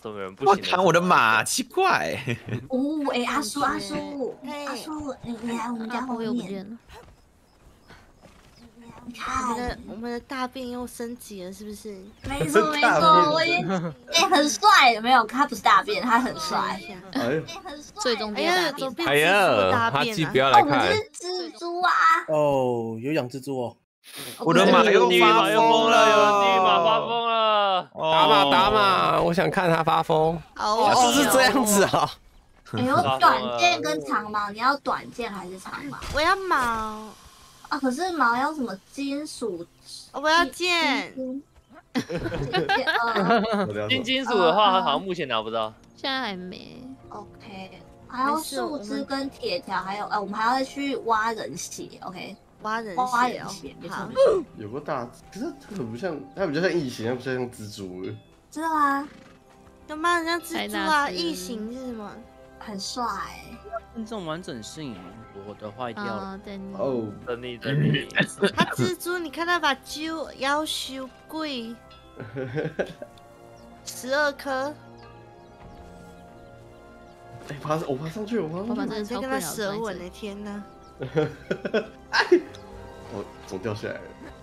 怎么有人不行？ 我砍我的马，奇怪。 哦，哎，阿叔，你来我们家后面。 我又不见了。 你看， 我们的大便又升级了，是不是？ 没错，我已经很帅，没有，他不是大便，他很帅，很帅。 最终变大便。 哎呀，哈基不要来看。 我们是蜘蛛啊！ 哦，有养蜘蛛哦。 我的马又发疯了， 有地狱马发疯了！ 打马，我想看他发疯。哦，是这样子啊。 有短剑跟长矛，你要短剑还是长矛？ 我要矛。 啊，可是矛要什么金属？ 我要剑。 金属的话，好像目前拿不到。 现在还没。 OK， 还有树枝跟铁条，还有我们还要再去挖人血。OK， 挖人血， 没错。 有个大，可是它很不像，它比较像异形，它不像蜘蛛。 知道啊？ 有吗？很像蜘蛛啊？异形是什么？ 很帅。 这种完整性，我的坏掉了。 哦，等你。 他蜘蛛，你看他把揪要修贵，12颗。 哎，我爬上去，我爬上去。 你在跟他舌吻呢，天哪！ 我总掉下来了，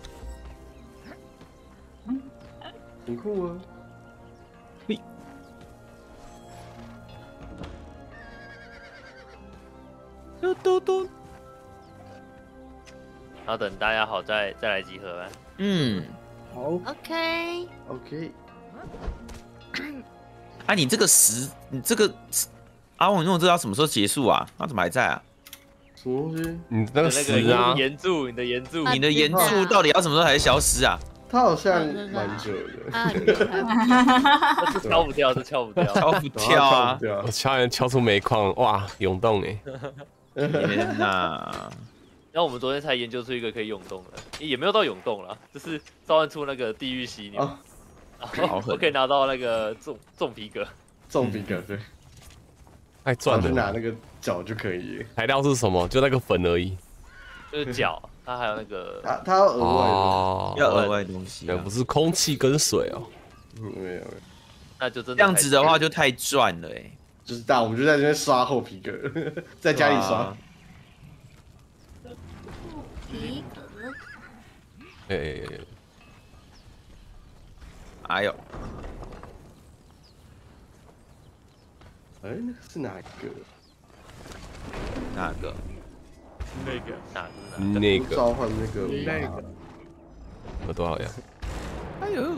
很酷啊！ 嘿。嘟， 然后等大家好再来集合吧。 好 ，OK。 啊，你这个阿旺用这要什么时候结束啊？他怎么还在啊？ 什么东西？ 你那个石啊， 岩柱，你的岩柱到底要什么时候才消失啊？ 它好像蛮久的。 这敲不掉， 敲不掉啊！ 我敲出煤矿，哇，涌动哎！ 天哪！ 然后我们昨天才研究出一个可以涌动的，也没有到涌动了，就是召唤出那个地狱犀牛，我可以拿到那个重皮革， 对， 太赚了， 就拿那个脚就可以。 材料是什么？就那个粉而已， 就是脚，它还有那个， 它要额外的东西， 不是空气跟水哦。 没有， 那就真的这样子的话就太赚了哎。 就是我们就在这边刷厚皮革，在家里刷。 皮革。 哎呦， 那个是哪一个？ 哪个？ 那个召唤那个。 有多少呀？ 哎呦，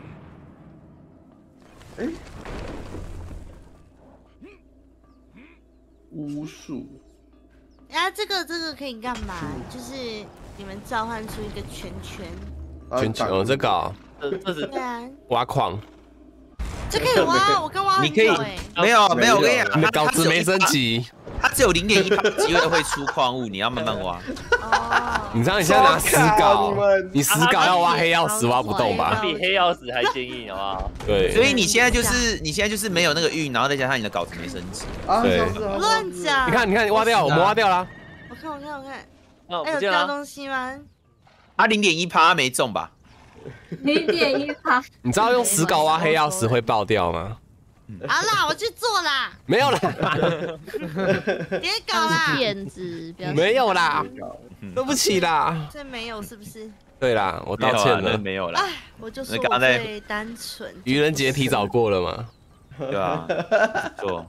巫术。 这个可以干嘛？就是你们召唤出一个圈圈，这个这是对啊， 挖矿， 这可以挖，我刚挖很久没有，我跟你讲， 你的稿子没升级， 它只有0.1%机会会出矿物，你要慢慢挖。 你知道你现在拿石镐，你石镐要挖黑曜石挖不动吧？ 比黑曜石还坚硬，好不好？ 对， 所以你现在就是没有那个运，然后再加上你的稿子没升级。 对， 乱讲。 你看，挖掉，我们挖掉了。 我看。 还有掉东西吗？ 啊，0.1%没中吧 ？0.1%。 你知道用石镐挖黑曜石会爆掉吗？ 好啦，我去做啦。 没有啦， 别搞啦， 骗子， 没有啦，对不起啦。 这没有是不是？ 对啦，我道歉了， 没有啦。 哎，我就说我最单纯。 愚人节提早过了嘛？ 对啊，错。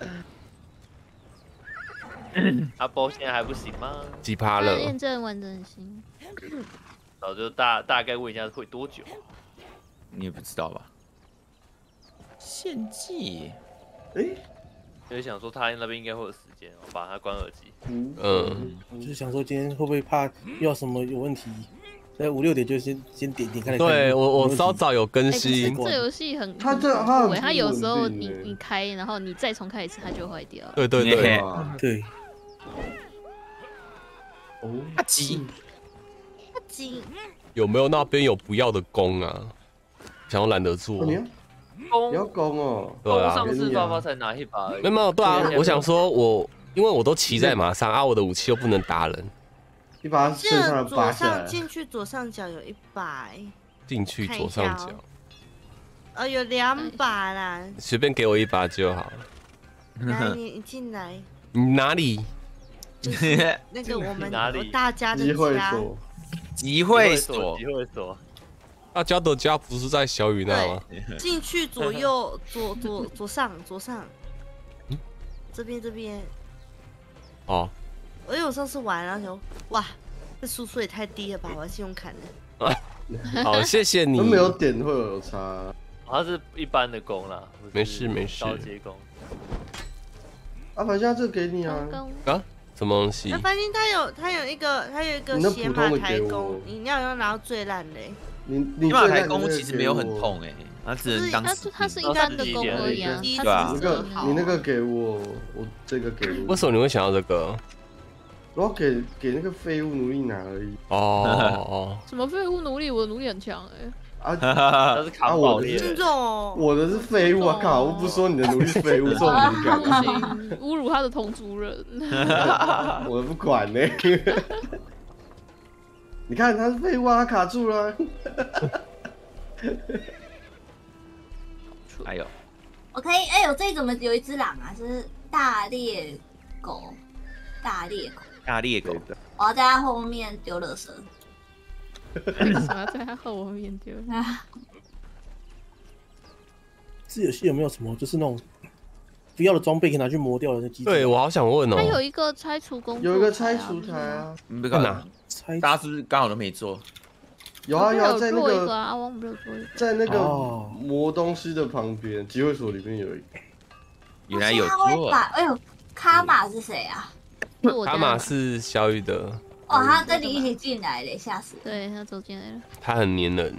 阿波现在还不行吗？ 几趴了？ 验证完整性。 然后就大概问一下会多久？ 你也不知道吧？献祭， 就是想说他那边应该会有时间，我把他关耳机。 我就想说今天会不会怕又要什么有问题，在5、6点就先点看。 对我稍早有更新。 这游戏很它有时候你开，然后你再重开一次，它就坏掉。 对。 阿吉， 有没有那边有不要的弓啊？想要懒得做。 你要攻哦， 对啊， 上次发发才拿一把， 没有，对啊，我想说因为我都骑在马上啊，我的武器又不能打人， 你把它身上拔下来， 进去左上角有一把， 进去左上角， 哦，有2把啦， 随便给我1把就好。 来，你进来。 你哪里？ 那个我们哪里大家的集会家。 所， 集会所， 集会所。 大家的家不是在小雨那吗？ 进去左右左上，这边。 哦。 我上次玩然后想，哇，这输出也太低了吧，我要信用卡了。 好，谢谢你。 都没有点会有差。 它是一般的弓啦， 没事。 高阶弓。 阿凡现在这个给你啊。 啊？什么东西？ 反正它有一个血马台弓，你要拿到最烂的。 你马台弓其实没有很痛哎，它只能当。 它是一般的弓而已啊。 对啊。 你那个给我，我这个给我。 为什么你会想要这个？ 我要给那个废物奴隶拿而已。 哦。 什么废物奴隶？我的奴隶很强哎。 他是卡爆裂。 我的是废物啊！靠，我不说你的奴隶是废物，这种敏感。 侮辱他的同族人。 我不管呢。你看他是废物啊，他卡住了。 哎呦 ，OK， 哎呦，这里怎么有一只狼啊？这是大猎狗，大猎狗，我要在它后面丢垃圾。 为什么要在它后面丢？ 自由系有没有什么就是那种不要的装备可以拿去磨掉的那机制？ 对，我好想问哦。 它有一个拆除工作， 有一个拆除台啊。 你没看哪？大家是不是刚好都没做？ 有啊，在那个阿汪没有做一个， 在那个磨东西的旁边，集会所里面有一个。 原来有做。 哎呦，卡玛是谁啊？ 卡玛是小雨的。 哦，他跟你一起进来的，吓死！ 对，他走进来了。 他很黏人。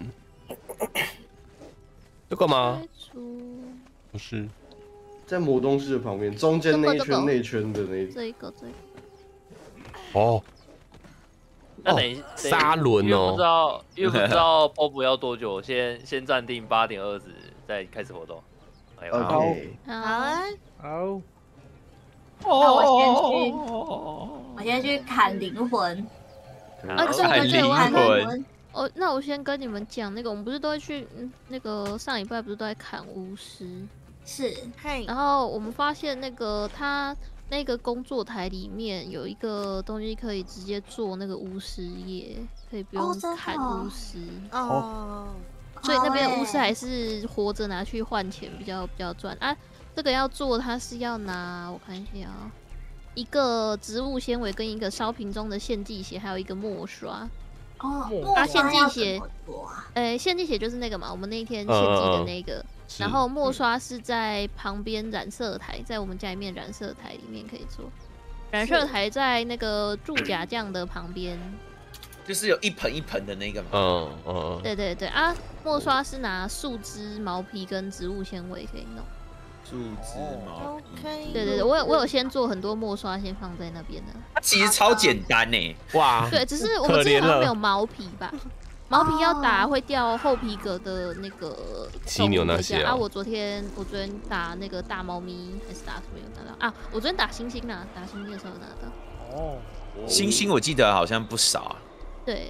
这个吗？不是， 在磨东西的旁边，中间那一圈内圈的那一这一个。 哦。 那等沙轮哦。 因为不知道 POP 要多久，先暂定8:20再开始活动。 OK。 好啊。 好。 那我先去砍灵魂。 砍灵魂。 哦，那我先跟你们讲，那个我们不是都会去那个上礼拜不是都在砍巫师？ 是。 然后我们发现那个他那个工作台里面有一个东西可以直接做那个巫师业，可以不用砍巫师。 哦。 所以那边巫师还是活着拿去换钱比较赚啊。这个要做，它是要拿我看一下啊，一个植物纤维跟一个烧瓶中的献祭血，还有一个墨刷。 哦， 献祭血，献祭血就是那个嘛，我们那一天献祭的那个。然后墨刷是在旁边染色台，在我们家里面染色台里面可以做。染色台在那个铸甲匠的旁边。 就是有一盆一盆的那个嘛。 对啊，墨刷是拿树枝、毛皮跟植物纤维可以弄。 树枝毛皮。 对，我有先做很多墨刷，先放在那边的。 它其实超简单呢。 哇。 对，只是我们之前好像没有毛皮吧？毛皮要打会掉后皮革的那个犀牛那些啊。我昨天打那个大猫咪还是打什么有拿到啊？我昨天打猩猩啦，打猩猩的时候有拿到。 哦。猩猩我记得好像不少啊。 对。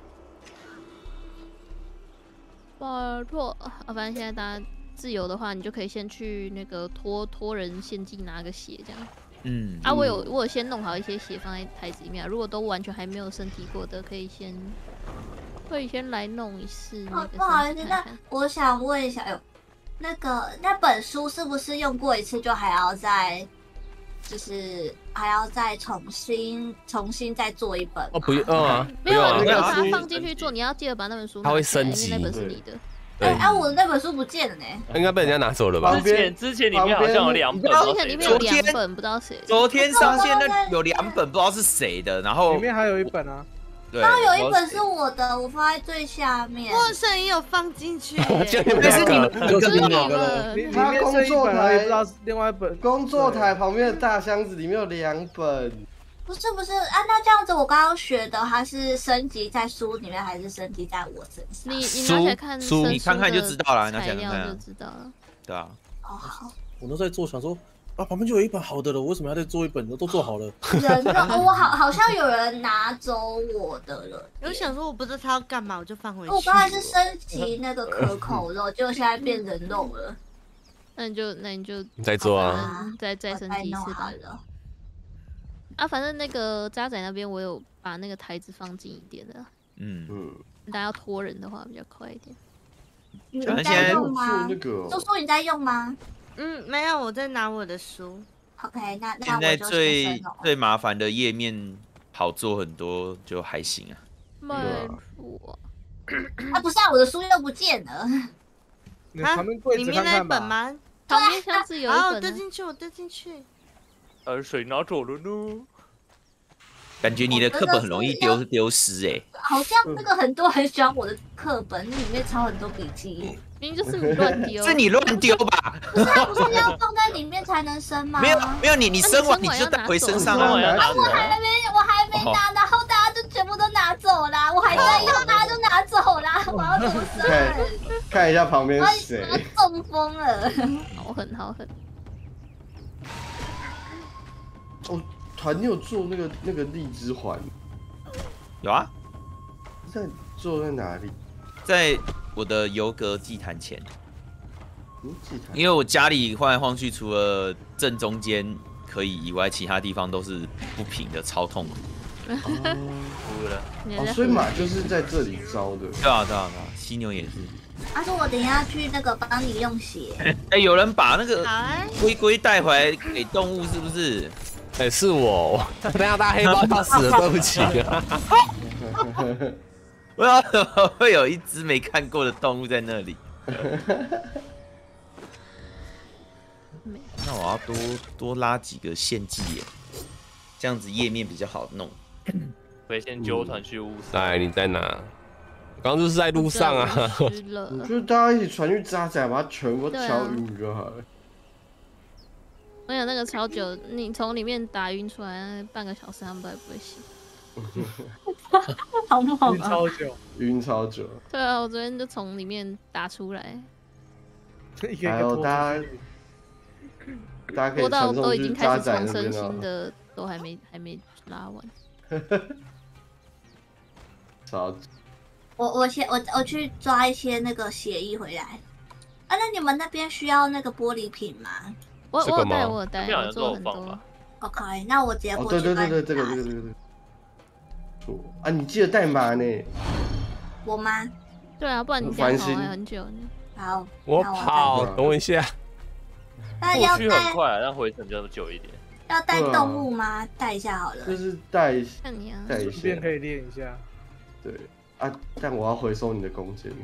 拜托反正现在大家自由的话，你就可以先去那个托人献祭拿个血这样。我有先弄好一些血放在台子里面，如果都完全还没有身体过的，可以先来弄一次。 不好意思，那我想问一下，那本书是不是用过一次就还要再重新再做一本？ 不用啊， 没有，你把它放进去做，你要记得把那本书拿起来， 它会升级， 因为那本是你的。 我的那本书不见了呢， 应该被人家拿走了吧？ 之前里面好像有2本， 之前里面有2本，不知道谁。 昨天上线那有2本，不知道是谁的，然后里面还有一本啊。 对， 有一本是我的，我放在最下面。 陌生也有放进去， 那是你们里面工作台不知道另外一本。 工作台旁边的大箱子里面有2本。 不是那这样子，我刚刚学的，它是升级在书里面，还是升级在我身上？ 你拿起来看书， 你看看就知道了，拿起来看就知道了。 对啊。 我都在做，想说啊，旁边就有一本好的了，我为什么要再做一本？都做好了。 人肉，我好像有人拿走我的了。 我想说，我不知道他要干嘛，我就放回去。 我刚才是升级那个可口肉，结果现在变人肉了。 那你就再做啊， 再升级一次吧。啊，反正那个渣仔那边我有把那个台子放近一点的。大家要拖人的话比较快一点。 你在用吗？叔叔你在用吗？ 没有，我在拿我的书。 OK， 那现在最麻烦的页面好做很多，就还行啊。 没错。 啊，不是啊，我的书又不见了。 啊，里面那本吗？ 旁边箱子有一本。 我丢进去，我丢进去。 谁拿走了呢？ 感觉你的课本很容易丢失哎。 好像那个很多很喜欢我的课本，里面抄很多笔记。 明明就是你乱丢。 是你乱丢吧？ 不是要放在里面才能升吗？ 没有，你升完你就带回身上啊。 我还没拿，然后大家就全部都拿走啦，我还在用，大家就拿走啦，我要怎么升？ 看一下旁边是谁。 我中风了。 好狠。 哦，团你有做那个荔枝环？ 有啊。 做在哪里？ 在我的油格祭坛前。 祭坛。因为我家里晃来晃去，除了正中间可以以外，其他地方都是不平的，超痛苦。 所以马就是在这里招的。 对啊，犀牛也是。 他说我等一下去那个帮你用血。 有人把那个龟带回来给动物，是不是？ 是我。等下大黑豹要死了，对不起。 不知道怎么会有一只没看过的动物在那里。那我要多拉几个献祭耶，这样子页面比较好弄。 可以先揪团去巫山。 来，你在哪？刚刚就是在路上啊。 我觉得大家一起传去渣仔，把它全部敲晕就好了。 我想那个超久，你从里面打晕出来，半个小时他们都还不会醒。 好不好？ 晕超久。 对啊，我昨天就从里面打出来。 还有大家可以到都已经开始重生新的，都还没拉完。 超。 我去抓一些那个血液回来。啊，那你们那边需要那个玻璃瓶吗？ 我有带，我做很多。 OK， 那我直接过去。 对，这个。啊，你记得带马呢？ 我吗？ 对啊，不然你这样跑还很久呢。 好， 我跑，等我一下。 那要带很快，但回程比较久一点。 要带动物吗？带一下好了。 就是带一下， 顺便可以练一下。 对啊，但我要回收你的弓箭。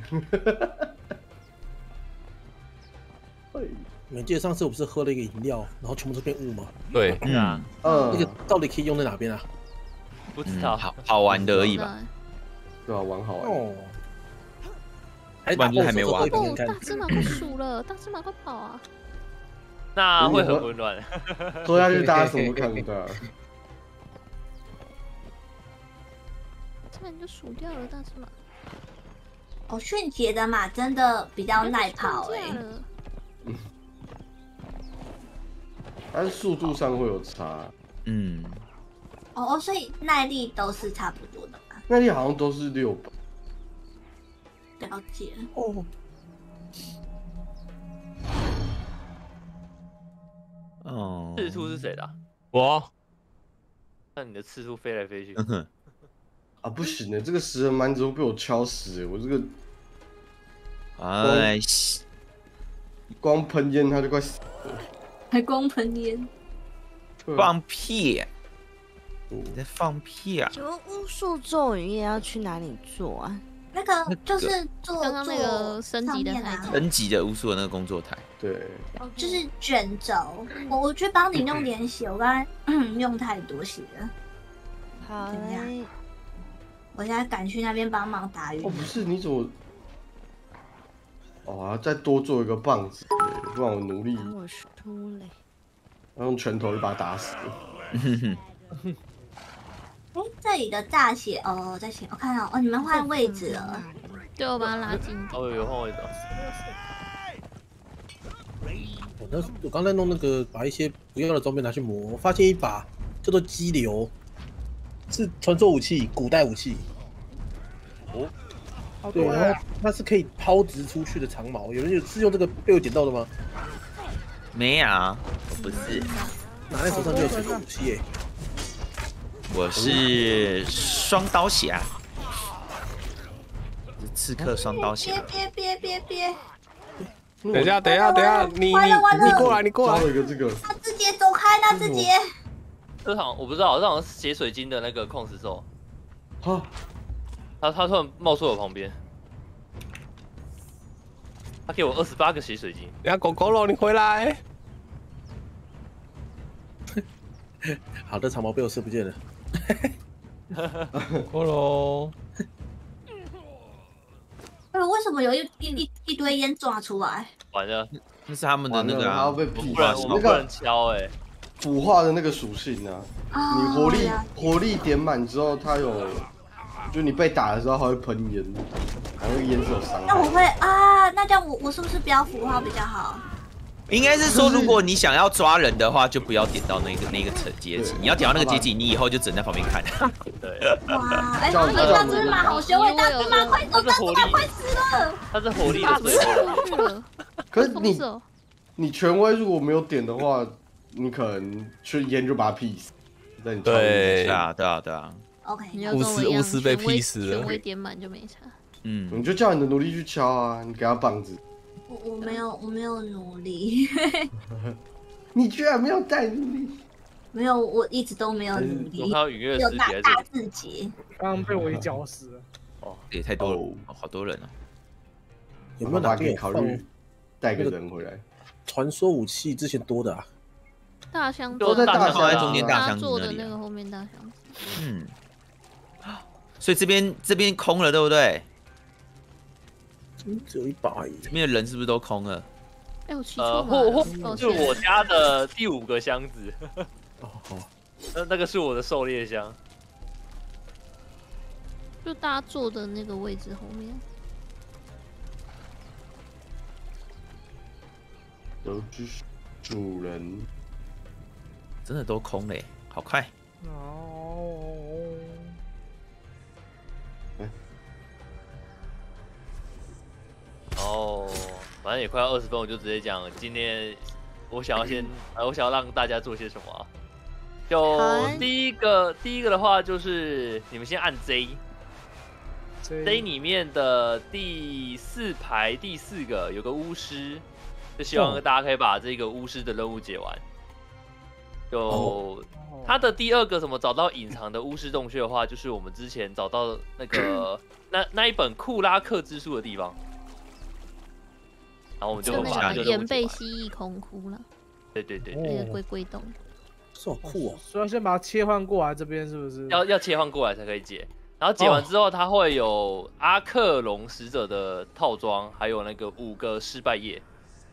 你们记得上次我不是喝了一个饮料，然后全部都变雾吗？ 对， 那个到底可以用在哪边啊？ 不知道， 好玩的而已吧。 对啊，玩好玩。哦。 不然就还没玩。 大芝麻快数了，大芝麻快跑啊！ 那会很混乱。 说下去大家什么都看不到。 这边就数掉了大芝麻。 哦，迅捷的马真的比较耐跑但是速度上会有差。 所以耐力都是差不多的嘛。 耐力好像都是600。 了解。 赤兔是谁的？ 我。 那你的赤兔飞来飞去。 啊，不行的，这个食人蛮族被我敲死，我这个。光喷烟他就快死了。 还光喷烟？ 放屁！你在放屁啊！ 请问巫术咒语也要去哪里做啊？ 那个就是做刚刚那个升级的台， 升级的巫术的那个工作台。 对， 就是卷轴。我去帮你弄点血，我刚才用太多血了。 好嘞。 我现在赶去那边帮忙打鱼。 不是，你怎么？要再多做一个棒子，不然我努力。 我输了。 要用拳头就把他打死。 这里的大血在前，我看到你们换位置了。 对，我把它拉近。 有换位置。 我刚才弄那个，把一些不要的装备拿去磨，我发现一把叫做激流，是传说武器，古代武器。哦，对，然后它是可以抛掷出去的长矛。有人是用这个被我捡到的吗？ 没有，我不是。 拿在手上就有传说武器耶。 我是双刀侠，刺客双刀侠。 别！ 等一下，你过来， 招了一个这个。 那志杰走开，那志杰。 这好像我不知道，这好像是血水晶的那个矿石兽。 哈， 他突然冒出我旁边，他给我28个血水晶。 等下狗狗喽，你回来。 好的，长矛被我射不见了。 狗喽。 为什么有一堆烟抓出来？ 完了， 那是他们的那个啊， 我们不能敲哎。 腐化的那个属性啊，你活力点满之后，它有，就你被打的时候，它会喷烟，然后那个烟是有伤害。 那我会啊，那这样我是不是不要腐化比较好？ 应该是说，如果你想要抓人的话，就不要点到那个层阶级。你要点到那个阶级，你以后就只能在旁边看。 对。 哇，哎，大只马好凶哎，大只马快走，大只马快死了。 它是火力的水火。 可是你权威如果没有点的话，你可能去烟就把它劈死。 对啊。 OK， 巫师被劈死了。 权威点满就没差。 你就叫你的奴隶去敲啊，你给他棒子。 我没有努力。 你居然没有带努力？ 没有，我一直都没有努力。 我看到愉悦师姐大字节。 刚刚被我一脚死了。 哦，也太多了，好多人哦。 有没有哪边考虑带个人回来？ 传说武器之前多的啊。 大箱都在大箱在中间，大箱做的那个后面大箱子。 所以这边空了，对不对？ 只有一把而已。 这边的人是不是都空了？ 哎，我骑错了。 就我家的第5个箱子。那个是我的狩猎箱。 就大家坐的那个位置后面。 有主人。 真的都空嘞，好快。 反正也快要20分，我就直接讲今天我想要让大家做些什么啊？就第一个的话就是你们先按 J 里面的第4排第4个有个巫师，就希望大家可以把这个巫师的任务解完。就他的第2个什么找到隐藏的巫师洞穴的话，就是我们之前找到那个那一本库拉克之书的地方。然后我们就把这个岩被蜥蜴空窟了。 对， 那个龟洞， 好酷哦！ 所以要先把它切换过来，这边是不是？ 要切换过来才可以解。然后解完之后，它会有阿克隆使者的套装，还有那个5个失败页。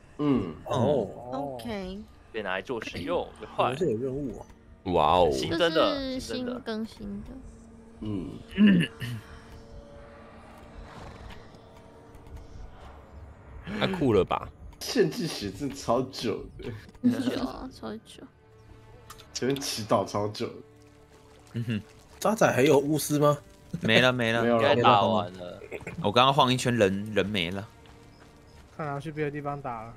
OK， 可以拿来做使用，就快。 这有任务哦！哇哦！ 新增的， 是新更新的。 太酷了吧！ 献祭血阵超久的， 超久。 前面祈祷超久。 渣仔还有巫师吗？ 没了， 应该打完了。 我刚刚晃一圈，人没了。 看来去别的地方打了。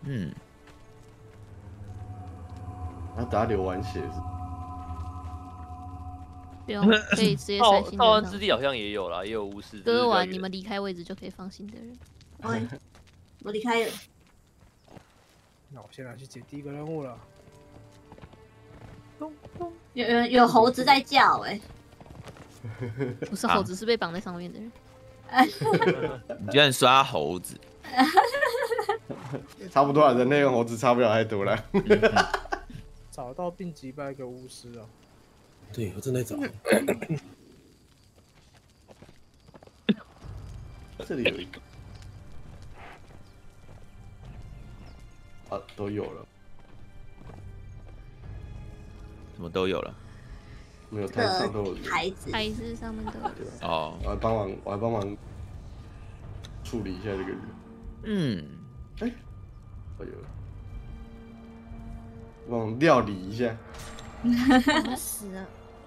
然后等他流完血是。 不用，可以直接塞新的。 造湾之地好像也有啦，也有巫师。 割完你们离开位置就可以放新的人。 我离开了。 那我现在去解第1个任务了。 有猴子在叫哎。 不是猴子，是被绑在上面的人。 你居然刷猴子？ 差不多了，人类跟猴子差不了太多了。 找到并击败一个巫师啊！ 对，我正在找。 这里有一个。都有了。 什么都有了？ 没有，台上都有。 台子上面都有。 哦， 我还帮忙处理一下这个人。 哎， 有了。 往料理一下。 死了！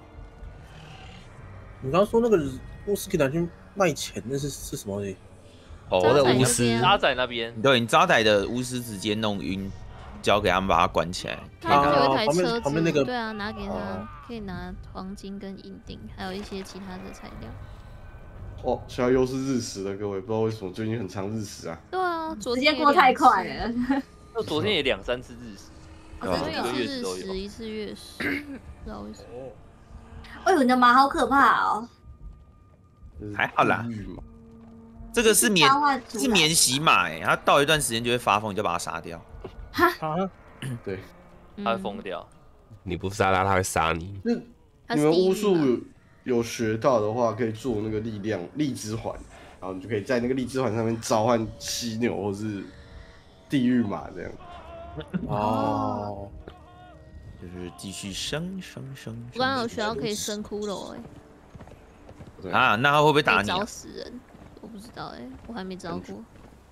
你刚刚说那个巫师可以拿去卖钱，那是什么东西？ 我的巫师渣仔那边， 对你渣仔的巫师直接弄晕，交给他们把他关起来。 他有一台车子， 旁边那个对啊，拿给他，可以拿黄金跟银锭，还有一些其他的材料。 哦，现在又是日食了，各位不知道为什么最近很常日食啊。 对啊， 时间过太快了。 那昨天也2-3次日食， 一次日食，一次月食，不知道为什么。 哎呦，你的马好可怕哦！ 还好啦，这个是免洗马哎，它到一段时间就会发疯，你就把它杀掉。 哈？ 对， 它会疯掉。 你不杀它，它会杀你。 那你们巫术有学到的话，可以做那个荔枝环，然后你就可以在那个荔枝环上面召唤犀牛或是地狱马这样。 哦，就是继续升。 我刚刚有学到可以升骷髅哎。啊，那他会不会打你？ 招死人，我不知道哎，我还没招过。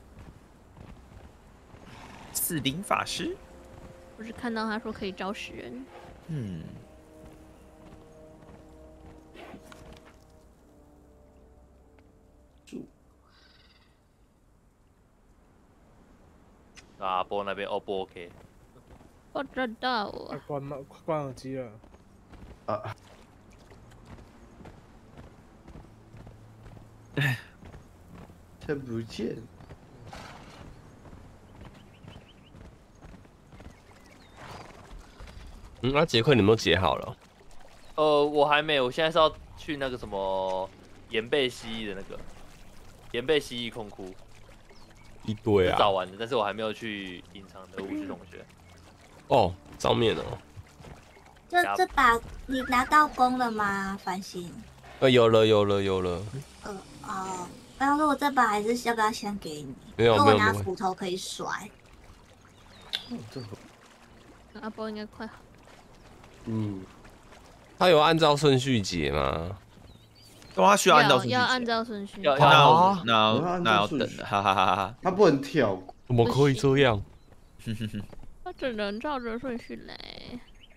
四灵法师， 我是看到他说可以招死人。 阿波那边不 OK？ 不知道啊。 关耳机了。 啊。看不见。 那杰克你们都解好了？ 我还没，我现在是要去那个什么岩背蜥蜴的那个岩背蜥蜴空窟。 一堆啊！ 找完了，但是我还没有去隐藏的巫师洞穴。 哦，上面哦。 这把你拿到弓了吗？繁星。 有了。 刚刚说我这把还是要不要先给你？ 没有。 我拿斧头可以甩。 阿波应该快好。 他有按照顺序解吗？ 他需要按照顺序， 要按照顺序。 那要等，哈哈哈！ 他不能跳， 怎么可以这样？ 他只能照着顺序来。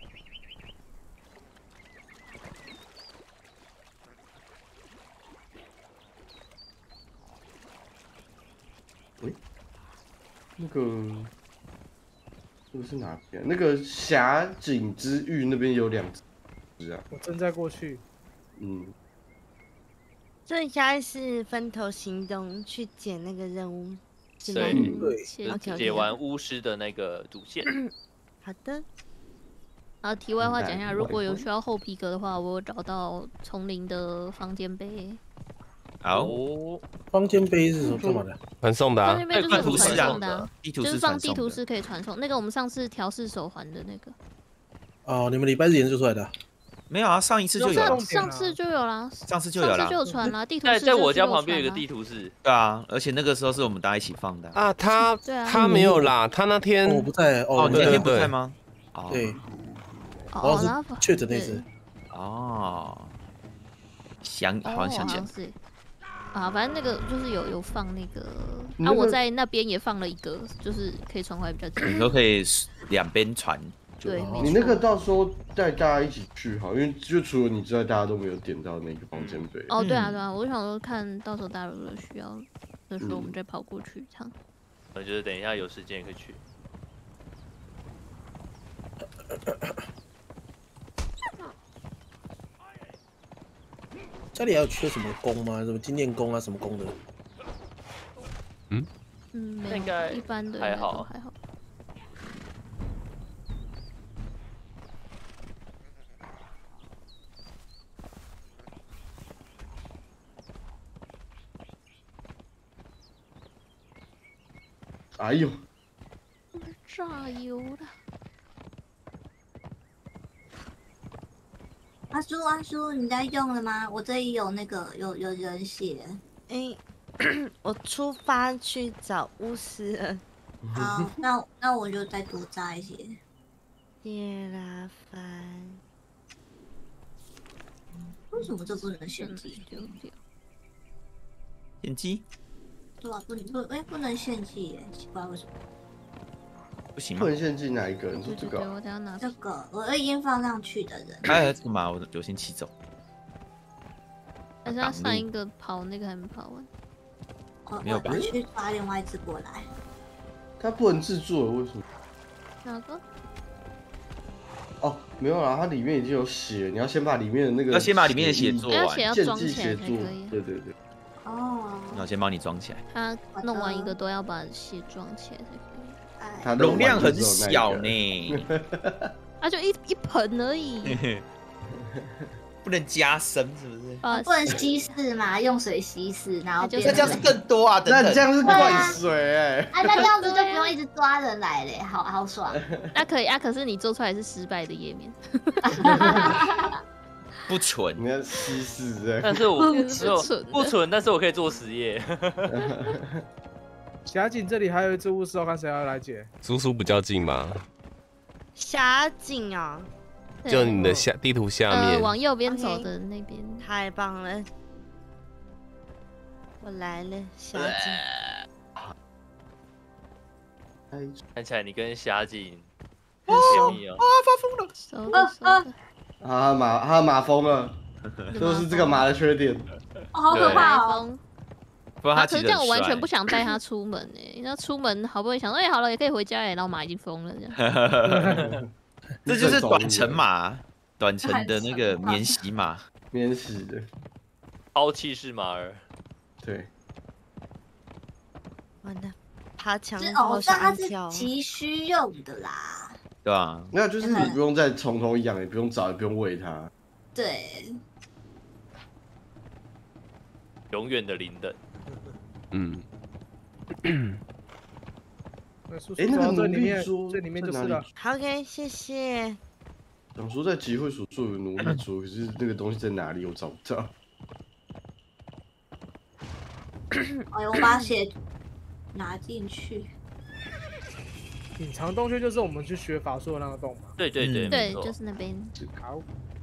那个是哪边？那个霞景之域那边有2只啊。 我正在过去。 所以现在是分头行动去解那个任务。 对，解完巫师的那个主线。 好的。 然后题外话讲一下，如果有需要厚皮革的话，我有找到丛林的方尖碑。 好， 方尖碑是什么干嘛的？ 传送的啊。 方尖碑就是图示的，就是放地图是可以传送。那个我们上次调试手环的那个。 哦，你们礼拜日研究出来的？ 没有啊，上一次就有了。 上次就有啦。 上次就有了。 上次就有传啦，地图在我家旁边有一个地图室。 对啊，而且那个时候是我们大家一起放的。 啊，他没有啦，他那天我不在哦，你那天不在吗？ 对。 哦， 然后确诊那次。 哦。好像想起来。 啊，反正那个就是有放那个啊，我在那边也放了一个，就是可以传回来比较近。 你都可以2边传。 对， 你那个到时候带大家一起去好，因为就除了你之外，大家都没有点到那个方尖碑。 哦，对啊，我想说看到时候大家如果需要的时候，我们再跑过去一趟。 我觉得等一下有时间也可以去。 家里还有缺什么弓吗？什么纪念弓啊，什么弓的？ 没有， 应该一般的还好。 哎呦， 炸油了！ 阿叔，你在用了吗？我这里有那个有人血。 我出发去找巫师了。 好，那我就再多扎一些。 谢拉凡。 为什么这不能献祭？ 献祭？ 对啊，不能献祭耶，奇怪为什么？ 不行吗？ 不能先进哪一个？你说这个？ 我等下拿这个，我已经放上去的人。 哎，干嘛？我先骑走。 但是他上一个跑那个还没跑完。 没有吧？ 我去抓另外一只过来。 它不能制作，为什么？ 哪个？ 哦，没有啦，它里面已经有血，你要先把里面的那个， 要先把里面的血做完， 血要装起来才可以。 对对对。 哦。 那我先帮你装起来。 他弄完一个都要把血装起来才可以。 它容量很小呢。 它就一盆而已。 不能加深是不是？ 不能稀释嘛，用水稀释，然后那这样是更多啊！ 那这样是灌水哎。 那这样子就不用一直抓人来嘞，好爽。 那可以啊，可是你做出来是失败的页面。 不纯， 你要稀释哎。 但是我不纯，但是我可以做实业。 霞景这里还有一只巫师，我看谁要来解。 叔叔比较近吗？ 霞景啊。 就你的地图下面， 往右边走的那边。 太棒了，我来了，霞景。 看起来你跟霞景很甜蜜哦。 发疯了！ 他马疯了，就是这个马的缺点。 好可怕哦！ 可是这样我完全不想带他出门哎，那出门好不容易想说，好了也可以回家哎，然后马已经疯了这样。 这就是短程马，短程的那个免洗马， 免洗的抛弃式马儿。 对， 完了，爬墙哦，但它是急需用的啦。 对啊， 没有，就是你不用再从头养，也不用找，也不用喂它。 对， 永远的零等。 嗯。 哎，那个奴隶桌，这里面就是了。 OK， 谢谢。 想说在集会所做的奴隶桌，可是那个东西在哪里？我找不到。 哎，我把血拿进去。 隐藏洞穴就是我们去学法术的那个洞嘛。 对对对， 对，就是那边。 好。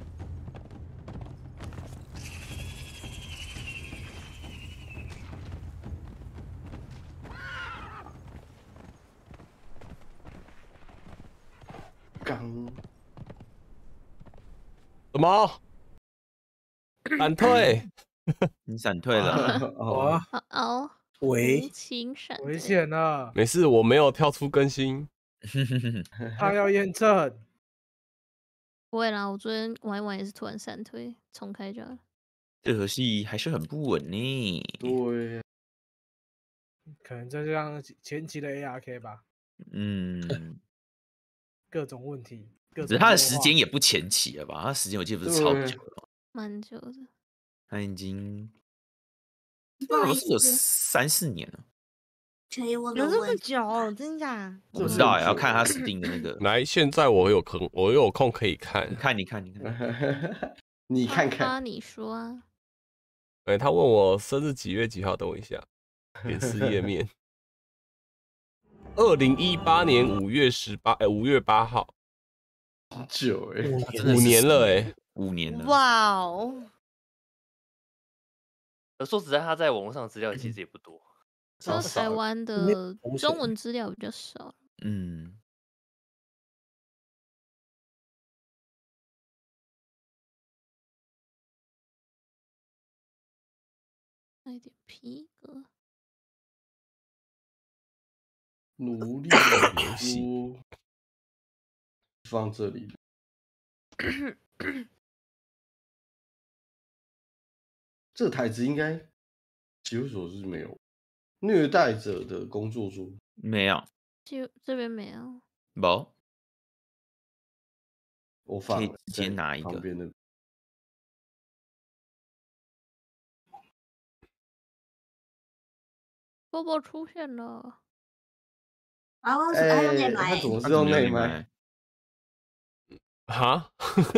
什么？闪退？ 你闪退了？ 哦， 喂， 危险了！ 没事，我没有跳出更新。 他要验证。 不会啦，我昨天玩一玩也是突然闪退，重开就好了。 这游戏还是很不稳呢。 对， 可能就像前期的 ARK 吧。 嗯， 各种问题。 只是他的时间也不前期了吧？他时间我记得不是超久了， 蛮久的。 他已经，我是有3、4年了。 有这么久？真假？ 我不知道要看他 Steam 的那个。 来，现在我有空可以看。 你看， 你看看。 你说啊。 哎，他问我生日几月几号？等我一下，显示页面。2018年5月8号。 很久哎 ，5年了哎 ，5年了。 哇哦！ 说实在，他在网络上资料其实也不多， 台湾的中文资料比较少。 嗯。 那一点皮革。 奴隶游戏。放这里，这台子应该集会所是没有虐待者的工作桌， 没有， 这边没有， 没。 我放了， 直接拿一个。 旁边的波波出现了。 啊，他用内麦， 他总是用内麦。 哈？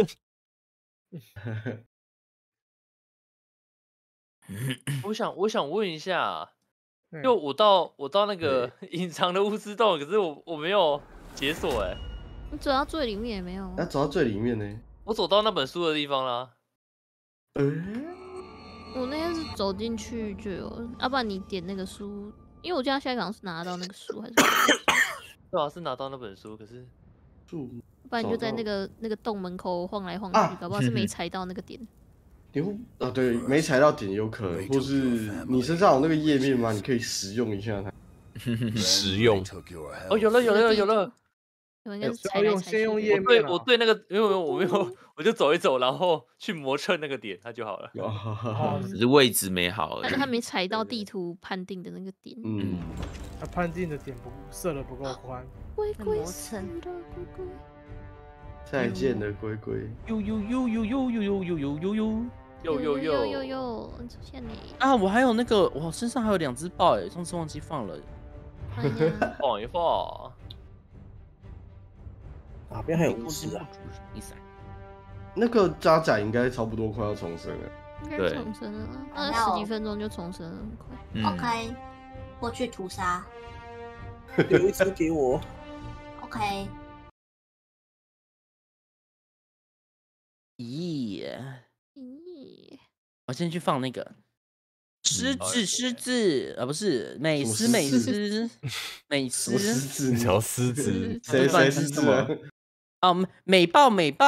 我想问一下，就我到那个隐藏的巫师洞，可是我没有解锁哎。 你走到最里面也没有。 那走到最里面呢？ 我走到那本书的地方啦。 我那天是走进去就有，要不然你点那个书，因为我记得现在好像是拿到那个书还是？ 对啊，是拿到那本书，可是不然就在那个洞门口晃来晃去，搞不好是没踩到那个点。 对，没踩到点有可能，或是你身上有那个页面吗？你可以使用一下它。 实用。 哦，有了。 应该是先用页面。 我对那个，因为我没有，我就走一走，然后去磨蹭那个点，它就好了。 只是位置没好而已。 他没踩到地图判定的那个点。 他判定的点设的不够宽。 龟龟死了，龟龟。 再见了，龟龟。 呦， 出现你啊！我还有那个，我身上还有2只豹上次忘记放了。 放一放。 哪边还有巫师啊？ 那个渣仔应该差不多快要重生了。 应该重生了，10几分钟就重生了，很快。OK， 过去屠杀。 留一只给我。 OK。 咦，我先去放那个狮子啊，不是美狮， 你叫狮子， 谁是什么？ 哦，美豹，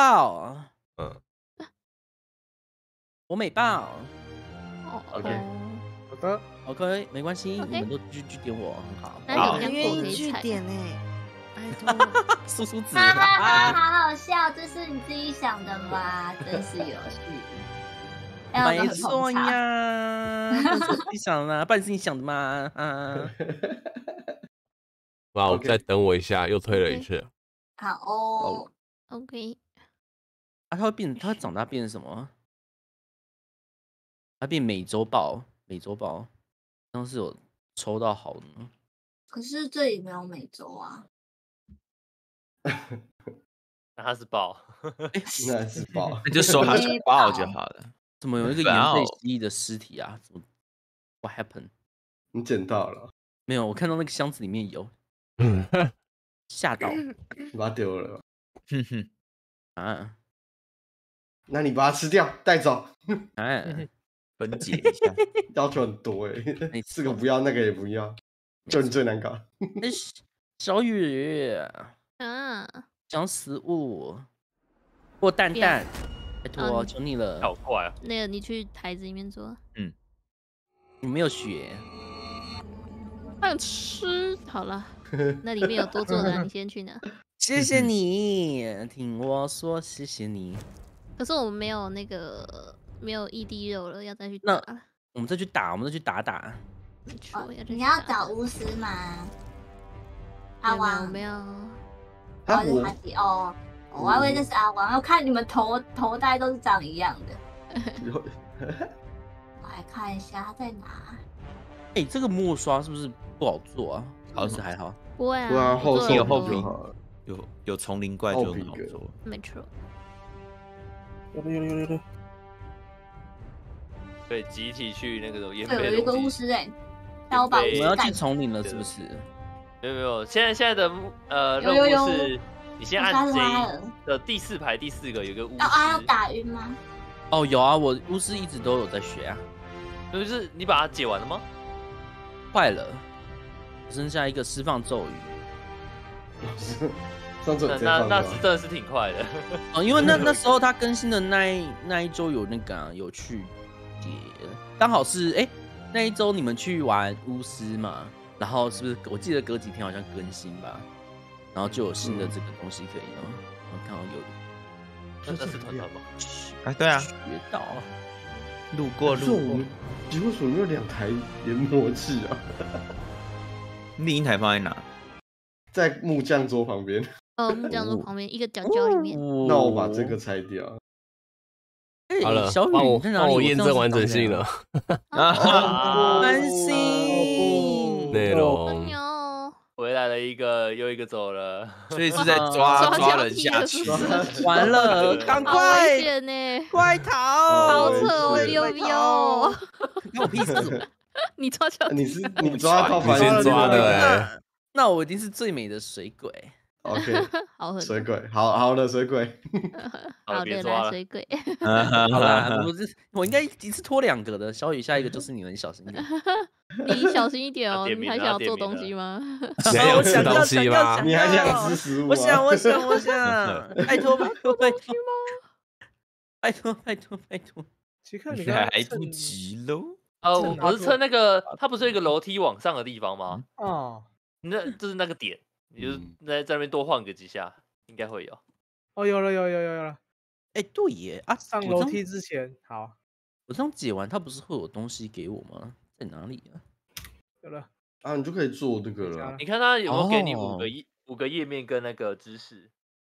我美豹。 OK， 好的 ，OK， 没关系，你们都据点我，很好。 好， 愿意据点哎。 苏子， 好好笑，这是你自己想的吗？真是有趣。 没错呀，自己想的，不然是你想的吗？ 哇，我再等我一下，又推了一次。 好哦 ，OK。 他会长大变成什么？他变美洲豹，像是有抽到好的呢。 可是这里没有美洲啊。 那他是豹， 那是豹， 你就说他是豹就好了。 怎么有一个盐背蜥蜴的尸体啊？怎么 ？What happened？ 你捡到了？ 没有，我看到那个箱子里面有，吓到， 你把它丢了。 啊， 那你把它吃掉，带走。 分解一下， 要求很多这个不要，那个也不要，就你最难搞。 小雨想食物或蛋，拜托，求你了。 好快啊！ 那个你去台子里面做。 你没有血。 想吃好了，那里面有多做的，你先去拿。 谢谢你，听我说，谢谢你。 可是我们没有没有异地肉了，要再去打了。 我们再去打。 没错， 你要找巫师吗？阿王， 我没有。 我还以为那是阿王，我看你们头戴都是长一样的。我来看一下他在哪。 这个墨刷是不是不好做啊？好像还好。 不会啊， 后面有后皮，有丛林怪就很好做。 没错。 有。 对，集体去那个有一个巫师我们要进丛林了，是不是？ 没有，现在的任务是，你先按 J 的第4排第4个有个巫师。 要打晕吗？ 哦，有啊，我巫师一直都有在学啊。 就是你把它解完了吗？ 坏了，剩下一个释放咒语。 那是真的是挺快的。 因为那时候他更新的那一周有那个有去解，刚好是那一周你们去玩巫师嘛，然后是不是我记得隔几天好像更新吧，然后就有新的这个东西可以用。我看到有， 那是团团吗？ 对啊， 学到路过。 结果我们有2台研磨器啊。 另一台放在哪？ 在木匠桌旁边。 木匠桌旁边一个角角里面。 那我把这个拆掉。 好了， 小雨帮我验证完整性了。 安心。 内容。 回来了又一个走了， 所以是在抓人下去。 完了，赶快，快逃！ 好扯，我溜溜。 跟我屁事！ 你抓起来， 你抓到， 你先抓的。 那我一定是最美的水鬼。 OK， 好狠。 水鬼，好的水鬼。 好的啦，水鬼。 好啦，我应该一次拖2个的，小雨下一个就是你了，你小心一点。 你小心一点哦，你还想要做东西吗？ 你还想吃东西吗？ 你还想吃食物？ 我想，拜托，拜托。 奇克，你来不及喽。 我是测那个，它不是有一个楼梯往上的地方吗？ 哦， 那就是那个点，你就在那边多晃个几下，应该会有。 哦，有了。 哎，对耶啊！ 上楼梯之前，好， 我这样解完，它不是会有东西给我吗？在哪里啊？ 有了啊，你就可以做这个了。 你看它有没有给你5个页面跟那个知识？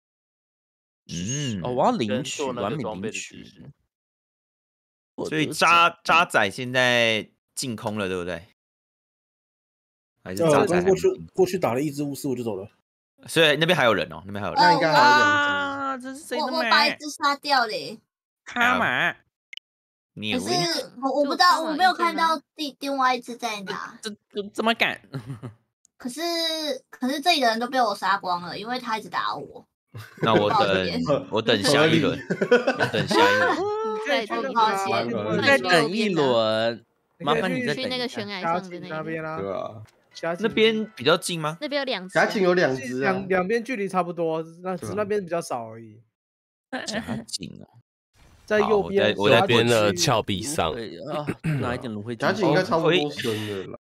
我要领取完美领取。 所以渣仔现在进空了，对不对？还是渣仔过去打了1只巫师我就走了。 所以那边还有人哦，那边还有人。 那应该还有2只。 啊，这是谁的马？ 我把1只杀掉嘞。 卡马。 可是我不知道，我没有看到另外1只在哪。 这怎么敢？ 可是这里的人都被我杀光了，因为他一直打我。 那我等下一轮， 再等一轮。麻烦你再去那个悬崖上的那边啦。对啊。 那边比较近吗？ 那边有2只。 夹紧有2只啊， 两边距离差不多，那边比较少而已。 夹紧哦， 在右边， 我在边的峭壁上。 拿一点芦荟， 夹紧应该差不多深的了。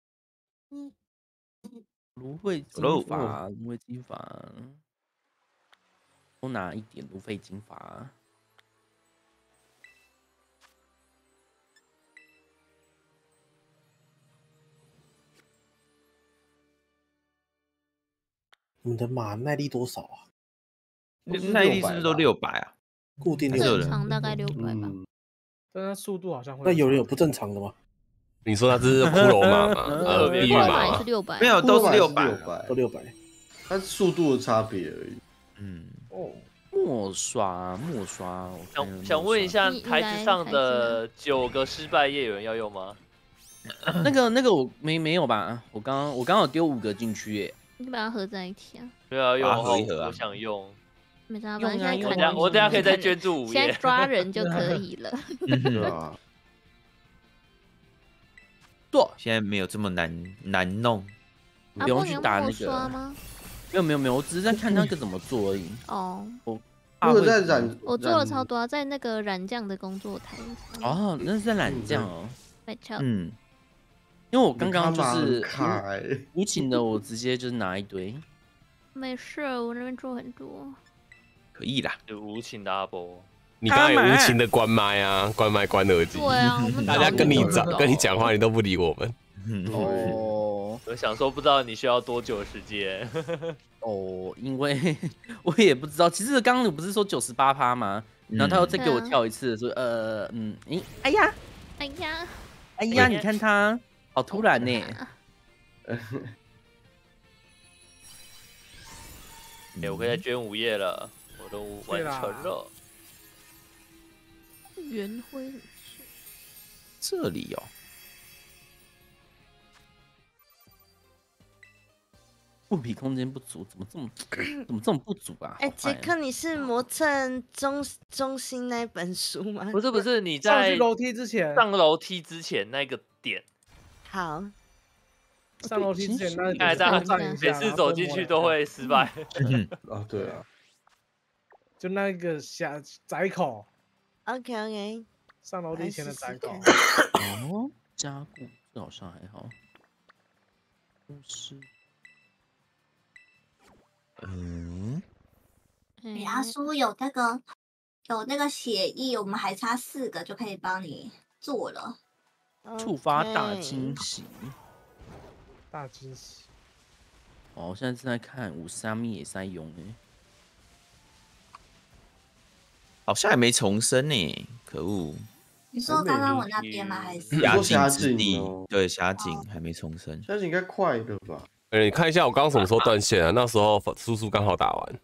芦荟金法，多拿一点芦荟金法。 你们的马耐力多少啊？ 耐力是不是都600啊？ 固定600， 正常大概600吧。 但它速度好像会。 那有人有不正常的吗？ 你说它是骷髅马吗？地狱马也是600， 没有，都是600， 都600， 它速度的差别而已。 默刷， 想问一下，台子上的9个失败页有人要用吗？ 那个我没有吧？我刚好丢5个进去耶。 你把它合在一起啊？ 对啊，用合一合啊。 我想用。 没啥，反正现在我等下可以再捐助5页。 现在抓人就可以了。 对啊。 对， 现在没有这么难弄。 不用去打那个。没有，我只是在看那个怎么做而已。 哦。 我做了超多啊，在那个染酱的工作台。 哦，那是在染酱哦。因为我刚刚就是无情的，我直接就是拿一堆。 没事，我那边做很多。 可以啦， 就无情的阿波。 你刚刚也无情的关麦啊，关麦关耳机。 对啊， 大家跟你讲话，你都不理我们。 哦， 我想说，不知道你需要多久的时间。 哦，因为我也不知道。其实刚刚你不是说98%吗？然后他又再给我跳一次，说哎呀，你看他。好突然呢！ 我可以再捐5页了，我都完成了。 圆灰这里哦， 物品空间不足，怎么这么不足啊？ 杰克，你是磨蹭中心那本书吗？ 不是，你在上楼梯之前那个点。 好， 上楼梯之前那大家每次走进去都会失败。 对啊， 就那个窄口。 OK， 上楼梯前的窄口。 哦，加固这好像还好。 阿叔有那个血液，我们还差4个就可以帮你做了。 触发大惊喜，哦，我现在正在看53灭塞用哎， 好像还没重生呢，可恶！ 你说刚刚我那边吗？还是辖境之地？对，辖境还没重生， 辖境应该快的吧？ 你看一下我刚刚什么时候断线啊？那时候叔叔刚好打完，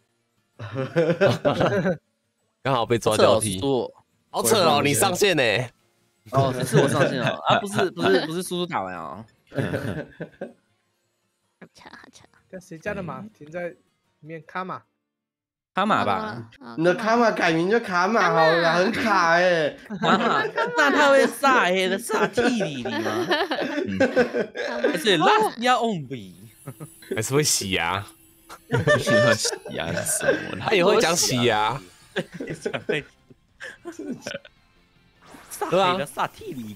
刚好被抓交替，好扯哦！你上线呢？ 哦，是我上线了啊！不是叔叔打完啊！ 好巧。 但谁家的马停在面卡玛吧， 你的卡玛改名叫卡玛好了，很卡哎。 卡玛，那他会撒黑的撒地里吗？而且拉亚翁比还是会洗牙， 洗牙是什么？ 他也会讲洗牙。 对啊，撒地里。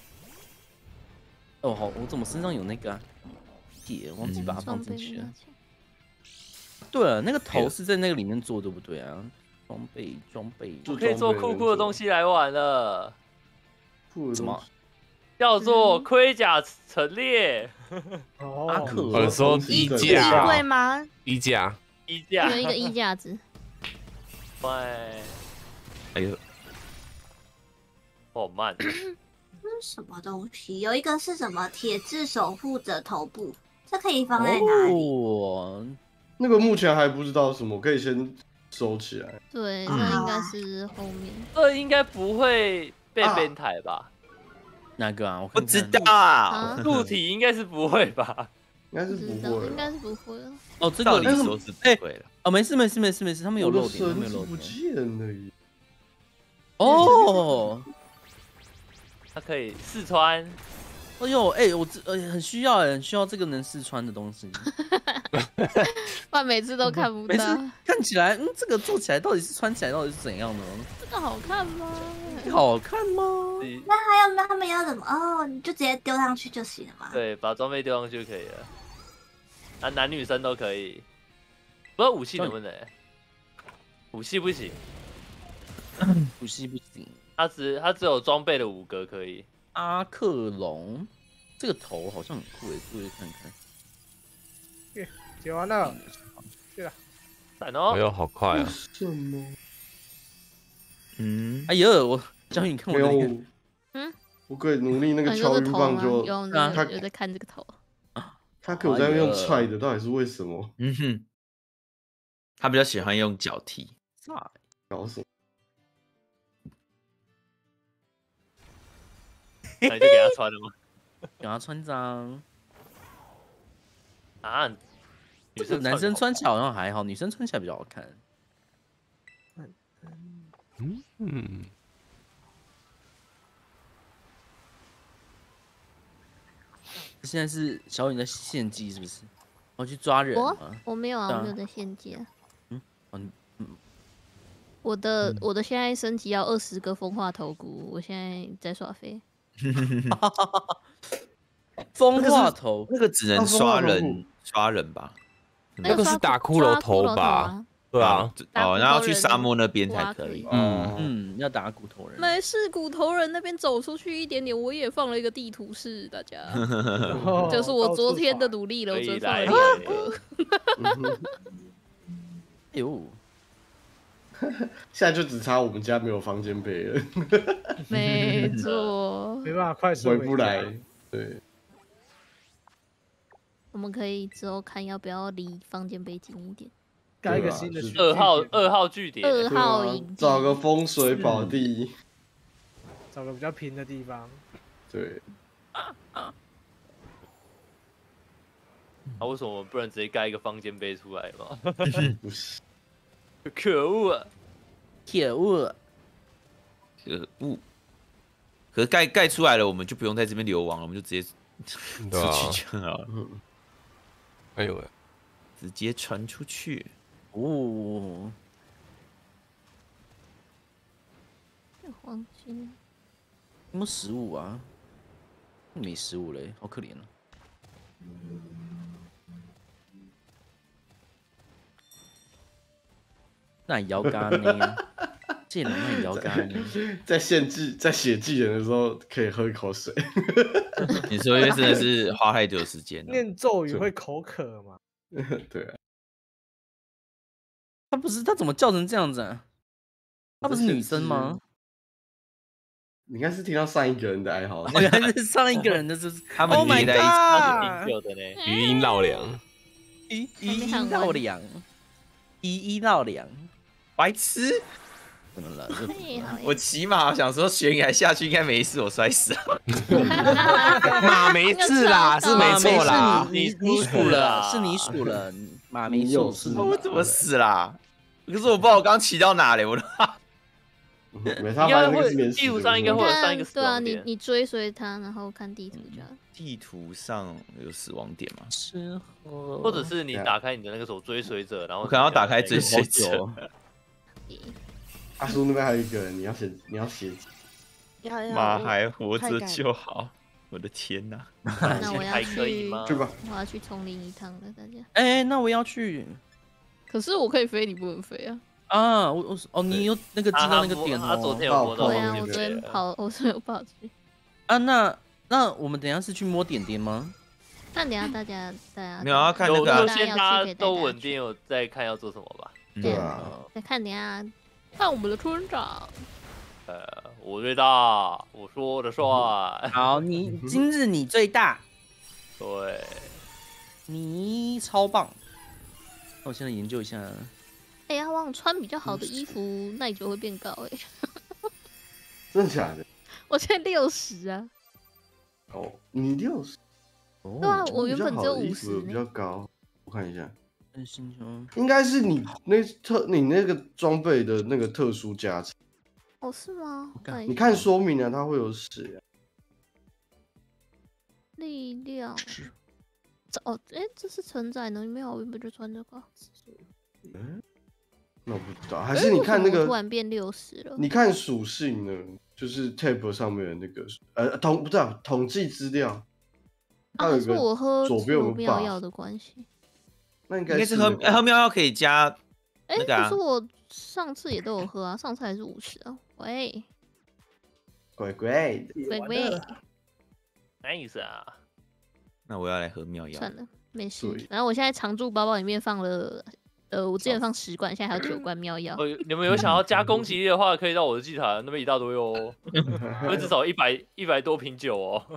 哦好，我怎么身上有那个铁？忘记把它放进去了。对了，那个头是在那个里面做，对不对啊？装备， 可以做酷酷的东西来玩了。 什么？ 叫做盔甲陈列。 阿克，我说衣架贵吗？ 衣架， 有一个衣架子。 喂， 哎呦， 好慢。 这是什么东西？有一个是什么铁质守护者头部，这可以放在哪里？ 那个目前还不知道什么，可以先收起来。 对，那应该是后面。 这应该不会被编台吧？ 哪个啊？我不知道。 固体应该是不会吧？ 应该是不会， 应该是不会。 哦，这个理说是不会了。 哦，没事，他们有漏点，他们有漏点。 不见了。 哦， 它可以试穿。 哎呦，我很需要这个能试穿的东西。 不然每次都看不到。 看起来，这个做起来到底是穿起来到底是怎样的？ 这个好看吗？ 好看吗？ 那他们要怎么？哦，你就直接丢上去就行了嘛。 对，把装备丢上去就可以了。男女生都可以。不知道武器能不能？武器不行。 武器不行。 它只有装备的5格可以。 阿克隆，这个头好像很酷诶，注意看看。 解完了，对了， 闪哦！ 哎呦，好快啊！ 什么？ 哎呦，我教你看我那个。我可以努力那个敲晕棒就。 有在看这个头。 他给我在用踹的，到底是为什么？ 他比较喜欢用脚踢。 搞什么？ 那你就给他穿了吗？ 给他穿上。 啊， 这个男生穿起来好像还好，女生穿起来比较好看。现在是小雨在献祭是不是？我去抓人吗？ 我没有啊，我没有在献祭啊。我的现在升级要20个风化头骨，我现在在耍飞。 风化头那个只能刷人吧？ 那个是打骷髅头吧？对啊， 然后去沙漠那边才可以。 要打骨头人。 没事，骨头人那边走出去一点点，我也放了一个地图示，大家。就是我昨天的努力了，我昨天放了2个。 哎呦！ 现在就只差我们家没有房间杯了。 没错， 没办法快速回不来。对， 我们可以之后看要不要离房间杯近一点， 盖一个新的 2号据点 ，2号营， 找个风水宝地， 找个比较平的地方。 对。 为什么我们不能直接盖一个方尖碑出来吗？ 不是。 可恶啊！ 可恶！ 可是盖出来了，我们就不用在这边流亡了，我们就直接出去就好了。 哎呦喂！ 直接传出去。 哦。 黄金。 有没有食物啊？没食物嘞，好可怜啊。那摇杆呢？剑那摇杆呢？ 在写技能的时候可以喝一口水。 你说因为真的是花太久时间了。 念咒语会口渴吗？ 对啊。 他怎么叫成这样子啊？他不是女生吗？ 你应该是听到上一个人的哀嚎。 原来是上一个人的，是他们叠在一起， 他是挺久的呢。 余音绕梁， 余音绕梁，余音绕梁。 白痴！ 怎么了？ 我骑马想说悬崖下去应该没事，我摔死了。 马没事啦，是没错啦。 你数了，是你数了，马没数是。 我怎么死啦？可是我不知道我刚骑到哪里，我的。 应该会地图上应该会有3个死对啊， 亡点。 你追随它，然后看地图就好。 地图上有死亡点吗？ 是， 或者是你打开你的那个手追随者，然后我可能要打开追随者。 阿叔那边还有一个人，你要写。 马还活着就好。我的天哪！ 那我要去吗？ 去吧， 我要去丛林一趟了，大家。 哎，那我要去。 可是我可以飞，你不能飞啊。 啊，你有那个知道那个点他昨天有摸到。 对啊，我昨天跑，我昨天有跑去。 啊，那我们等一下是去摸点点吗？ 那等一下大家没有要看那个， 先大家都稳定，有在看要做什么吧。 对啊。 再看等下看我们的村长。 我最大，我说的算。 好，今日你最大。 对。 你超棒。那我现在研究一下。 哎呀，往穿比较好的衣服，耐久会变高哎。 真的假的？ 我现在60啊。 哦，你60。 对啊，我原本只有50。 比较高，我看一下。应该是你那个装备的那个特殊加成。 哦，是吗？ 你看说明啊，它会有写。 力量。哦，哎，这是承载能力，没有，我原本就穿这个。 那我不知道，还是你看那个突然变60了。 你看属性呢，就是 tab 上面的那个不知道统计资料。 还是我喝左边有妙药的关系？ 那应该是喝妙药可以加那个啊。 可是我上次也都有喝啊，上次还是50啊。喂， 乖乖 ，nice 啊！ 那我要来喝妙药。 算了，没事。然后我现在常驻包包里面放了。我之前放10罐，现在还有9罐妙药。 你们有想要加攻击力的话，可以到我的祭坛那边一大堆哦，那至少100多瓶酒哦。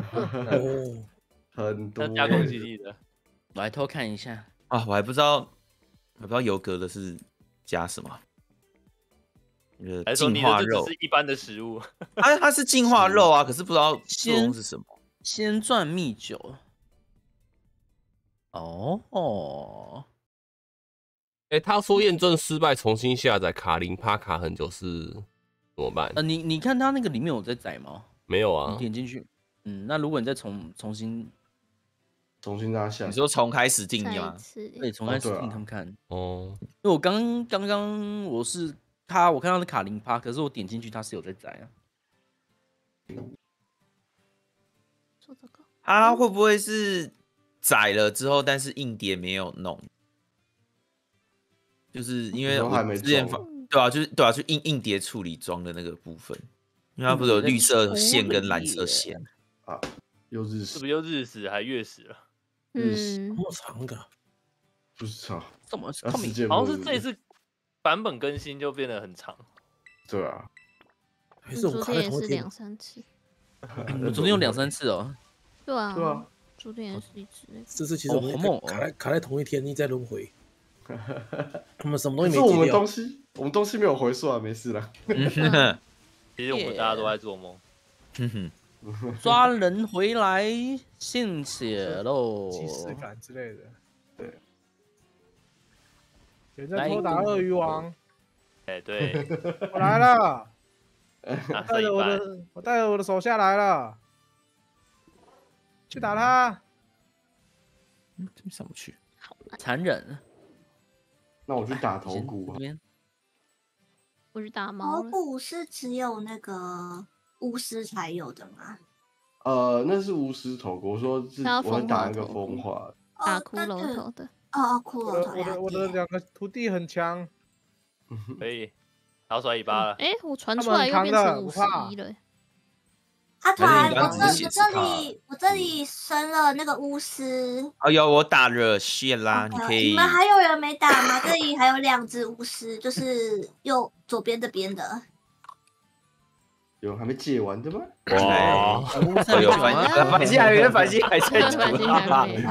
很多加攻击力的， 我来偷看一下啊，我还不知道油格的是加什么。进化肉是一般的食物， 它是进化肉啊，可是不知道作用是什么。 先赚蜜酒。哦。 他说验证失败，重新下载卡林帕卡很久是怎么办？ 你看他那个里面有在载吗？ 没有啊。 你点进去，那如果你再重新拉下， 你说重开始定吗？ 对，重开始定他们看。哦，因为我刚刚我看到是卡林帕，可是我点进去它是有在载啊。 做这个， 它会不会是载了之后，但是硬碟没有弄？就是因为我之前对啊，就硬碟处理装的那个部分，因为它不是有绿色线跟蓝色线啊，又日死， 是不是又日死还月死了？ 日死那么长的， 不是长， 怎么好像是这一次版本更新就变得很长。 对啊， 还是我昨天也是2、3次， 我昨天有2、3次哦。 对啊，昨天也是一次。 这次其实我们卡在同一天，一直在轮回。我们什么东西没解掉？我们东西没有回溯啊，没事了。 其实我们大家都在做梦。 抓人回来，献血喽！ 即视感之类的。对。有人在偷打鳄鱼王。 哎，对。 我来了。我带着我的手下来了。去打他。 上不去。 残忍。 那我去打头骨。 我去打猫。 头骨是只有那个巫师才有的吗？ 那是巫师头骨。我说是，我会打那个风化， 打骷髅头的。 骷髅头。 我的2个徒弟很强。 可以，好甩尾巴了。 我传出来又变成51了。 阿团，我这里升了那个巫师。 有我打了谢啦，你可以。 你们还有人没打吗？这里还有2只巫师，就是左边这边的。 有还没解完的吗？ 哇，有繁星还有繁星还在读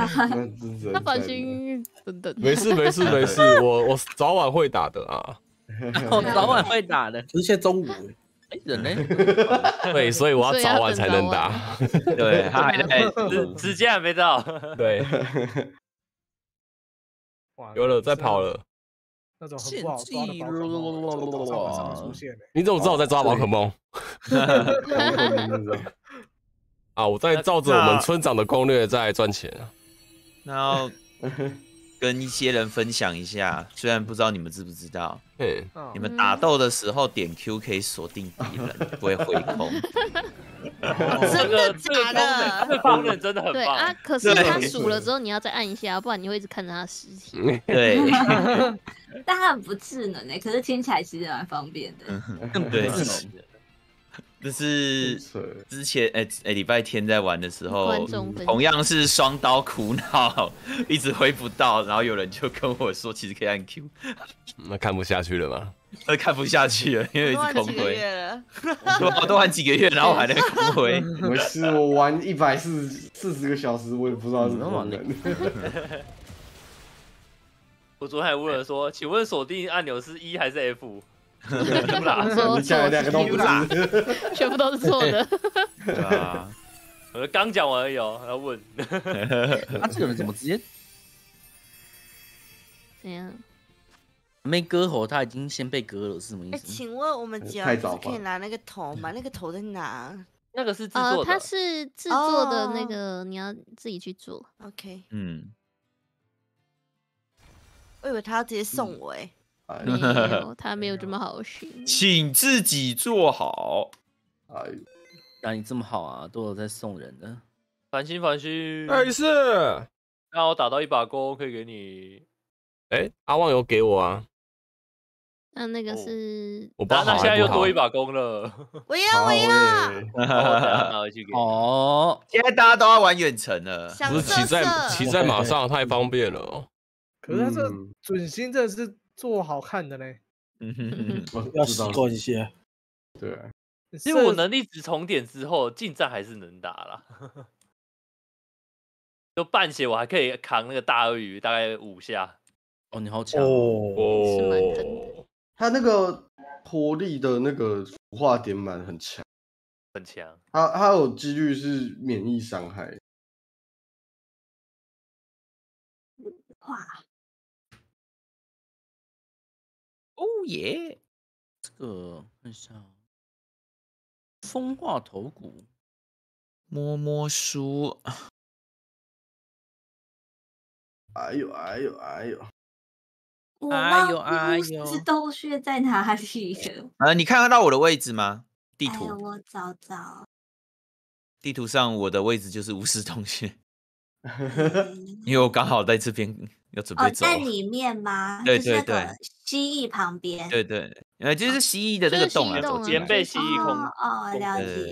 那繁星等等。 没事，我早晚会打的啊。 我早晚会打的， 只是现在中午。 人呢？ 对，所以我要早晚才能打。 对，他还在， 时间还没到。 对，有了，在跑了。 那种很不好抓的宝可梦出现。 你怎么知道我在抓宝可梦？啊，我在照着我们村长的攻略在赚钱啊。 然后跟一些人分享一下，虽然不知道你们知不知道，你们打斗的时候点 Q 可以锁定敌人，不会回空。 真的假的？ 这个功能真的很棒。 对啊，可是他数了之后，你要再按一下，不然你会一直看着他的尸体。 对， 但它很不智能诶，可是听起来其实蛮方便的。 对，这是之前礼拜天在玩的时候，同样是双刀苦恼，一直挥不到，然后有人就跟我说，其实可以按 Q， 那看不下去了吗？ 看不下去了，因为一直空挥。 我都玩几个月，然后还在空挥。 没事，我玩140个小时，我也不知道是怎么玩的。 我昨天还问了说，请问锁定按钮是E还是 F？ 你讲两个都不是， 全部都是错的。 对啊， 我刚讲完而已哦，要问。 这个人怎么直接？ 怎样？ 没割喉，他已经先被割了，是什么意思？ 请问我们只要可以拿那个头吗？那个头在哪？ 那个是制作的， 它是制作的那个，你要自己去做。 OK， 我以为他要直接送我哎。 没有，他没有这么好心， 请自己做好。 哎， 哪里这么好啊？都有在送人的。 繁星， 是。 那我打到1把弓可以给你。 阿旺有给我啊。 那个是， 我爸那现在又多1把弓了。 我要。 我拿回去给你。 哦，现在大家都要玩远程了， 不是骑在马上太方便了哦。 可是他这准星真的是做好看的呢。 要习惯一下。 对， 因为我能力值重点之后，近战还是能打啦。就半血我还可以扛那个大鳄鱼，大概5下。 哦，你好强是蛮疼的。 他那个活力的那个腐化点满很强， 很强。 他有几率是免疫伤害。 哇！ 哦耶！ 这个看一下，风化头骨， 摸书。 哎呦！ 我忘记是洞穴在哪里了。 你看得到我的位置吗？地图。 我找。 地图上我的位置就是巫师洞穴，因为我刚好在这边要准备走。 在里面吗？ 对， 蜥蜴旁边。 对，就是蜥蜴的那个洞啊， 前辈蜥蜴空。 了解。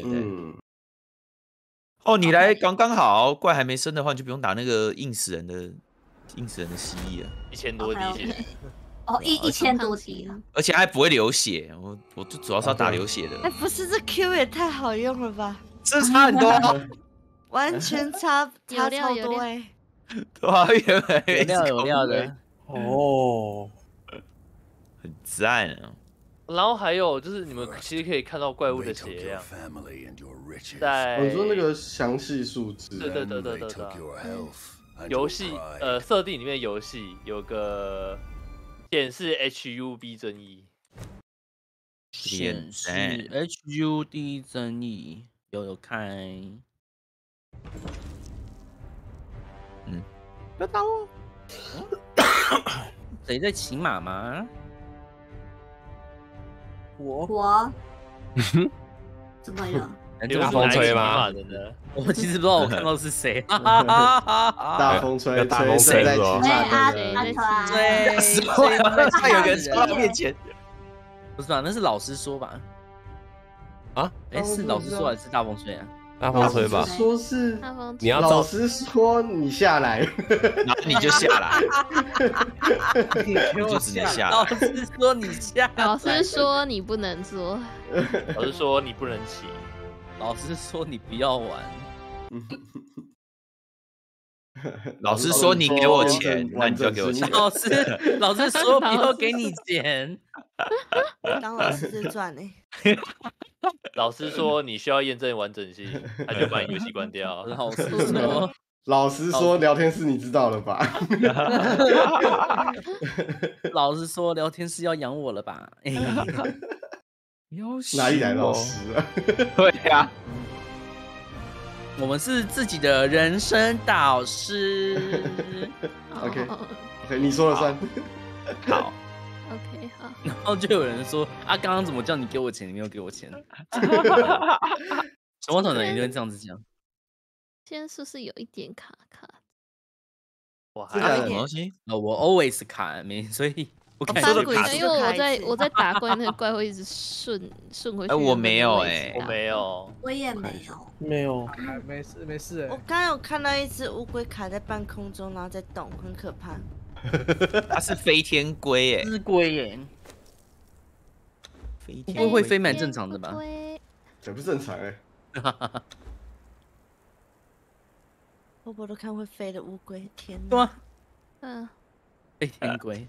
你来刚好，怪还没生的话，你就不用打那个硬死人的蜥蜴了 ，1000多滴血。 1000多滴， 而且还不会流血。我就主要是要打流血的。 不是，这 Q 也太好用了吧？ 这差很多， 完全差超多哎。 有料的哦，很赞啊。 然后还有就是，你们其实可以看到怪物的血量，在我说那个详细数字。 对。游戏设定里面游戏有个显示 HUD 增益， 显示 HUD 增益有看。不要打我！谁在骑马吗？ 我怎么了？ 大风吹吗？ 我其实不知道我看到是谁。 大风吹， 大风吹在骑马对， 有个人冲到面前， 不是吧？那是老师说吧？是老师说还是大风吹啊？ 大风吹吧。 说是你要老师说你下来， 然后你就下来，你就只能下来。 老师说你下来， 老师说你不能做， 老师说你不能骑， 老师说你不要玩。 老师说你给我钱，那你就要给我钱。 老师说不要给你钱， 当老师是赚呢。 老师说你需要验证完整性，他就把你游戏关掉。 老师说聊天室你知道了吧？ 老师说聊天室要养我了吧？ 哪里来老师啊？ 对呀， 我们是自己的人生导师。 OK， 你说了算。 好。 OK， 好。 然后就有人说啊，刚刚怎么叫你给我钱，你没有给我钱？什么可能一定会这样子讲？ 现在是不是有一点卡？ 我还有什么东西？ 我 always 卡没，所以我感觉因为我在打怪，那个怪会一直顺回去。 我没有我没有， 我也没有， 没有， 没事。 我刚刚有看到一只乌龟卡在半空中，然后在动，很可怕。 它是飞天龟耶， 是龟耶。乌龟会飞蛮正常的吧？ 这不正常哎。 波波都看会飞的乌龟，天哪！ 对啊，飞天龟，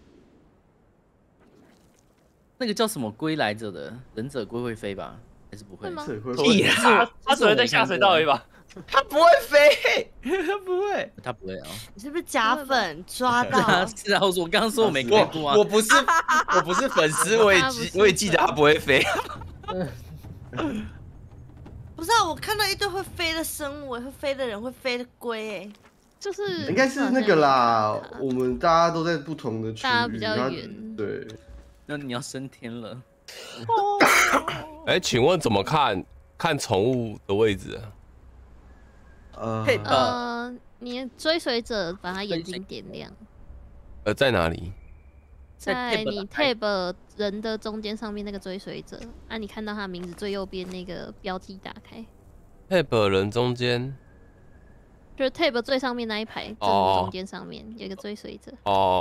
那个叫什么龟来着的？忍者龟会飞吧？还是不会？ 它只会在下水道而已吧？ 它不会飞，它不会， 它不会啊！ 你是不是假粉抓到？ 是啊，我刚刚说我没看过啊。 我不是粉丝，我也记得它不会飞。 不是啊，我看到一堆会飞的生物，会飞的人，会飞的龟，哎， 就是应该是那个啦。我们大家都在不同的区域， 大家比較遠。 对， 那你要升天了。 哎，请问怎么看宠物的位置？ 你追随者把他眼睛点亮。 在哪里？ 在你 tab 人的中间上面那个追随者，你看到他名字最右边那个标记打开。 tab 人中间， 就是 tab 最上面那一排正中间上面有一个追随者。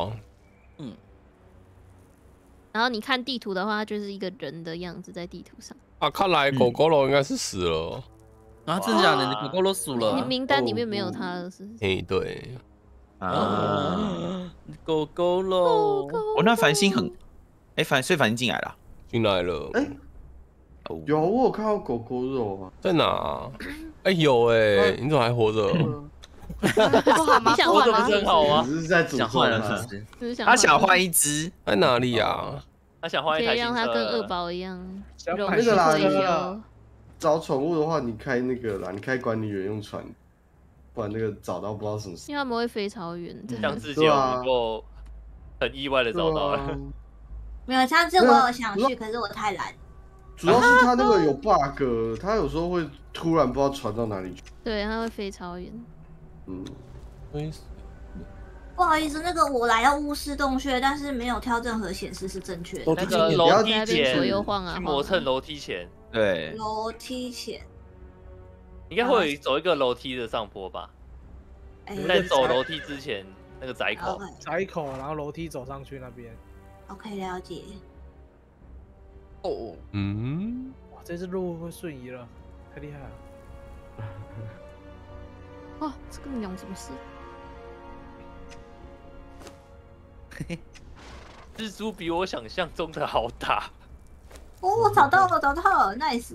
然后你看地图的话，就是一个人的样子在地图上。 看来狗狗龙应该是死了。 真假的？狗狗龙死了？ 你名单里面没有他了是？ 对。 狗狗喽！ 那繁星所以繁星进来了。 进来了。 有我有看到狗狗肉啊， 在哪？有你怎么还活着？ 不好吗？ 活着不是很好吗？ 只是在想换了， 他想换一只， 在哪里啊？ 他想换一台新车， 可以让他跟二宝一样， 那个啦。找宠物的话，你开那个啦，你开管理员用船。不然那个找到不知道什么事， 因为他们会飞超远。 像之前我就很意外的找到了。 没有，上次我有想去，可是我太懒。 主要是他那个有 bug， 他有时候会突然不知道传到哪里去。 对，他会飞超远。 不好意思，那个我来到巫师洞穴，但是没有挑任何显示是正确的。 那个楼梯前左右晃啊， 去磨蹭楼梯前。 对， 楼梯前。 应该会有走一个楼梯的上坡吧？在走楼梯之前，那个窄口， 然后楼梯走上去那边。 OK， 了解。 哇，这次路会瞬移了，太厉害了！ 这个鸟什么事？ 蜘蛛比我想象中的好打。 我找到了 ，nice。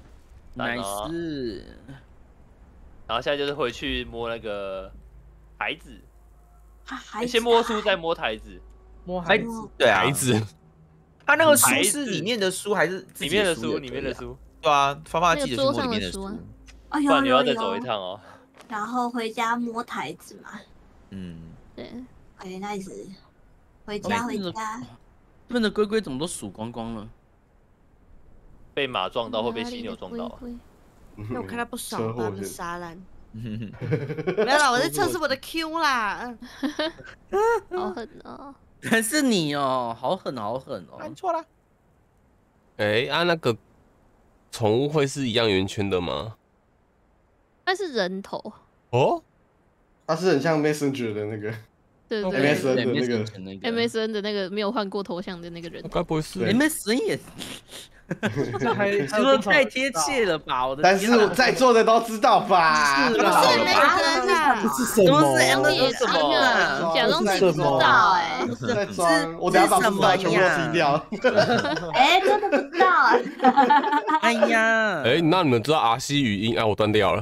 nice。 然后现在就是回去摸那个台子， 先摸书再摸台子， 摸孩子， 对啊， 孩子， 他那个书是里面的书还是里面的书？里面的书， 对啊，发发记得去摸里面的书， 不然你要再走一趟哦。 然后回家摸台子嘛， 对 ，nice， 回家。 这边的龟龟怎么都数光光了？ 被马撞到或被犀牛撞到。 那我看他不爽，把他们杀烂。没有啦，我在测试我的 Q 啦。 好狠哦！ 还是你哦，好狠哦！ 按错了。 那个宠物会是一样圆圈的吗？ 那是人头哦， 它是很像 Messenger 的那个， 对 MSN 的那个 MSN 的那个没有换过头像的那个人。 该不会是 MSN 也这说太贴切了吧？我的， 但是我在座的都知道吧？ 是啊， 这是什么？ 什么？假装自己不知道哎， 在装，我等下把不知道全部踢掉。 哎，真的不知道啊！ 哎呀， 哎，那你们知道阿西语音？哎，我断掉了。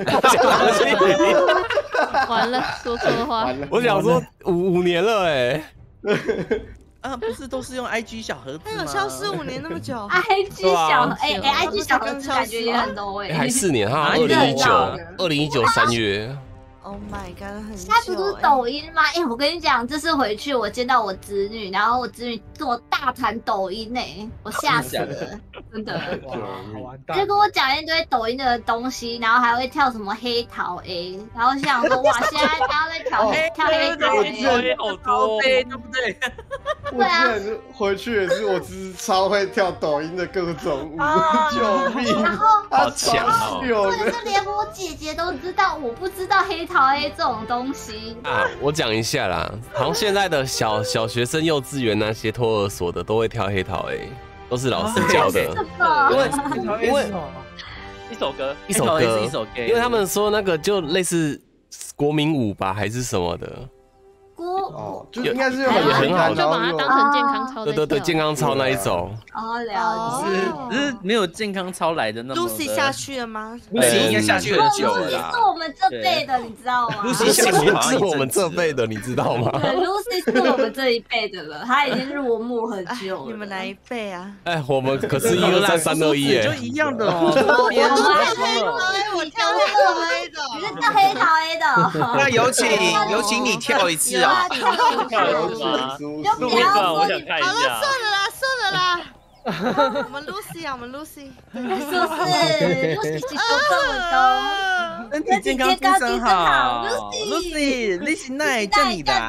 完了，说错话。 我想说5年了哎。 啊，不是都是用 IG 小盒子吗？ 它有消失5年那么久。 IG 小IG 小盒子感觉也很多哎。 还4年哈，2019 3月。 Oh my god， 很久。 它不是抖音吗？哎，我跟你讲，这次回去我见到我侄女，然后我侄女跟我大谈抖音哎，我吓死了，真的。就跟我讲一堆抖音的东西，然后还会跳什么黑桃 A， 然后想说哇，现在大家在跳黑桃 A 好多， 对不对？ 我之前回去也是，我只是超会跳抖音的各种舞，救命！ 然后好强哦！ 或者是连我姐姐都知道，我不知道黑桃 A 这种东西啊。我讲一下啦，好像现在的小学生、幼稚园那些托儿所的都会跳黑桃 A， 都是老师教的。 因为一首歌， 因为他们说那个就类似国民舞吧，还是什么的。 哦，就应该是很好， 就把它当成健康操。 对，健康操那一种。 哦，了解。 只是没有健康操来的那么。 Lucy 下去了吗 ？Lucy 应该下去很久了啦。 是我们这辈的，你知道吗 ？Lucy 是我们这辈的，你知道吗？ 对 ，Lucy 是我们这一辈的了，她已经入幕很久了。 你们哪一辈啊？ 哎，我们可是1、2、3、3、2、1， 就一样的哦。 我跳黑桃 A 的， 你是跳黑桃 A 的。 那有请你跳一次啊！ 跳一次吗？录一段，我想看一下。 好了，算了啦。我们 Lucy 啊，我们 Lucy， 是不是 ？Lucy 几个这么高， 身体健康，精神好。Lucy， 你是哪叫你的？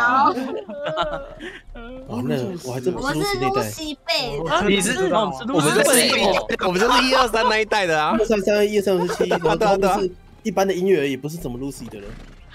完了，我还真不是 Lucy 辈的。 你是我们就是1、2、3那一代的啊。 133、127，然后都是一般的音乐而已，不是怎么 Lucy 的人。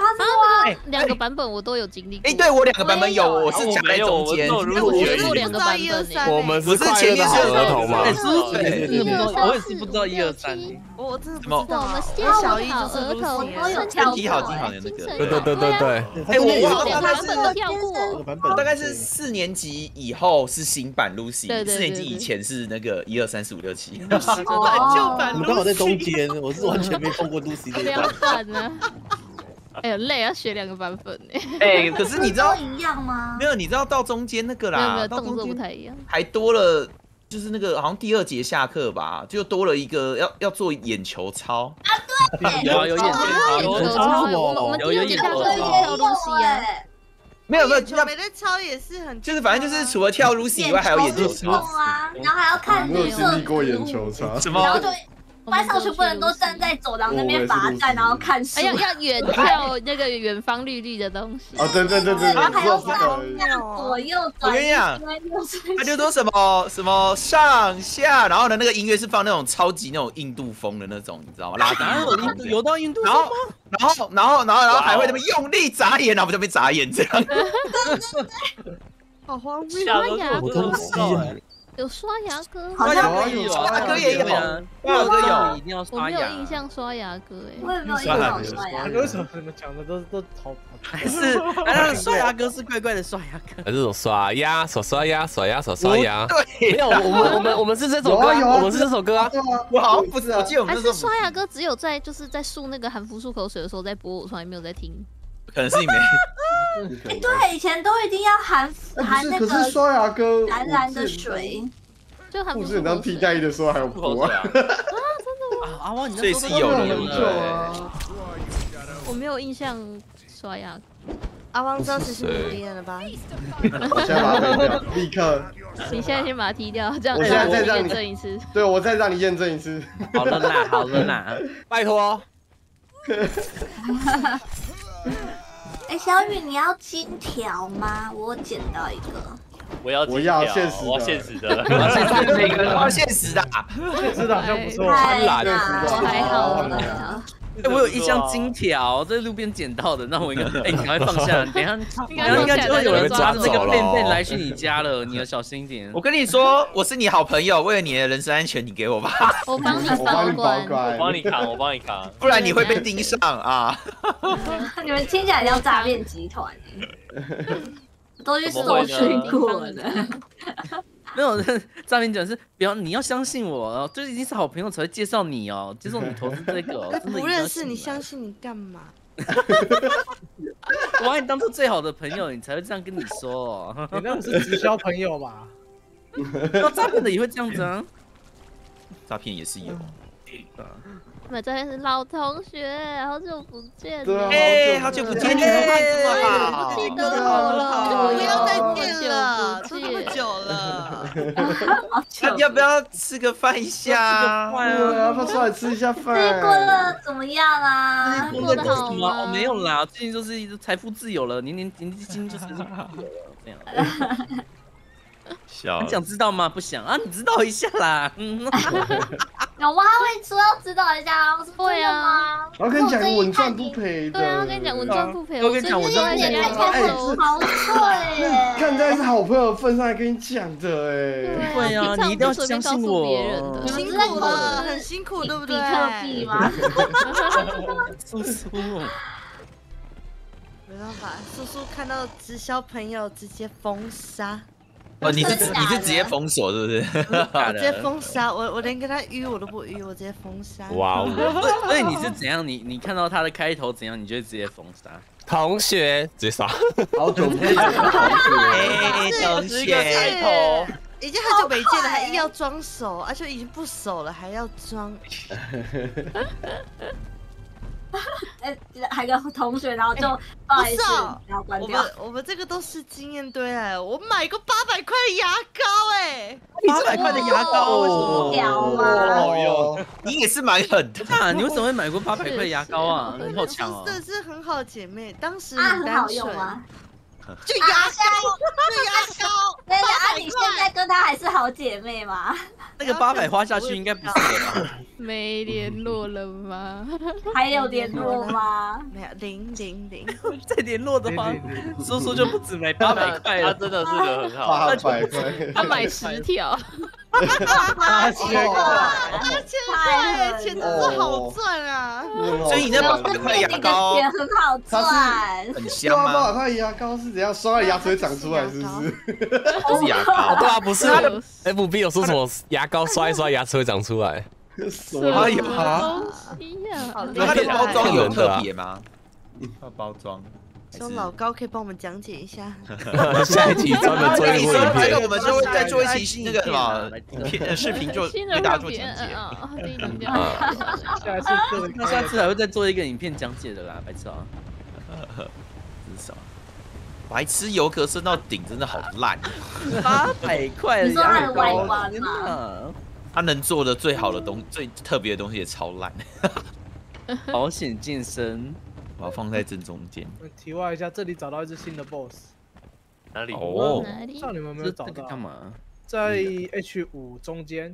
2个版本我都有经历过。 哎，对我2个版本有，我是夹在中间。 我是做2个版本。 我们是前面是儿童吗？ 我也是不知道1、2、3。 我真的不知道。 我们小一就是儿童都有跳跳好的那个。 对。 哎，我 2个版本都跳过。 大概是4年级以后是新版 Lucy，4年级以前是那个1、2、3、4、5、6、7。 旧版。 我刚好在中间，我是完全没碰过 Lucy 这一版呢。哎呦，累，要学2个版本呢。 哎，可是你知道一样吗？ 没有，你知道到中间那个啦， 没有动作不太一样， 还多了，就是那个好像第2节下课吧，就多了一个要做眼球操啊，对， 有眼球操， 我们第2节下课跳 Lucy 啊。 没有，没在操也是很， 就是反正就是除了跳 Lucy 以外，还有眼球操啊，然后还要看没有经历过眼球操， 什么？ 班上全部人都站在走廊那边罚站，然后看书。 要远跳那个远方绿绿的东西。 哦，对， 然后还要左右转。 我跟你讲，他就说什么上下，然后呢，那个音乐是放那种超级那种印度风的那种，你知道吗？拉丁有到印度风吗？ 然后还会那么用力眨眼，然后我们就被眨眼这样。 好荒谬！ 我真是。 有刷牙歌， 好像有刷牙歌也有，刷牙歌有，一定要刷牙。 我没有印象刷牙歌哎， 我也没有印象刷牙歌。 为什么你们讲的都好？ 还是刷牙歌是怪怪的刷牙歌， 还是这种刷牙手刷牙刷牙手刷牙？ 对， 没有，我们是这首歌，我们是这首歌啊。 我好像不知道，我记得我们还是刷牙歌只有在就是在漱那个含氟漱口水的时候在播，我从来没有在听。 可能是你没。 对，以前都一定要含那个。 可是刷牙歌蓝蓝的水。 就含氟漱口水。 你当替代役的时候还有播啊？ 啊，真的吗？ 阿汪，你所以是有的。 我没有印象刷牙。 阿汪知道谁是努力了吧？ 我现在把它踢掉，立刻。 你现在先把它踢掉，这样我现在再让你验证一次。 对，我再让你验证一次。 好了啦， 拜托。 哎，小雨，你要金条吗？我捡到一个。 我要现实的， 我要现实的， 每个人都要现实的， 现实的好像不错。 太难了，我还好了。 我有一箱金条在路边捡到的，那我应该你赶快放下，等一下应该就会有人抓着这个便来去你家了，你要小心一点。 我跟你说，我是你好朋友，为了你的人身安全，你给我吧。 我帮你保管， 我帮你扛，我帮你扛， 不然你会被盯上啊。 你们听起来像诈骗集团，都去搜寻过的。 没有诈骗讲是，不要你要相信我，就已经是好朋友才会介绍你哦，介绍你投资这个。 不认识你，相信你干嘛？ 我把你当做最好的朋友，你才会这样跟你说哦。 你那是直销朋友吧？ 那诈骗的也会这样子啊？ 诈骗也是有。 我们这边是老同学，好久不见。 对，好久不见，你们办这么好， 记得我了， 不要再见了，都这么久了。 要不要吃个饭一下？ 要不要出来吃一下饭？ 过得怎么样啊？ 过得好吗？ 没有啦，最近就是财富自由了，年轻就是这样。你想知道吗？不想啊，你知道一下啦。 有吗？他会说要知道一下，会啊。 我跟你讲稳赚不赔的。 对啊，我跟你讲稳赚不赔。 我跟你讲稳赚不赔。 好脆耶！ 看在是好朋友的份上，还跟你讲的哎。 对啊，你一定要相信我。 辛苦了，很辛苦，对不对？ 比特币吗？ 叔叔。 没办法，叔叔看到直销朋友直接封杀。 哦，你是直接封锁是不是？ 我直接封杀，我连跟他约我都不约，我直接封杀。 哇哦！ 所以你是怎样？你看到他的开头怎样，你就会直接封杀？ 同学直接杀。 好久不见， 同学开头已经很久没见了，还硬要装熟，而且已经不熟了，还要装。 还有个同学，然后就不好意思，然后关掉。 我们这个都是经验堆来，我买过800块的牙膏哎 ，800块的牙膏，为什么？ 屌吗？ 好用，你也是蛮狠的。 啊，你为什么会买过800块的牙膏啊？你好强哦！ 这是很好的姐妹，当时很好用吗？ 就牙膏， 对啊，你现在跟她还是好姐妹吗？ 那个800花下去应该不是的吧？ 没联络了吗？ 还有联络吗？ 没有，000。 再联络的话，叔叔就不止买800块了。 他真的是人很好 ，800块， 他买10条。 8000块，钱真是好赚啊！ 所以你那800块牙膏钱很好赚， 很香吗 ？800块牙膏是怎样刷了牙齿会长出来，是不是？ 不是牙膏， 对啊，不是。FB 有说什么牙膏刷一刷牙齿会长出来？ 什么有啊？它的包装有特别吗？它包装。 说老高可以帮我们讲解一下。 下一集专门做一部影片， 这个我们就会再做一期那个什么视频，就给大家做讲解。 下次还会再做一个影片讲解的啦，白痴啊！ 至少白痴油壳升到顶真的好烂 ，800块的牙膏，天哪！ 他能做的最好的最特别的东西也超烂。 保险健身。 我要放在正中间。 题外一下，这里找到一只新的 BOSS。 哪里？ 哦， 不知道你们有没有找到？ 干嘛？ 在 H5中间。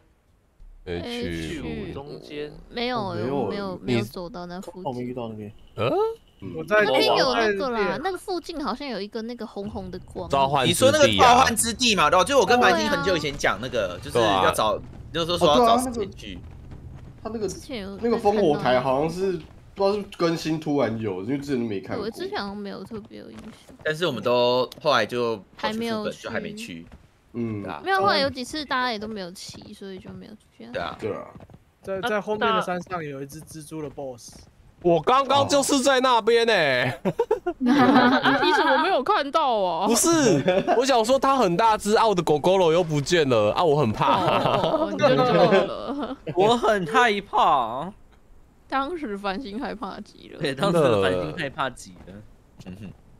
H5中间没有走到那附近。 我没遇到那边。 我在那边有那个啦，那个附近好像有一个那个红红的光。 你说那个召唤之地嘛？对吧？就我跟白金很久以前讲那个，就是要找，就是说要找时间去。 他那个烽火台好像是。不知道是更新突然有，因为之前都没看过。 我之前好像没有特别有印象。 但是我们都后来就还没有就还没去。 没有，后来有几次大家也都没有骑，所以就没有去。 对啊。 在后面的山上有一只蜘蛛的 BOSS。 我刚刚就是在那边呢。 你怎么没有看到啊？ 不是，我想说它很大只，我的狗狗肉又不见了啊，我很怕。 你就错了。 我很害怕。 当时繁星害怕极了。 对，当时繁星害怕极了。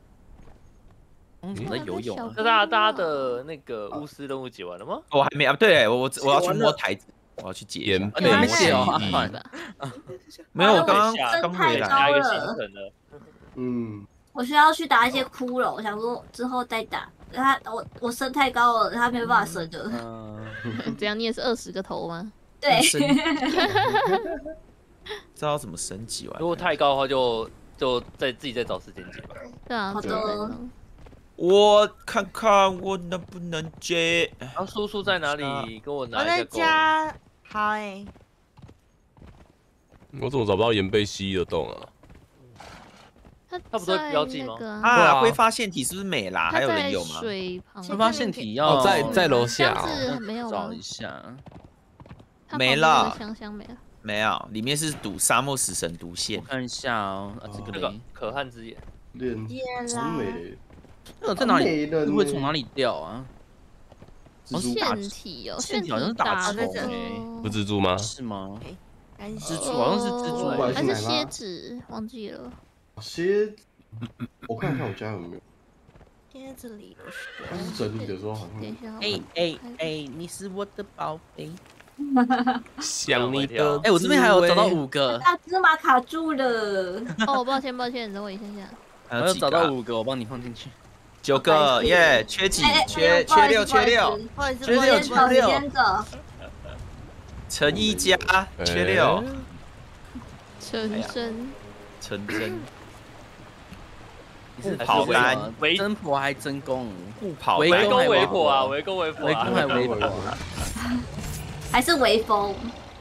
怎么在游泳啊？ 那大家的那个巫师任务解完了吗？ 我还没啊，对我要去摸台子，我要去解。 你还没解哦？ 没有，我刚回来。 加一个行程了。 我需要去打一些骷髅，我想说之后再打。我升太高了，他没有办法升的。 这样你也是20个头吗？ 对。 知道怎么升级完。 如果太高的话，就自己再找时间接吧。 对啊， 好的。 我看看我能不能接。 然后叔叔在哪里？跟我拿一我在下钩。 家。好哎。 我怎么找不到岩贝蜥蜴的洞啊？ 它不是会标记吗？ 啊，挥发腺体是不是没啦？还有人有吗？ 水旁。 挥发腺体要在楼下。 没有找一下。 没了。 香没了。 没有，里面是赌沙漠死神毒腺。 我看一下哦， 这个可汗之眼。 完美。 这个在哪里？会从哪里掉啊？ 腺体哦， 腺体好像是打虫不蜘蛛吗？ 是吗？ 蜘蛛好像是蜘蛛， 还是蝎子？忘记了。 蝎子，我看看我家有没有。 蝎子里有水。 但是整理的时候好像。 哎，你是我的宝贝。 想你的。 哎，我这边还有找到5个。 大芝麻卡住了。 哦，抱歉，等我一下下。 我有找到5个，我帮你放进去。 9个耶，缺几？缺6，缺6。 先走。 陈一家缺6。陈真。 你是跑单， 真婆还真公？ 不跑， 围攻围婆啊，围攻围婆， 围攻还围婆， 还是微风？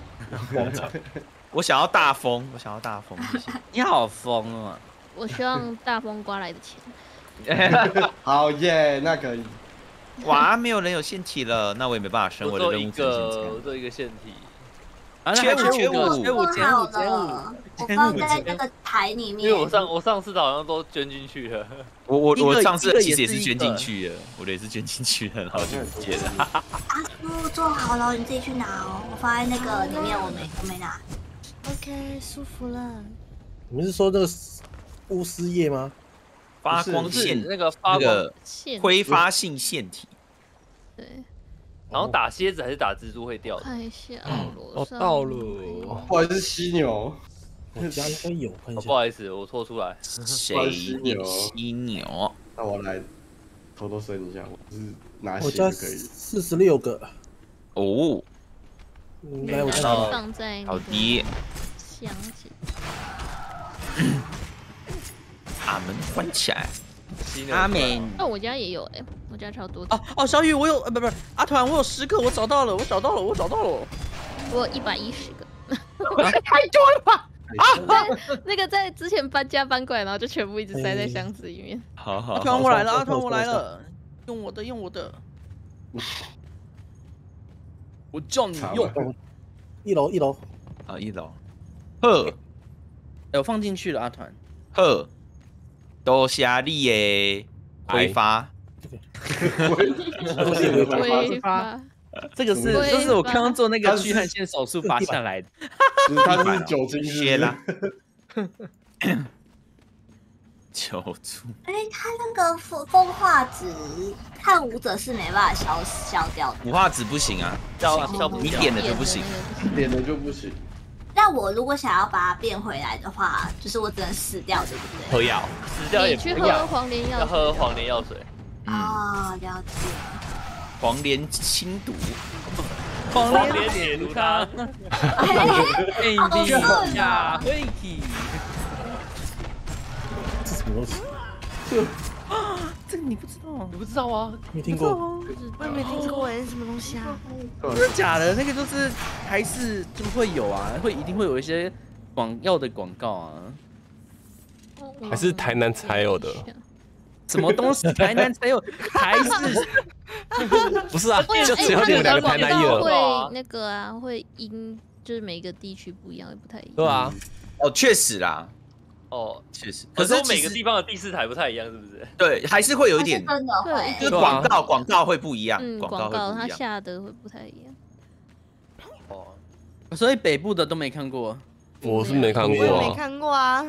我想要大风， 你好疯啊！ 我希望大风刮来的钱。 好耶，那可以。 哇，没有人有腺体了，那我也没办法升我的任务呈现。 我做一个腺体。 缺5， 减5。我放在那个台里面。 因为我上次好像都捐进去了。 我上次其实也是捐进去的，我的也是捐进去的，然后就不见了。 阿叔做好了，你自己去拿哦。我放在那个里面，我没拿。 OK， 舒服了。 你们是说那个钨丝叶吗？ 发光线那个发光挥发性腺体。 对。 然后打蝎子还是打蜘蛛会掉的？ 看一下， 到了， 不好意思，犀牛， 我家应该有，看一下。 不好意思，我错出来。 谁犀牛？ 那我来偷偷升一下，我是拿血我家就可以。 46个。 哦。 来，我放在好的。 箱子。 把门关起来。 阿美， 我家也有我家超多。 哦，小雨，我有不阿团，我有10个，我找到了。 我有110个。 太多了吧？ 那个在之前搬家搬过来，然后就全部一直塞在箱子里面。 好， 阿团我来了，用我的。我叫你用。 1楼。 啊，1楼。呵， 我放进去了，阿团。 呵。多谢你的挥发， 挥发， 这是我刚刚做那个去汗腺手术拔下来的， 它是酒精血啦。酒足。 它那个风化值看舞者是没办法消掉的。 腐化值不行啊，你点了就不行， 点了就不行。 那我如果想要把它变回来的话，就是我只能死掉，对不对？ 喝药， 死掉也去喝黄连药， 要喝黄连药水。 啊，了解。 黄连清毒， 黄连解毒汤。 呀，会体。 这什么东西？ 这个你不知道？ 你不知道啊？ 没听过。 我也没听过什么东西啊？ 真的假的？那个就是台视就会有啊，一定会有一些药的广告啊。 还是台南才有的？ 什么东西？台南才有？台视？ 不是啊，就只有你们2个台南有。 会那个啊，会就是每个地区不一样，也不太一样。 对啊。 哦，确实啦。 哦， 确实， 可是每个地方的第4台不太一样，是不是？ 对，还是会有一点， 真的会， 就是广告会不一样， 广告它下的会不太一样。 哦， 所以北部的都没看过， 我是没看过， 我也没看过啊。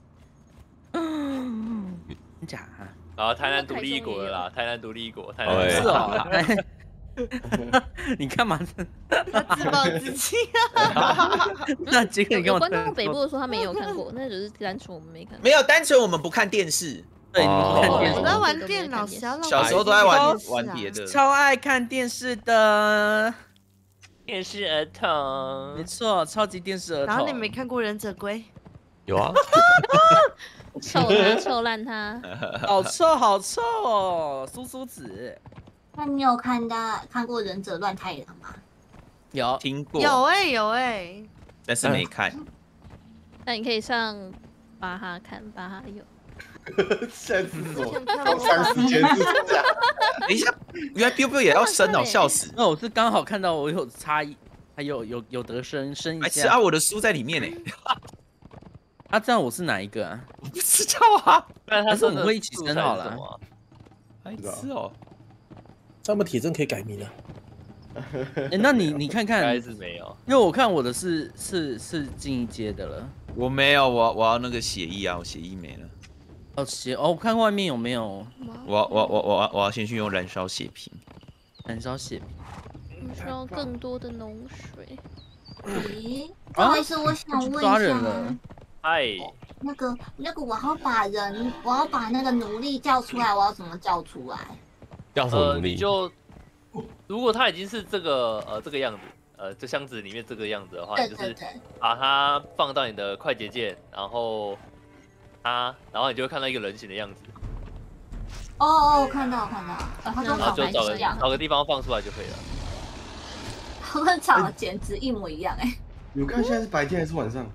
真假？ 啊，台南独立一国了啦，台南独立一国，台南是哦。你干嘛？ 他自暴自弃啊！那杰克，你跟我观众北部的说他没有看过，那只是单纯我们没看过。 没有，单纯我们不看电视。 对，你们不看电视， 我在玩电脑， 小时候都在玩别的， 超爱看电视的。 电视儿童， 没错，超级电视儿童。 然后你没看过《忍者龟》？ 有啊。 臭他，臭烂他， 好臭，好臭哦，苏苏子。 那你有看过《忍者乱太郎》吗？ 有听过， 有哎， 但是没看。 那你可以上巴哈看，巴哈有。 现在是什么？好长时间是这样。 等一下，原来 biu biu 也要升哦，笑死！ 那我是刚好看到我有差异，还有得升一下。 白痴啊，我的书在里面呢。 啊，这样我是哪一个啊？ 我不知道啊。 但是我们会一起升好了。 白痴哦， 这么铁证可以改名了。 哎，那你看看， 应该是没有， 因为我看我的是进一阶的了。 我没有，我要那个血液啊，我血液没了。 我看外面有没有？ 我要先去用燃烧血瓶。 燃烧血瓶。 需要更多的脓水。 咦，不好意思，我想问一下。 嗨。 那个，我要把那个奴隶叫出来，我要怎么叫出来？ 叫什么奴隶？ 如果他已经是这个样子，这箱子里面这个样子的话，就是把它放到你的快捷键，然后你就会看到一个人形的样子。 哦，看到， 然后就找个地方放出来就可以了。 他们长得简直一模一样哎！ 你看现在是白天还是晚上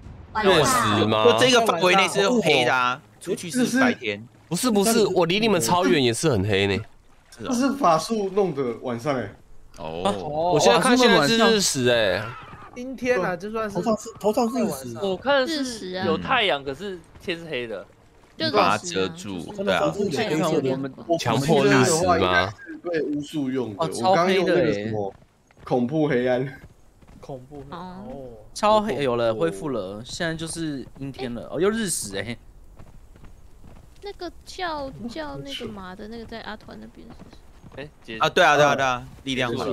？60吗？ 这个范围内是黑的啊，出去是白天。 不是，我离你们超远也是很黑呢。 这是法术弄的晚上哎。 哦，我现在看现在是日食哎。 阴天啊，就算是头上是日食。 我看是有太阳，可是天是黑的， 就把它遮住。对啊， 我们强迫日食吗？ 对巫术用的，我刚用那个什么恐怖黑暗。 恐怖哦， 超黑有了，恢复了，现在就是阴天了，又日食哎。 那个叫那个马的那个在阿团那边是？对啊，力量好。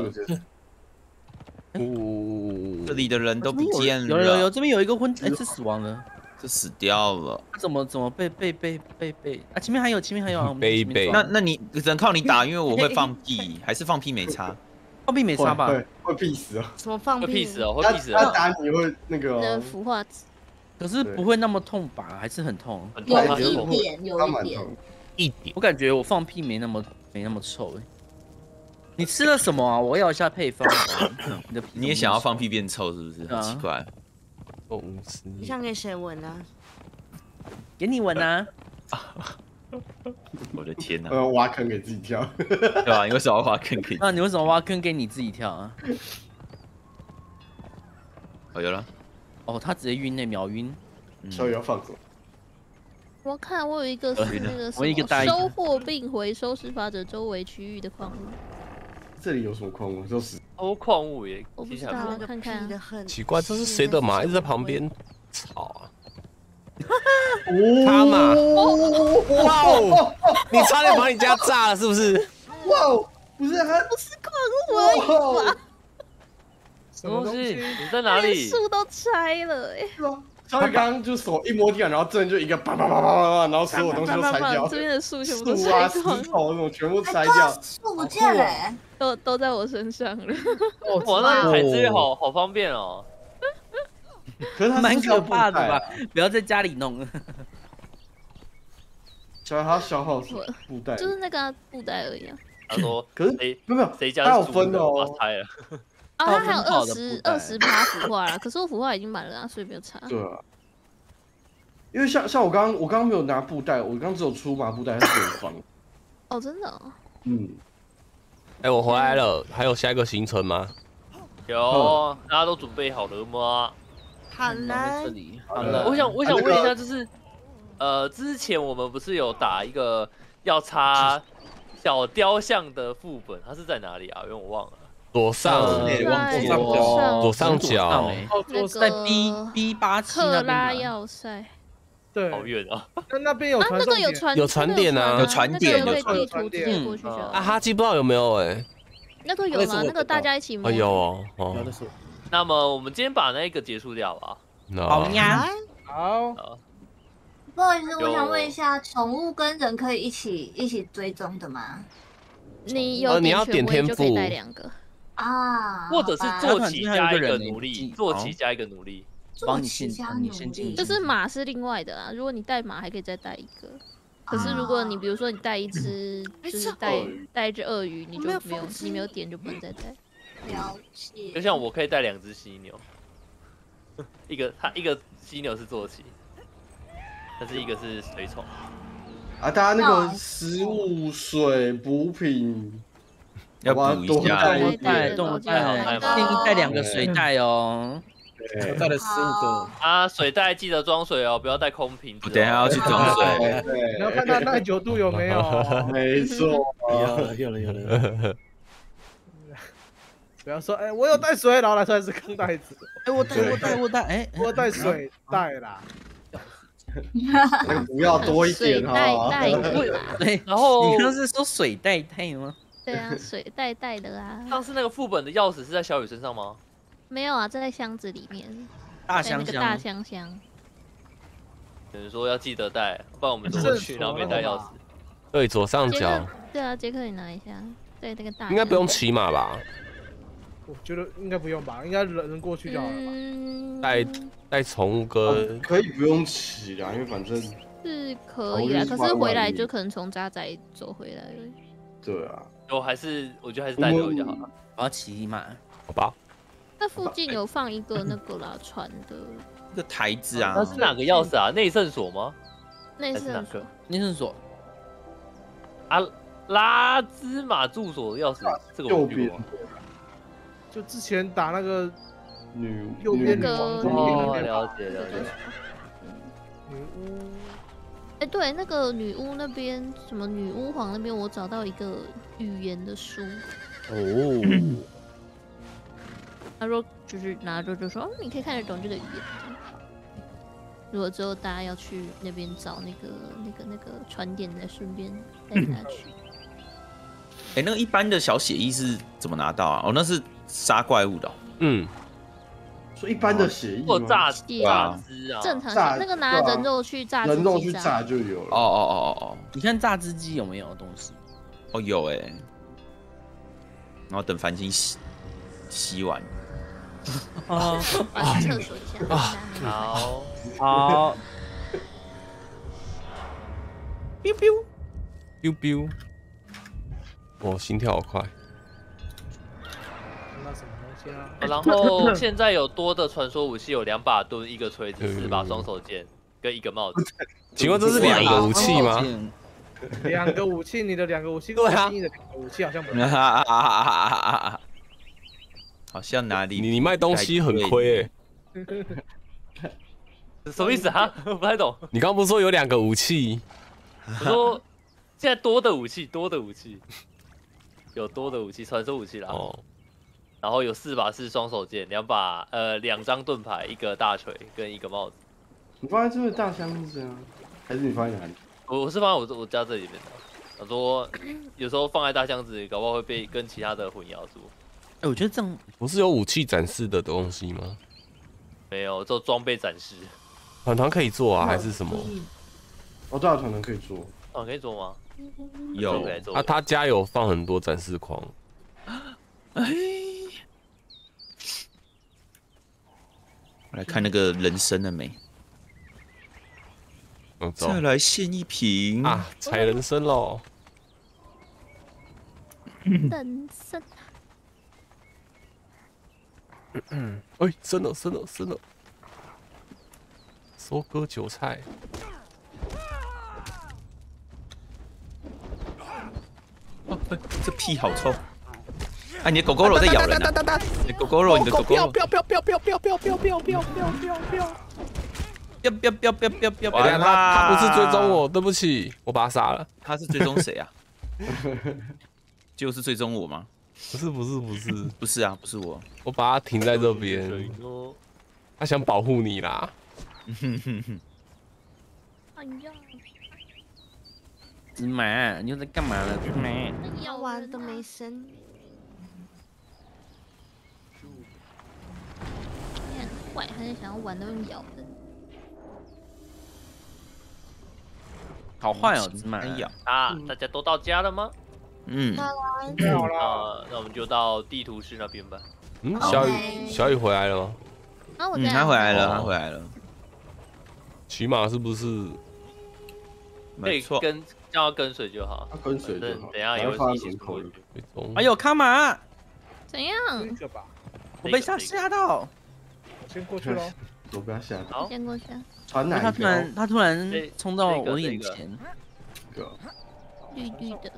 这里的人都不见了。 有，这边有一个是死亡了， 这死掉了。 怎么被啊？前面还有背。 那你只能靠你打，因为我会放屁，还是放屁没差？ 放屁没差吧？ 会屁死哦。 什么放屁？ 会屁死哦！ 他打你会那个。 那孵化子。 可是不会那么痛吧？还是很痛。 有一点。 我感觉我放屁没那么臭哎。你吃了什么啊？我要一下配方。 你也想要放屁变臭是不是？很奇怪。 你想给谁闻啊？ 给你闻啊！ 我的天哪！ 挖坑给自己跳， 对吧？你为什么要挖坑给？ 那你为什么挖坑给你自己跳啊？ 有了。 他直接晕秒晕。 所以要放什么？ 我看我有一个是那个收获并回收执法者周围区域的矿物。 这里有什么矿物？就是矿物耶， 我不知道，看看。 奇怪，这是谁的马？一直在旁边吵啊！他嘛，哇哦！你差点把你家炸了，是不是？ 哇哦，不是他， 不是矿物而已吧？ 什么东西？你在哪里？ 树都拆了哎！ 他刚刚就手一摸地板，然后真的就一个啪啪啪啪啪，然后所有东西都拆掉， 这边的树全部都拆石头那种全部拆掉， 树不见了， 都在我身上了。 哇，那采资源好方便哦。 可是他蛮可怕的吧？不要在家里弄。 主要他消耗布袋， 就是那个布袋而已啊。 他说， 可是没有谁家有分的哦， 拆了。 它还有20%腐化了，可是我腐化已经满了啊，所以没有差。 对啊，因为像我刚刚没有拿布袋，我刚只有出麻布袋，它是有放。 哦，真的？ 我回来了，还有下一个行程吗？ 有，大家都准备好了吗？ 好了， 好了。 我想问一下，就是之前我们不是有打一个要插小雕像的副本，它是在哪里啊？因为我忘了。 左上角， 在 B87 克拉要塞。 对， 好远啊！ 那边有那个有传点啊， 有传点， 有地图直接过去就好。 哈基不知道有没有那个有吗？那个大家一起摸。 有哦。 那么我们今天把那个结束掉吧。 好呀。 好。 不好意思，我想问一下，宠物跟人可以一起追踪的吗？ 你要点天赋就可以带2个。 啊， 或者是坐骑加一个奴隶，坐骑加一个奴隶， 帮你先进。 就是马是另外的啦，如果你带马还可以再带一个。可是如果你比如说你带一只，就是带一只鳄鱼，你就没有点就不能再带。 了解。 就像我可以带2只犀牛，一个犀牛是坐骑，但是一个是随从。 啊，大家那个食物、水、补品要补一下。 带建议带2个水袋哦。 带了15个啊，水袋记得装水哦，不要带空瓶子。 我等一下要去装水。 你要看它耐久度有没有？ 没错， 有了。 不要说，我有带水，然后拿出来是空袋子。 我带， 我带水袋啦。 那个不要多一点哈。 对， 然后你刚是说水袋吗？ 对啊，水袋的啊。 上次那个副本的钥匙是在小雨身上吗？ 没有啊，在箱子里面。 大箱箱。 有人说要记得带，不然我们走过去然后没带钥匙。 对，左上角。 对啊，杰克你拿一下，对那个大。 应该不用骑马吧？ 我觉得应该不用吧，应该人过去就好了吧。 带宠物跟可以不用骑啦，因为反正是可以啦，可是回来就可能从渣仔走回来了。 对啊， 我觉得还是带走比较好。 我要骑马， 好吧。 那附近有放一个那个啦，船的一个台子啊。 那是哪个钥匙啊？内圣所吗？ 内圣所。 啊，拉兹玛住所的钥匙，这个我遇过。 就之前打那个右边的了解。 女巫。 对，那个女巫那边，什么女巫皇那边，我找到一个语言的书。 哦。 他说就是拿着就说，你可以看得懂这个语言。如果之后大家要去那边找那个船点，再顺便带大家去。 那个一般的小血翼是怎么拿到啊？那是杀怪物的。 说一般的血翼或炸汁啊， 正常那个拿人肉去炸， 人肉去炸就有了。 哦， 你看炸汁机有没有东西？ 哦，有然后等繁星洗完。 我去厕所一下。 好。 biu。我心跳好快。 那什么东西啊？ 然后现在有多的传说武器有2把盾、1个锤子、4把双手剑跟1个帽子。 请问这是2个武器吗 ？2个武器，你的2个武器跟我你的2个武器好像不一样。 好像哪里？ 你卖东西很亏什么意思啊？我不太懂。 你刚不是说有2个武器？ 我说现在多的武器，有多的武器，传说武器啦。然后有4把是双手剑，2张盾牌，1个大锤跟1个帽子。 你放在这个大箱子啊？还是你放在哪里？ 我是放在我家这里面的。我说有时候放在大箱子，搞不好会被跟其他的混淆住。 我觉得这样不是有武器展示的东西吗？ 没有，只有装备展示。 团可以做啊，还是什么？ 对啊，团可以做。 可以做吗？ 有啊，他家有放很多展示框。 我来看那个人参了没？再来献一瓶啊！采人参喽！ 人参。 生了！收割韭菜。 这屁好臭！你的狗狗肉在咬人啊！你的狗狗肉，你的狗狗肉！ 不要！ 他不是追踪我，对不起，我把他杀了。 他是追踪谁啊？就是追踪我吗？ 不是， 不是啊，不是我。 我把他停在这边，他想保护你啦。 哎呀！ 芝麻，你又在干嘛呢？芝麻， 要玩都没声。 你很坏，他就想要玩都用咬的。 好坏哦，芝麻。 大家都到家了吗？ 好了， 那我们就到地图室那边吧。 小雨回来了吗？ 他回来了，他回来了。 骑马是不是？ 没错，叫他跟随就好。 他跟随就好。 等下有一起过去。 哎呦，卡马， 怎样？ 我被吓到。 我先过去喽。 我不要吓到。 先过去。 传哪一个？他突然冲到我眼前。 绿绿的。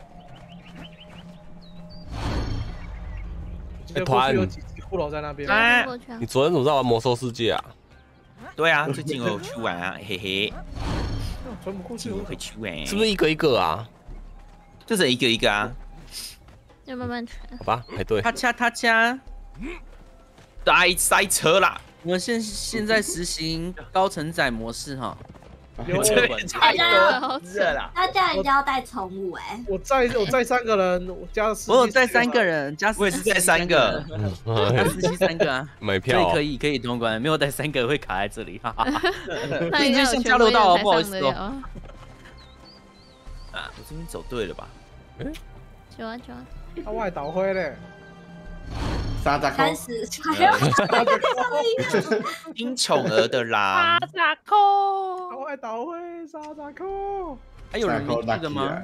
团有几只骷髅在那边。 你昨天怎么在玩魔兽世界啊？ 对啊，最近我有去玩啊，嘿嘿。 传不过去， 我会去玩。 是不是一个一个啊？ 就是一个一个啊。 要慢慢传。 好吧，排队。 他掐。 塞车啦！ 我们现在实行高承载模式哈。 太多热了。 那这样一定要带宠物哎。 我载3个人， 我有载3个人，加我也是载3个， 加司机3个啊。 买票可以通关，没有带3个会卡在这里，哈哈哈。你就先交流道哦，不好意思哦。 啊，我这边走对了吧？ 走啊。 他外倒灰嘞。 30， 听宠儿的啦。 沙扎克，外倒灰，沙扎克。 还有人没去的吗？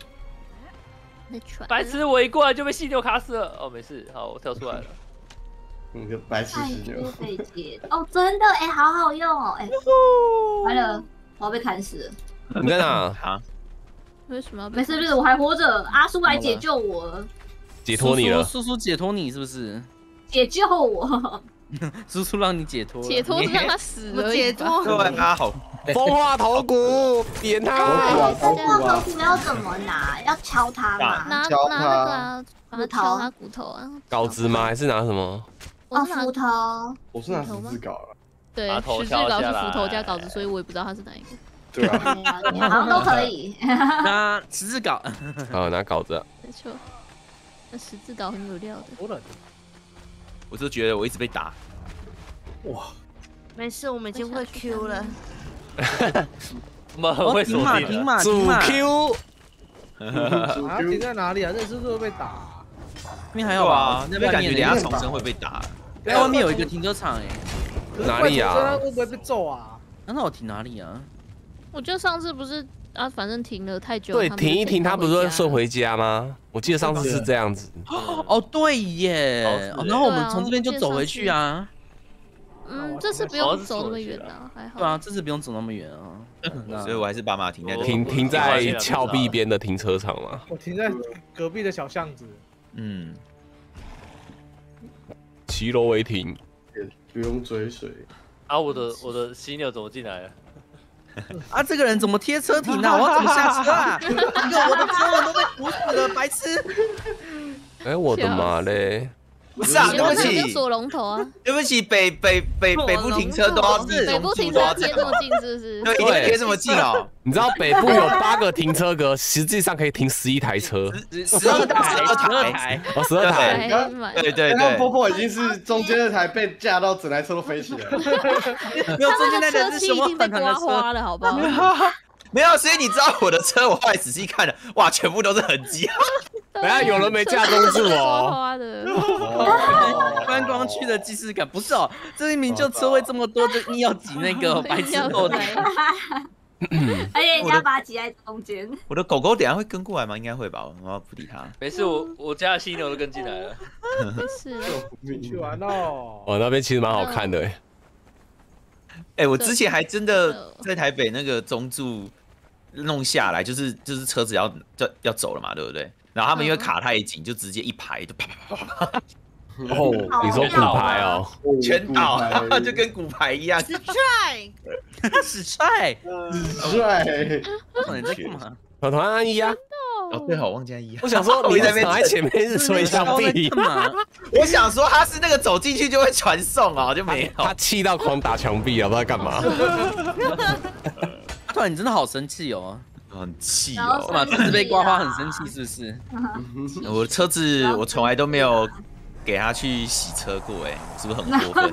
白痴，我一过来就被犀牛卡死了。哦，没事，好，我跳出来了。 白痴犀牛。 哦，真的哎，好好用哦哎。完了，我要被砍死了。 你在哪？ 啊？ 为什么？ 没事，我还活着。阿叔来解救我了。 解脱你了， 叔叔解脱你是不是？ 解救我， 叔叔让你解脱， 解脱是让他死了， 解脱。 对啊，好。 风化头骨，点他。 风化头骨要怎么拿？要敲它吗？ 拿那个啊，把它敲他骨头啊。 稿子吗？还是拿什么？ 哦，斧头。 我是拿十字镐了。 对，十字镐是斧头加稿子，所以我也不知道它是哪一个。 对啊， 好像都可以。 拿十字镐。 好，拿稿子。 没错。那十字镐很有料的。 我就觉得我一直被打。 哇！没事，我们已经会 Q 了。 我们很会锁定了。 主 Q。 停在哪里啊？这是不是会被打？ 那边还好吧？ 那边感觉等下重生会被打。 哎，外面有一个停车场哎。 哪里啊？ 会不会被揍啊？ 那我停哪里啊？ 我觉得上次不是啊，反正停了太久。 对，停一停，他不是会顺回家吗？我记得上次是这样子。 哦，对耶。然后我们从这边就走回去啊。 这次不用走那么远了，还好。 对啊，这次不用走那么远啊。 所以我还是把马停在停在峭壁边的停车场嘛。 我停在隔壁的小巷子。 骑楼违停， 不用追随。 啊，我的犀牛怎么进来了？ 啊，这个人怎么贴车停啊？我要怎么下车啊？我的车我都被堵死了，白痴！ 哎，我的妈嘞！ 不是啊，对不起， 锁龙头啊！ 对不起，北部停车都要北部停车贴这么近，是不是？ 对，一定贴这么近哦。 你知道北部有8个停车格，实际上可以停11台车 ，12台， 哦，12台。 对。 那波波已经是中间那台被架到整台车都飞起来了。 没有，中间那台是什么粉团的车了，好不好？ 没有，所以你知道我的车，我后来仔细看了，哇，全部都是痕迹。 等下有人没架中柱哦。 观光区的既视感不是哦，这明明就车位这么多，就硬要挤那个白痴后台。 而且你要把它挤在中间。 我的狗狗等下会跟过来吗？应该会吧，我要不理它。 没事，我家的犀牛都跟进来了。 没事。 去玩哦。 哇，那边其实蛮好看的哎，我之前还真的在台北那个中柱弄下来，就是车子要走了嘛，对不对？然后他们因为卡太紧，就直接一排就啪。 哦，你说骨牌哦， 全倒，就跟骨牌一样。 死踹！ 你在干嘛？ 团团阿姨啊！ 哦，对好，忘记阿姨。 我想说你在躺在前面是吹墙壁嘛？ 我想说他是那个走进去就会传送啊，就没有。 他气到狂打墙壁啊，不知道干嘛。 突然你真的好生气哦。 很气哦， 干嘛？车子被刮花很生气是不是？ 我的车子我从来都没有给他去洗车过，哎，是不是很过分？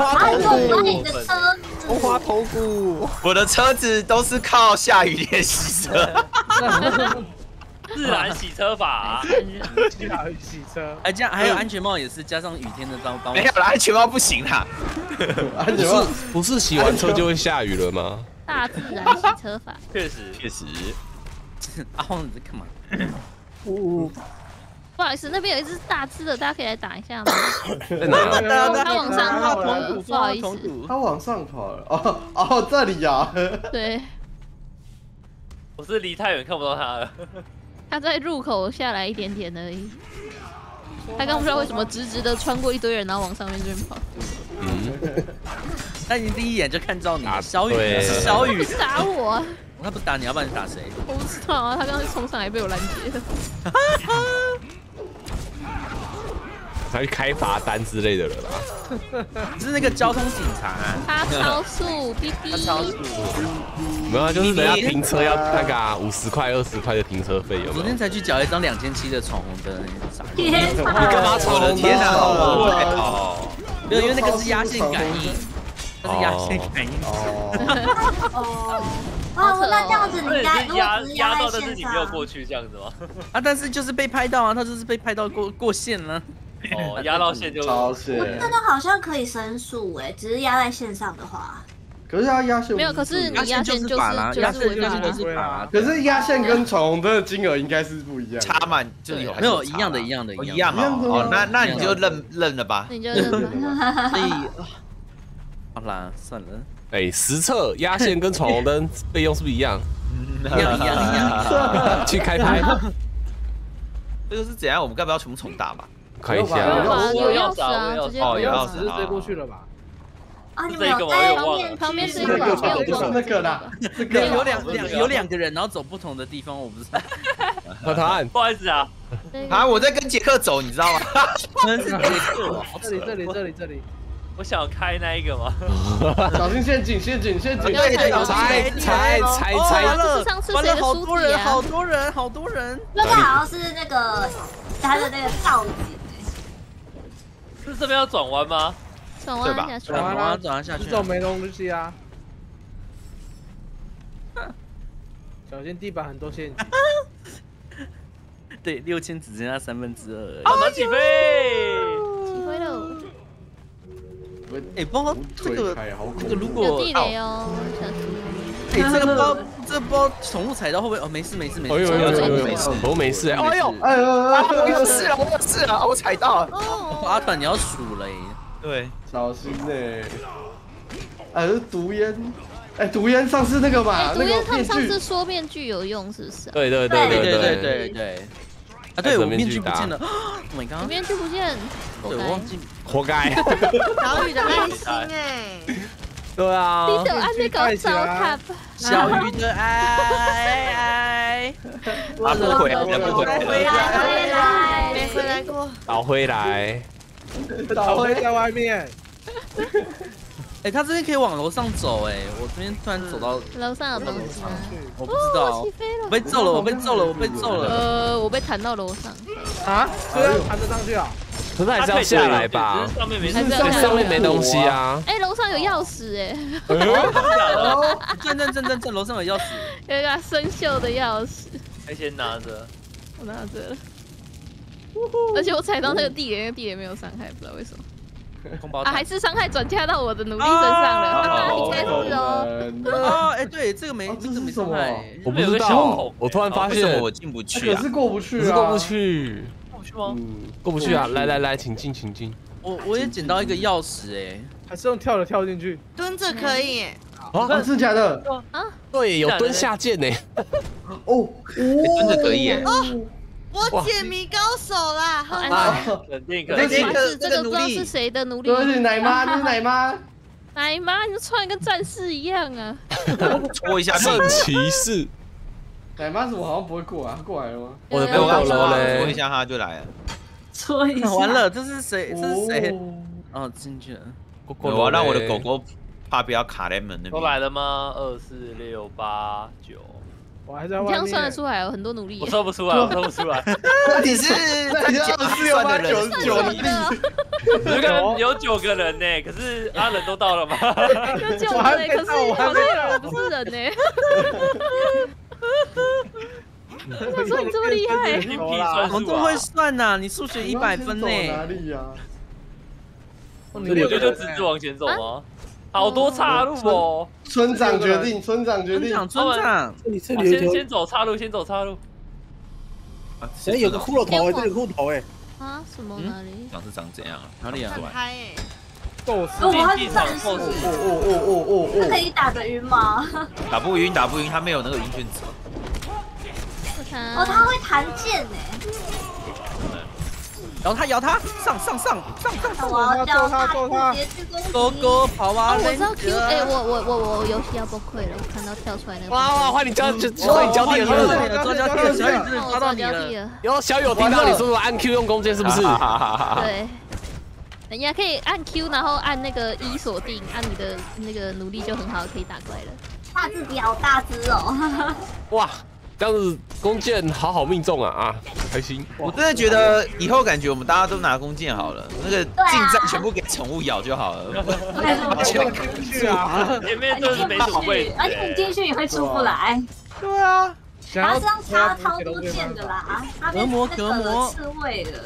风花头骨， 我的车子都是靠下雨天洗车。 自然洗车法， 自然洗车。 哎，这样还有安全帽也是加上雨天的帮。 没有啦，安全帽不行啦。 安全帽不是洗完车就会下雨了吗？ 大自然洗车法， 确实。 阿荒你在干嘛？ 不好意思，那边有一只大只的，大家可以来打一下吗？ 在哪？ 他往上跑了，不好意思。 他往上跑了。哦，这里呀。 对。 我是离太远看不到他了。 他在入口下来一点点而已。他刚不知道为什么直直的穿过一堆人，然后往上面这边跑。 他已经第一眼就看到你，小雨是小雨， 不是打我。 他不打你，要不然你打谁？ 我不知道啊，他刚刚冲上来被我拦截了。 他去开罚单之类的了啦。 你是那个交通警察。 他超速，哔哔。他超速。 没有啊，就是人家停车要那个50块、20块的停车费有没有？ 昨天才去缴一张2700的闯红灯， 天哪！ 你干嘛闯的？天哪！ 没有，因为那个是压线感应，那是压线感应。 哦，那这样子你该压到，但是你没有过去这样子吗？ 啊，但是就是被拍到啊，他就是被拍到过线了。 哦，压到线就超线。 真的好像可以申诉哎，只是压在线上的话。 可是他压线没有，可是你压线就是违法。 可是压线跟闯红灯的金额应该是不一样， 差满就有没有一样的哦，那你就认了吧。 你就认了。 所以好啦，算了。 哎，实测压线跟闯红灯费用是不是一样？ 一样。 去开拍。 这个是怎样？我们该不要全部重打吧？ 看一下。 有钥匙啊，直接有钥匙， 直接过去了吧？ 啊，你们有在旁边是一个， 不是那个啦， 有两个人，然后走不同的地方，我不知道。 何谈？ 不好意思啊， 我在跟杰克走，你知道吗？ 这里。 我想开那一个嘛。 小心陷阱！ 踩！ 完了，好多人。 那个好像是那个他的那个造景。 是这边要转弯吗？ 转弯下去， 转弯下去， 这种没东西啊。小心地板很多陷阱。 对，6000只剩下2/3。 好，起飞喽！ 哎，不过这个如果有地雷哦，小心。 哎，这个不知道宠物踩到会不会？哦，没事。 我没事。 哎呦，我有事了，我踩到了。 阿团你要数了。 对， 小心嘞！是毒烟。毒烟上次那个嘛， 毒烟他们上次说面具有用，是不是？ 对。 啊，对，我面具不见了。Oh my god！ 面具不见， 对，我忘记， 活该。 小雨的爱心哎。 对啊。 你得按那个糟蹋吧。 小雨的爱。 不回来， 没回来过。 倒回来。 倒回在外面。 哎，他这边可以往楼上走哎，我这边突然走到楼上有东西吗？ 我不知道，我被揍了。 我被弹到楼上。 啊？这样弹得上去啊？ 可是还是要下来吧？ 上面没， 上面没东西啊。 哎，楼上有钥匙哎。 正，楼上有钥匙， 有一个生锈的钥匙。 还先拿着， 我拿着。而且我踩到那个地雷，那个地雷没有伤害，不知道为什么。还是伤害转嫁到我的努力身上了，应该是哦。 哎，对，这个没伤害， 我不知道，我突然发现我进不去， 可是过不去， 过不去吗？ 过不去啊！来，请进。 我也捡到一个钥匙哎， 还是用跳的跳进去， 蹲着可以。 啊，真的假的？ 啊， 对，有蹲下键呢。 蹲着可以哎。 我解谜高手啦！ 肯定。 这个不知道是谁的奴隶？ 这是奶妈， 奶妈，你穿跟战士一样啊！ 戳一下圣骑士。 奶妈怎么好像不会过啊？过来了吗？ 我的被我了嘞！ 戳一下他就来了。 戳一下。 完了，这是谁？哦，进去了。 我要让我的狗狗怕不要卡在门那边。 都来了吗？2、4、6、8、9。 我还在外面。你这样算得出来，有很多努力。 我算不出来。 你是 24、8、99努力。 这个有9个人呢，可是阿人都到了吗？ 有9个人，可是好像有人不是人呢。 我想说你这么厉害， 我这么会算呐，你数学100分呢。 哪里呀？ 我觉得就直直往前走吗？好多岔路哦。 村长决定，村长决定。 村长， 先走岔路，先走岔路。 哎，有个骷髅头哎，这里骷髅头哎。 啊？什么哪里？ 长这样啊？ 哪里啊？ 很嗨哎！ 斗士， 竞技场斗士。 可以打得晕吗？ 打不晕，他没有那个晕眩值。 哦，他会弹剑哎。 摇他，上！ 我要叫他 ，Go 跑啊！ 我知道 Q， 哎，我游戏要崩溃了，我看到跳出来那个。 哇，换你交替了， 抓交替了，小雨抓到你了。 有小友听到你是不是按 Q 用弓箭是不是？ 对。人家可以按 Q， 然后按那个E锁定，按你的那个努力就很好，可以打怪了。 他自己好大只哦！ 哇！这样子弓箭好命中啊，开心！ 我真的觉得以后感觉我们大家都拿弓箭好了，那个近战全部给宠物咬就好了。 前面就是没什么位置， 而且你进去也会出不来。 对啊， 他是让他超多剑的啦，他被那个刺猬了。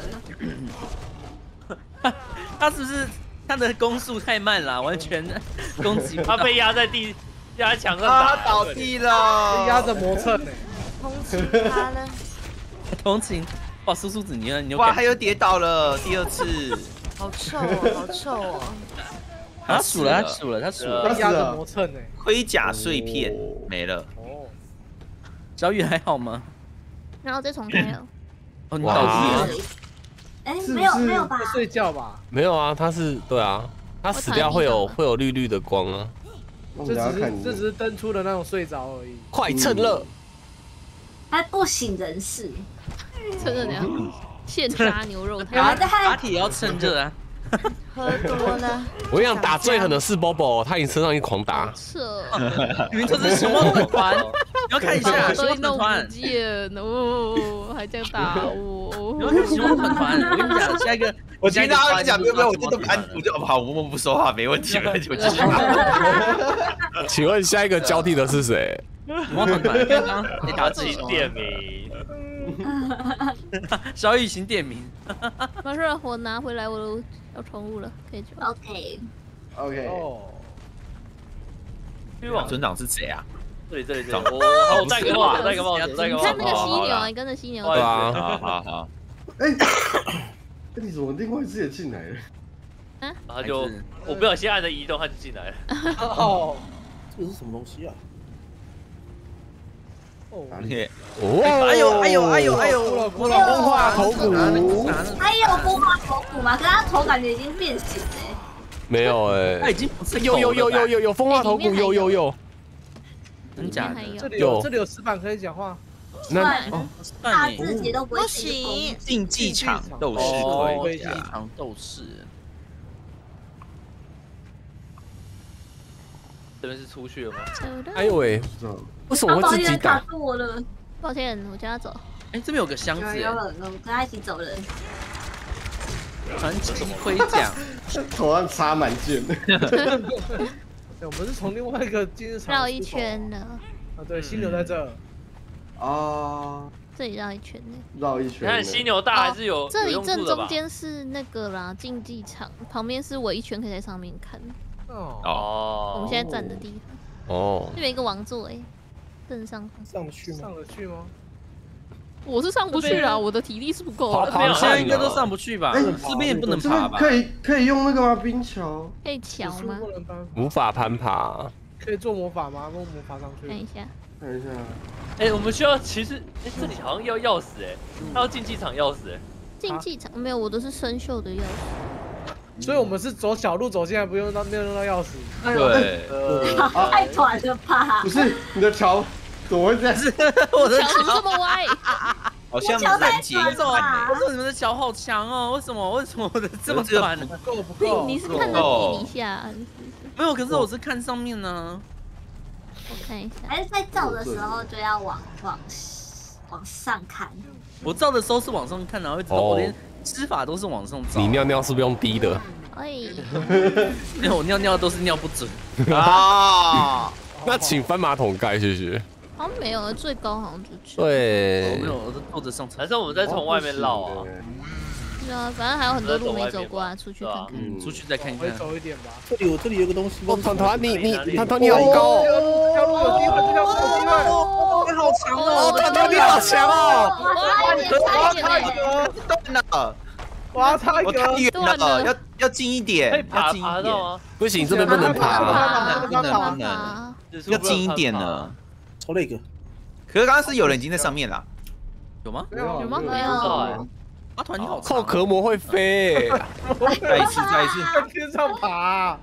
他是不是他的攻速太慢了，完全攻击他被压在墙上打， 他倒地了， 压着磨蹭呢。 同情他了， 同情。哇，叔叔子你有哇，他又跌倒了第2次， 好臭哦，好臭哦。 他数了， 压着磨蹭呢。 盔甲碎片没了。 哦， 小雨还好吗？ 然后再重开了。 哦，你倒地了。 哎，没有吧？ 睡觉吧？ 没有啊，他是对啊，他死掉会有绿绿的光啊。 这只是登出的那种睡着而已。 快趁热！ 他不省人事， 趁热怎样？现杀牛肉汤。 打铁也要趁热啊。 喝多了。 我跟你讲，打最狠的是 Bobo， 他你身上一狂打。 扯。 明明就是熊猫粉团，你要看一下熊猫粉团。 哦，还这样打我。 你要看熊猫粉团，我跟你讲，下一个。 我听到他讲，没有，我就安，我就好，我默默不说话，没问题，没问题，我继续。 请问下一个交替的是谁？ 熊猫粉团，刚刚你打自己点名。 小雨型点名。 没事，我拿回来我都要宠物了，可以去。 OK。 哦。村长是谁啊？ 这里，我戴个帽子。 你看那个犀牛啊，你跟着犀牛。 对啊，好。 哎，你怎么另外一只也进来了？ 然后就我不小心按着移动，它就进来了。 哦，这是什么东西啊？ 哎呦！ 风化头骨， 还有风化头骨吗？可是他头感觉已经变形了。 没有哎， 他已经不是有风化头骨，有。 真假的？ 这里有石板可以讲话。 他自己都不行。 竞技场斗士盔甲， 斗士。 这边是出去了吗？ 哎呦喂，为什么会自己打？ 卡住我了， 抱歉，我叫他走。 哎，这边有个箱子。 有了，我跟他一起走人。 传奇盔甲， 头上插满剑。 我们是从另外一个竞技场绕一圈的。 啊，对，犀牛在这。 啊。 这里绕一圈呢。 绕一圈。 你看犀牛大还是有。 这里正中间是那个啦，竞技场，旁边是我一圈可以在上面看。 哦。 我们现在站的地方。 哦。 这边一个王座哎，正上方。 上得去吗？ 我是上不去啦，我的体力是不够。 现在应该都上不去吧？这边也不能爬吧？ 可以用那个吗？冰桥？ 可以桥吗？ 无法攀爬。 可以做魔法吗？用魔法上去。 看一下。 哎，我们需要其实，哎，这里好像要钥匙哎，他要竞技场钥匙哎。 竞技场没有，我都是生锈的钥匙。 所以我们是走小路走进来，没有用到钥匙。 对。 太短了吧？ 不是你的桥。怎么会这样？ 我的桥怎么这么歪？ 好像拦截一段。我说你们的桥好强哦，为什么我的这么短？ 不够。 你是看着地底下？ 没有，可是我是看上面呢。 我看一下。 还是在照的时候就要往上看。 我照的时候是往上看，然后一直我连施法都是往上照。 你尿尿是不是用滴的？ 哎。 没有，我尿尿都是尿不准。 啊。 那请翻马桶盖，谢谢。 好像没有，最高好像就去。 对， 没有，我坐着上车。 还是我们再从外面绕啊？ 对啊，反正还有很多路没走过啊，出去看看。 出去再看一看。 走一点吧。 这里有个东西。 团团，团团你好高。 这条路有机会，这条路有机会。你好强哦！ 团团你好强哦！ 差一点， 断了。 哇，差一我太远了，要近一点，要近一点。 不行，这边不能爬， 不能，要近一点呢。 抽了一个， 可是刚刚是有人已经在上面了， 有吗？ 有吗？没有。 阿团你好， 后壳膜会飞。 再一次， 在天上爬。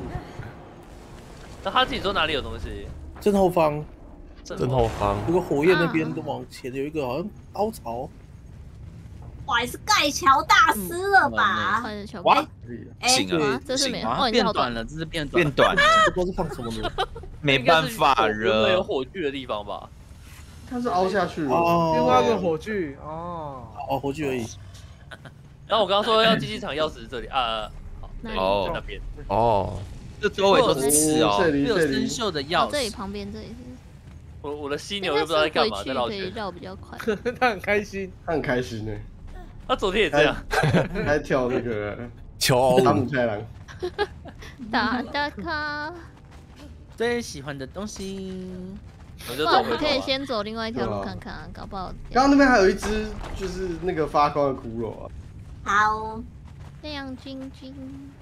那他自己说哪里有东西？ 正后方， 正后方。 有个火焰那边都往前有一个好像凹槽。 哇，是盖桥大师了吧？ 哇， 行啊，这是没有变短了，这是变短。 这不知道是放什么的， 没办法了。 有火炬的地方吧？ 它是凹下去哦，另外一个火炬哦， 火炬而已。 然后我刚刚说要竞技场钥匙是这里啊， 哦， 那边哦，这周围都是刺哦， 有生锈的钥匙。 这里旁边这里是。 我的犀牛又不知道在干嘛，在绕圈。 可以绕比较快。 他很开心， 呢。 他昨天也这样， 还跳那个球汤姆太郎。 打卡。 最喜欢的东西。 不然你可以先走另外一条路看看，搞不好。 刚刚那边还有一只就是那个发光的骷髅啊。 好。 亮晶晶。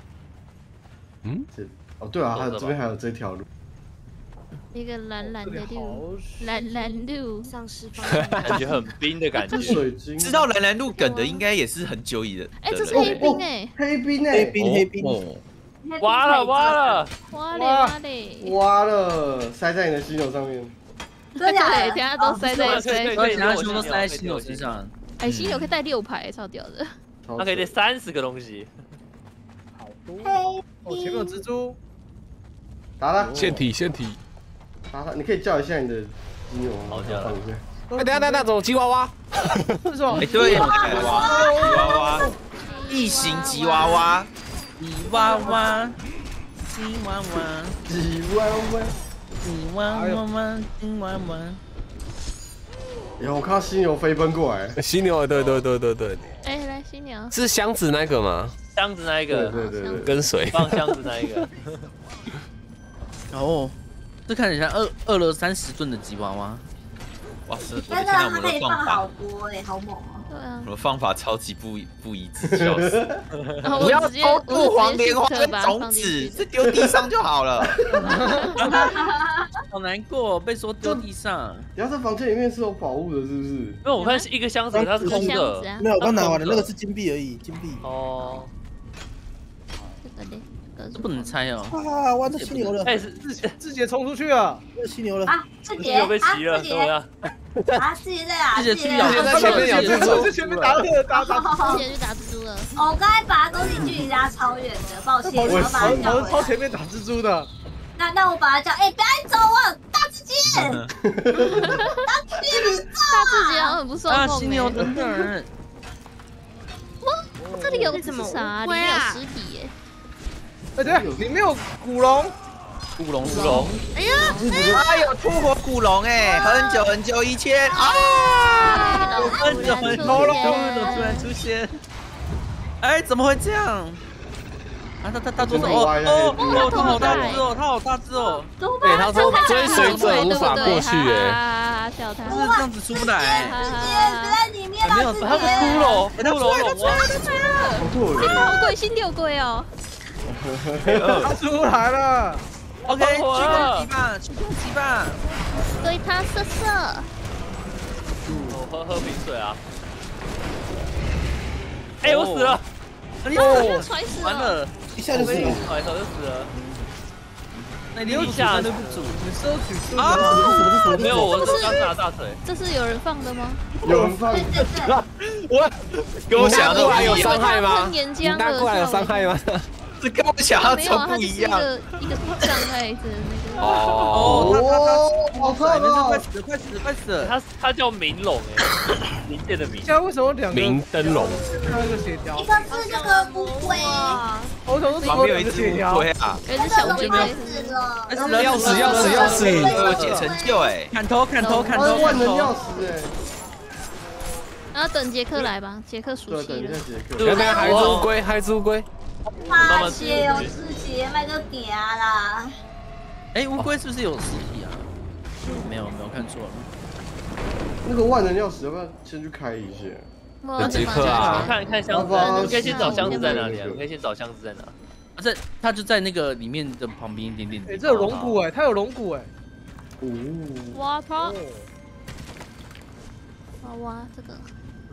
哦对啊，这边还有这条路。 一个蓝蓝的路，蓝路丧尸方感觉很冰的感觉。 水晶， 知道蓝路梗的应该也是很久以的。 哎，这是黑冰哎， 黑冰。 挖了， 塞在你的犀牛上面。 对， 等下都塞在犀牛身上。 哎，犀牛可以带6排，超屌的。 它可以带30个东西。 好多。哦，前面有蜘蛛。 打了。 腺体。 打他，你可以叫一下你的犀牛。 好叫了。 哎，等下，走吉娃娃。 是什么？ 哎，对，吉娃娃，异形吉娃娃。 吉娃娃。 我看到犀牛飞奔过来。 犀牛，对。 哎，来犀牛。 是箱子那个吗？ 箱子那一个， 对， 跟水。 放箱子那一个。 哦，这看起来饿了30吨的吉娃娃。 哇塞！ 真的，它可以放好多哎，好猛哦！ 对啊， 我的方法超级不一致，笑死！ 不要偷渡黄莲花跟种子，这丢地上就好了。 好难过，被说丢地上。 你要在房间里面是有宝物的，是不是？ 因为我看是一个箱子，它是空的。 没有，我刚拿完了，那个是金币而已，金币。 哦。 这个嘞。 这不能拆哦！ 啊，哇，这犀牛了！ 哎， 志杰冲出去了， 这犀牛了啊！志杰被骑了，怎么样？ 啊，志杰在哪？ 志杰去咬， 在前面咬蜘蛛， 前面打。 志杰去打蜘蛛了。 我刚才把攻击距离拉超远的，抱歉，我把它叫回来。 超前面打蜘蛛的。 那我把它叫，哎，不要走啊，大志杰！大志杰好像很不受控。 犀牛等等。 哇，这里有什么啥？里面有尸体耶。 哎，对，里面有古龙。 哎呀， 哎有复活古龙哎，很久以前啊， 很久突然出现。哎，怎么会这样？啊，他做什么？他好大只哦！ 对，他说追随者无法过去哎， 笑他， 是这样子出不来。 别在里面了， 没有，他是骷髅， 他好贵，新六贵哦。 他出来了 ，OK，去攻击吧， 对他射。 我喝瓶水啊！哎，我死了！ 摔死了， 一下就死了， 甩头就死了。 那你一下都不煮， 你收取啊？ 没有，我是刚拿大腿。 这是有人放的吗？ 有人放。 我跟我想的有伤害吗？ 拿过来有伤害吗？ 这跟我想象中不一样。 一个障碍的那个。 好快死了！ 他叫明龙冥界的冥。 现在为什么两个明灯笼？ 一个是这个乌龟， 我怎么旁边有一只乌龟啊？ 有一只小乌龟死了， 要死！ 有解成就哎！ 砍头！ 万能钥匙哎！ 然后等杰克来吧，杰克熟悉了。 那边还是乌龟， 妈血有自己卖个点啦。 哎，乌龟是不是有尸体啊？没有看错了。 那个万能钥匙要不要先去开一下？ 有杰克啊！ 看箱子，你可以先找箱子在哪里啊？你可以先找箱子在哪？ 它就在那个里面的旁边一点点。 哎，这有龙骨哎，它有龙骨哎。 挖它。挖这个。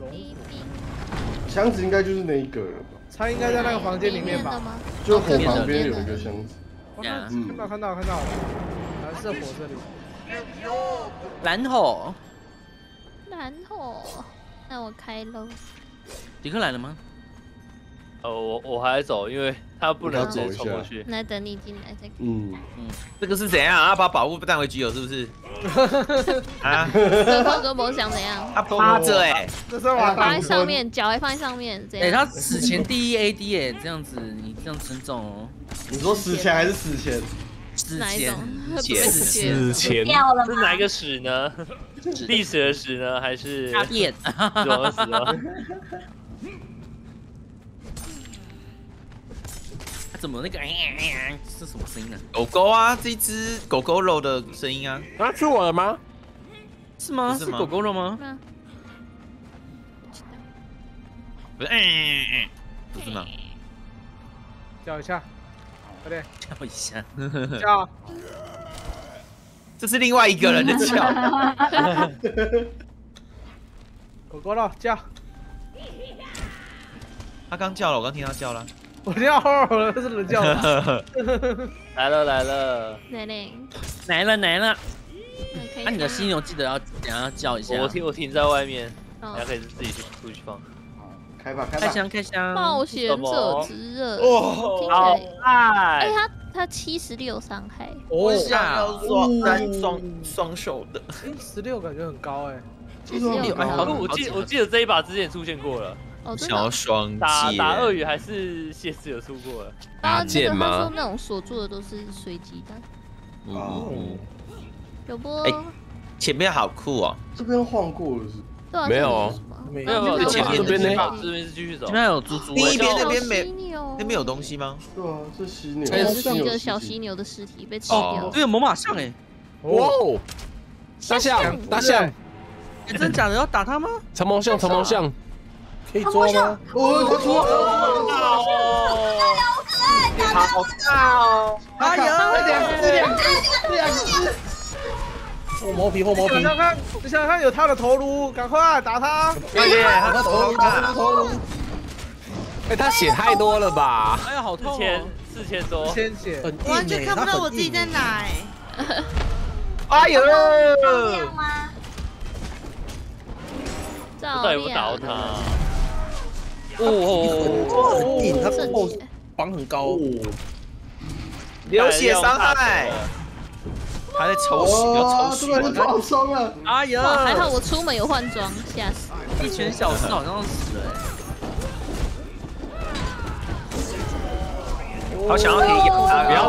箱子应该就是那一个了吧？ 它应该在那个房间里面吧？ 就火旁边有一个箱子。 看到了，蓝色火这里。 蓝火， 那我开喽。 杰克来了吗？ 我还在走，因为他不能直接冲过去。 来等你进来再。 这个是怎样啊？把宝物带回去了是不是？啊？ 这破格魔想怎样？ 他趴着哎， 放在上面，脚还放在上面，这样。 他死前第一 AD 哎，这样子你这样称重哦。 你说死前还是死前？ 死前掉了吗？ 是哪一个史呢？历史的史呢，还是大便？ 什么史吗？ 怎么那个是什么声音呢？ 狗狗啊，这一只狗狗肉的声音啊！ 啊，是我的吗？ 是吗？是狗狗肉吗？ 不是，不是吗？ 叫一下，快点叫一下， 叫。 这是另外一个人的叫。 狗狗肉叫。 他刚叫了，我刚听他叫了。 我听到吼了，这是人叫的。 来了。 那你的犀牛记得要等下叫一下。 我停在外面，大家可以自己去出去放。 开吧。 开箱。 冒险者之刃， 好爱。 哎，他76伤害。 我想要双手的。 16感觉很高哎。 我记得这一把之前出现过了。 想要双打鳄鱼还是谢氏有出过了？ 打剑吗？ 他说那种锁住的都是随机的。有不？ 哎，前面好酷哦！ 这边晃过了是？ 对啊， 没有， 没有， 前面这边呢？ 这边是继续走。 这边有猪猪。 另一边那边没，那边有东西吗？ 对啊，这犀牛。 是一个小犀牛的尸体被吃掉。 这有猛犸象哎！ 哇哦！大象！ 真假的要打他吗？ 长毛象。 可以捉吗？ 他捉！ 好大哦！ 哎呀， 两只！ 后毛皮。 你想看有他的头颅，赶快打他！ 快点，他头颅！ 哎，他血太多了吧？ 哎呀，好痛 ！4000多 ，1000血， 我完全看不到我自己在哪哎！ 哎呦！ 到底不打他？ 很硬，他后绑很高， 流血伤害，还在抽血，要抽血， 他好伤了！ 哎呀， 还好我出门有换装，吓死！ 一群小狮好像死了好想要可以咬他， 不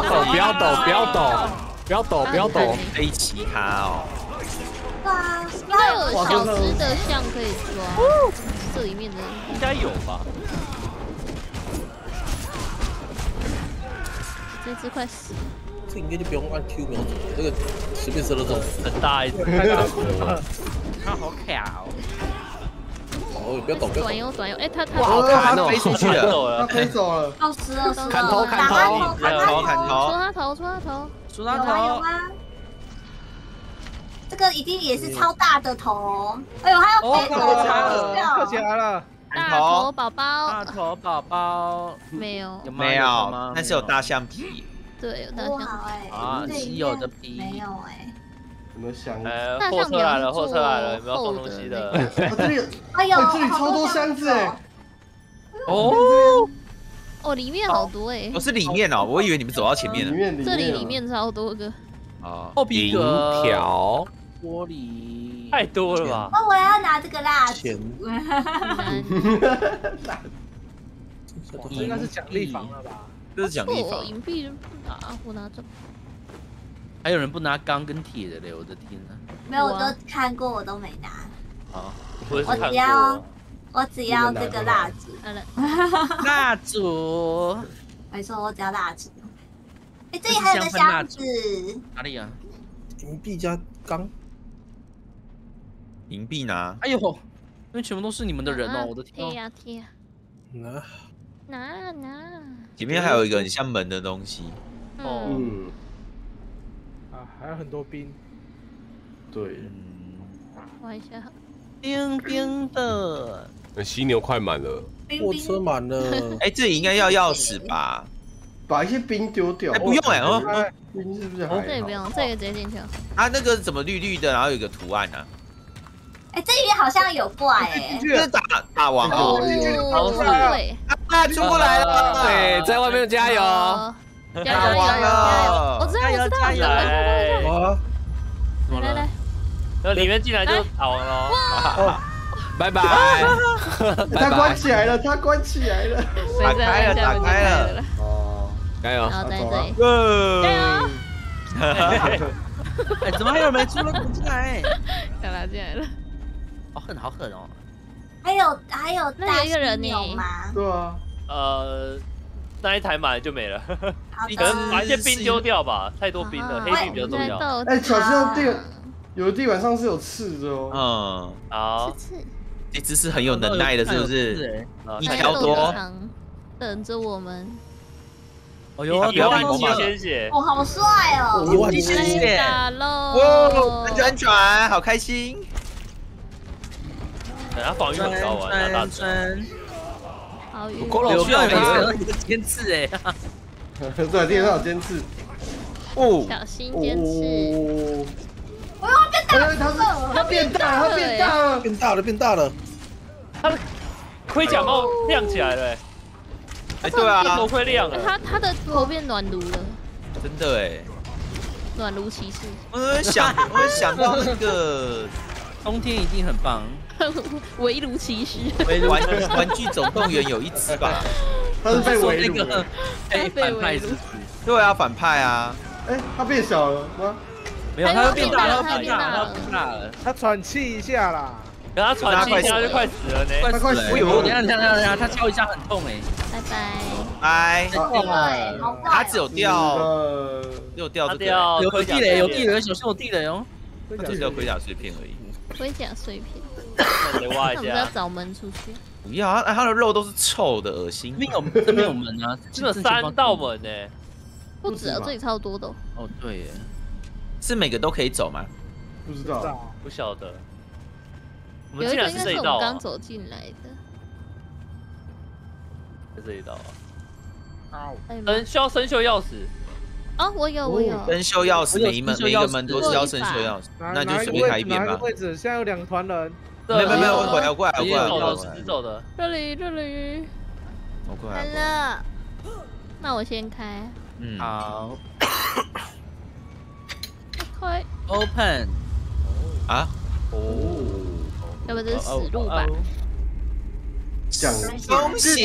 要抖， 飞起他哦！ 应该有小只的象可以抓，这里面的应该有吧？ 这只快死了。 这应该就不用按 Q 瞄准，这个随便射了这种很大一只， 它好卡哦！ 哦，不要抖， 短用，哎，他好看哦，飞出去了， 他飞走了， 要死了， 砍头， 戳他头， 这个一定也是超大的头，哎呦，还有飞头， 跳起来了， 大头宝宝，没有， 但是有大象皮， 对，有大象皮啊，稀有的皮， 没有哎。 有没有箱？ 货车来了，有没有送东西的？ 这里，哎呦，这里超多箱子哎！ 哦， 哦，里面好多哎。 哦，是里面哦，我以为你们走到前面了。 这里面超多个。 哦， 后皮革条玻璃太多了吧？ 哦，我要拿这个蜡烛。 应该是奖励房了吧？ 这是奖励房。 银币拿，我拿着。 还有人不拿钢跟铁的嘞，我的天哪！ 没有，我都看过，我都没拿。 好， 我只要这个蜡烛。 蜡烛， 没错，我只要蜡烛。哎，这里还有个箱子。 哪里啊？ 银币加钢。 银币拿。 哎呦，因为全部都是你们的人哦，我的天！ 贴呀贴呀。拿。 前面还有一个很像门的东西。 还有很多冰。 对。 玩一下。 冰冰的。 犀牛快满了。 货车满了。 哎，这里应该要钥匙吧？ 把一些冰丢掉。 哎，不用哎， 冰是不是还好？ 这也不用，这个直接进去。 啊，那个怎么绿绿的，然后有个图案啊？ 哎，这里面好像有怪哎。 这是打王哦。 对。 啊，出过来了！ 对，在外面加油。 加油！我知道，来， 然后里面进来就打完了。 拜拜。 他关起来了，他关起来了。 打开了。 哦， 加油！ 然后在这里。 加油！ 哎，怎么还有没出来进来？ 干嘛进来了？ 好狠哦！ 还有那有一个人呢吗？ 对啊。 那一台满了就没了，可能把一些冰丢掉吧，太多冰了，黑冰比较重要。 哎，小心有的地板上是有刺的哦。 好， 这只是很有能耐的，是不是？一条多， 等着我们。 哦哟， 不要忘记鲜血。 哦，好帅哦！ 忘记鲜血。 打喽！ 哇，安全，好开心。 他防御很高啊，拿大针。 我需要有一个尖刺哎！ 对，地上有尖刺。 哦， 小心尖刺！ 我要变大了！ 它变大了！ 它的盔甲帽亮起来了！ 哎，对啊， 头盔亮了。 他的头变暖炉了。 真的哎， 暖炉骑士。 我想到那个冬天一定很棒。 围炉骑士， 玩具总动员有一只吧？ 他是被围炉的，反派是？ 对啊，反派啊！ 哎，他变小了吗？ 没有，他又变大了， 他变大了。 他喘气一下啦， 等他喘气一下就快死了呢， 快死了！等下，他敲一下很痛哎！ 拜。 他只有掉，有地雷，有地雷，小心有地雷哦！ 他只有盔甲碎片而已。 盔甲碎片， 得挖一下。 我们要找门出去。 不要，他的肉都是臭的，恶心。 这边有门啊， 这有3道门呢。 不止啊，这里超多的。 哦，对耶， 是每个都可以走吗？ 不知道， 不晓得。我们有一个竟然是这一道啊！ 刚走进来的， 是这一道啊。 需要生锈钥匙。 啊，我有。 生锈钥匙，每一个门都是要生锈钥匙，那就随便开一边吧。 哪个位置？现在有2团人。 没有，我过来， 直走的。 这里。 我过来了。 那我先开。 好。 开。 Open。 啊？ 要不这是死路吧？ 恭喜！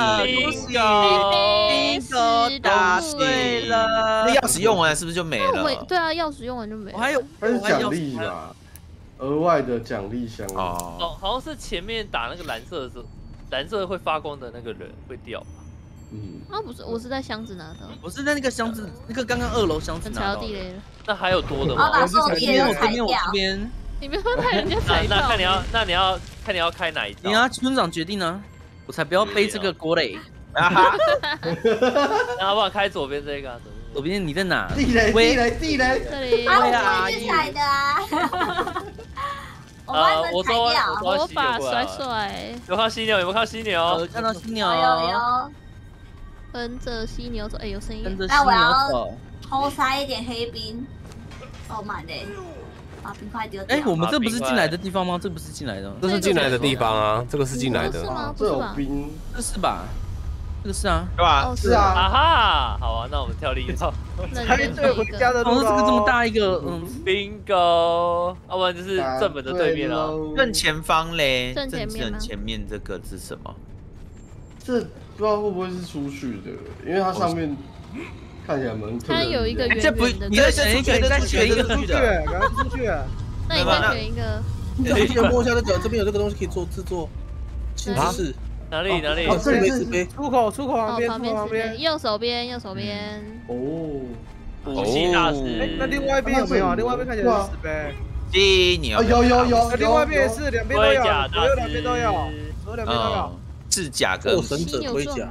答对了。 那钥匙用完是不是就没了？ 对啊，钥匙用完就没了。 还有， 它是奖励吧？额外的奖励箱哦，好像是前面打那个蓝色的时候，蓝色会发光的那个人会掉吧？ 不是，我是在箱子拿的。 我是在那个箱子，那个刚刚2楼箱子拿到。 地雷了。 那还有多的吗？ 把所有地雷都踩掉。 你没有派人家踩到。 那你要开哪一招？ 你要村长决定啊！我才不要背这个锅嘞！ 那好不好开左边这个？ 左边你在哪？ 地雷！ 这里。 我去踩的啊！ 我把甩。 有看犀牛？有没有看犀牛？ 看到犀牛。 有。 跟着犀牛走，哎，有声音。 那我要偷塞一点黑冰。哦妈的！把冰块丢掉。 哎，我们这不是进来的地方吗？这不是进来的， 这是进来的地方啊，这个是进来的。 是吗？不是吧？ 这是吧？ 这个是啊， 对吧？ 哦是啊， 啊哈，好啊，那我们跳另一套。 排队回家的路哦，这个这么大一个， bingo，要不然就是正门的对面了。 正前方嘞， 正前面吗前面这个是什么？ 这不知道会不会是出去的，因为它上面看起来蛮特别的。 它有一个圆这不， 圆的， 你在选一个，你在选一个出去的。 赶快出去！ 那你再选一个。 这边摸一下这个，这边有这个东西可以做制作新知识。 哪里？ 哦，这里没纸杯。 出口旁边， 旁边，右手边。 哦， 武器大师。 那另外一边有没有啊？另外一边看起来是纸杯。 犀牛。 有。 另外一边也是，两边都有，左右两边都有，左右两边都有。 智甲跟神者盔甲。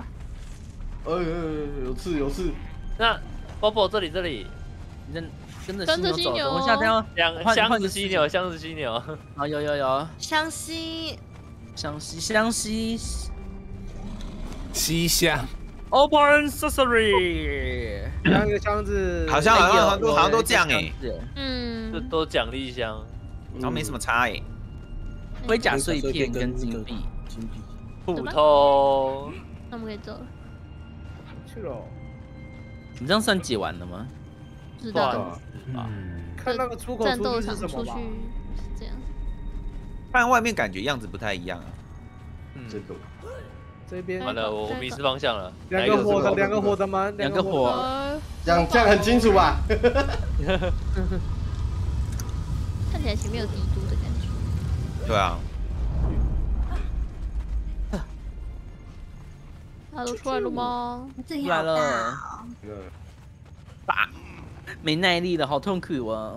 有刺。 那 Bobo 这里， 你跟着犀牛走，我下跳。 箱子犀牛。 啊，有。 湘西。 西夏 ，Open Sorcery， 一个箱子， 好像都这样哎， 这都奖励箱， 然后没什么差哎， 盔甲碎片跟金币， 普通， 那我们可以走了， 去了， 你这样算解完了吗？ 知道， 看那个出口战斗是什么吧？ 是这样， 看外面感觉样子不太一样啊， 这边完了，我迷失方向了。 两个火的吗？ 两个火， 这样很清楚吧？ 看起来前面有帝都的感觉。 对啊。 他都出来了吗？ 这里好大哦。 大，没耐力了，好痛苦啊！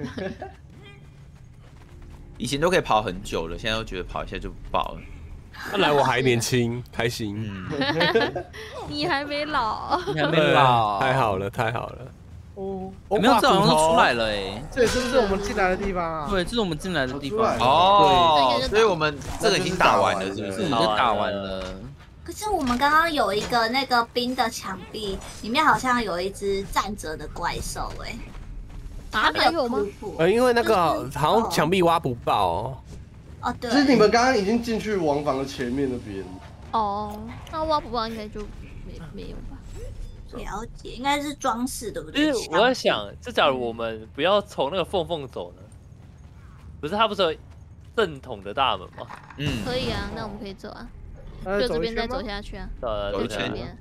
以前都可以跑很久了，现在都觉得跑一下就不爆了。 看来我还年轻，开心。 你还没老， 太好了。 哦， 没有，这好像是出来了哎。 这是不是我们进来的地方啊？ 对，这是我们进来的地方。 哦，所以我们这个已经打完了，是不是？ 已经打完了。 可是我们刚刚有一个那个冰的墙壁，里面好像有一只站着的怪兽哎。 啊，还有吗？ 因为那个好像墙壁挖不爆。 哦，对。 就是你们刚刚已经进去王房的前面那边。 哦，那挖不爆应该就没有吧？ 了解，应该是装饰对不对？ 就是我在想，这假如我们不要从那个缝走呢？不是，它不是有正统的大门吗？ 可以啊，那我们可以走啊，就这边再走下去啊。 走这边。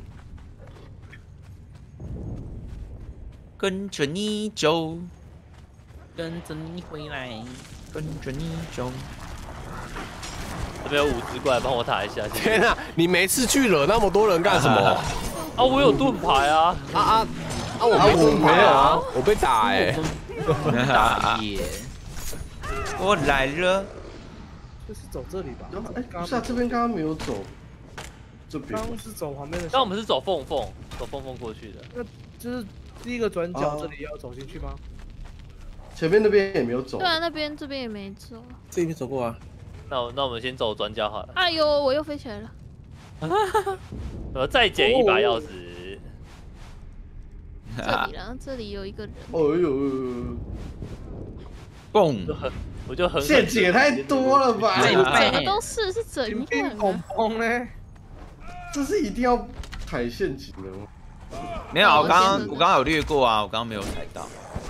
跟着你走， 跟着你回来。 跟着你走。 这边有5只怪，帮我打一下。 天啊，你每次去惹那么多人干什么？ 啊，我有盾牌啊！ 我没有啊，我被打哎。 打野， 我来了。 就是走这里吧？ 哎，不是啊，这边刚刚没有走。这边。 刚刚是走旁边的。 刚我们是走缝过去的。 那就是第一个转角这里要走进去吗？ 前面那边也没有走。 对啊，这边也没走。 这边走过啊。 那我们先走转角好了。 哎呦，我又飞起来了。 再捡一把钥匙。 这里啦，这里有一个人。 哦呦！ 蹦！ 我就很陷阱也太多了吧？ 整个都是怎样啊？呢？ 这是一定要踩陷阱的吗？ 没有，我刚刚有略过啊，我刚刚没有踩到。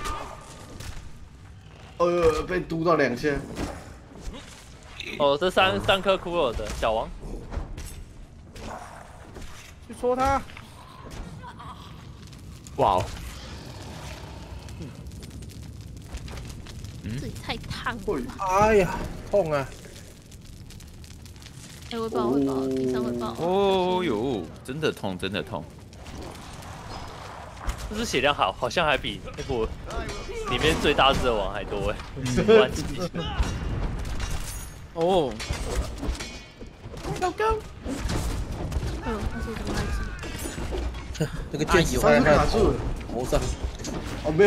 被嘟到2千。 哦，这三颗骷髅的小王， 去戳他！ 哇哦！ 这里太烫了。 哎呀，痛啊！ 哎，会爆，地上会爆。 哦呦，真的痛，真的痛。 这只血量好像还比那部里面最大只的王还多哎。 哦。 Go！他是什么来着？ 那个剑插在他的头上。 哦，没有。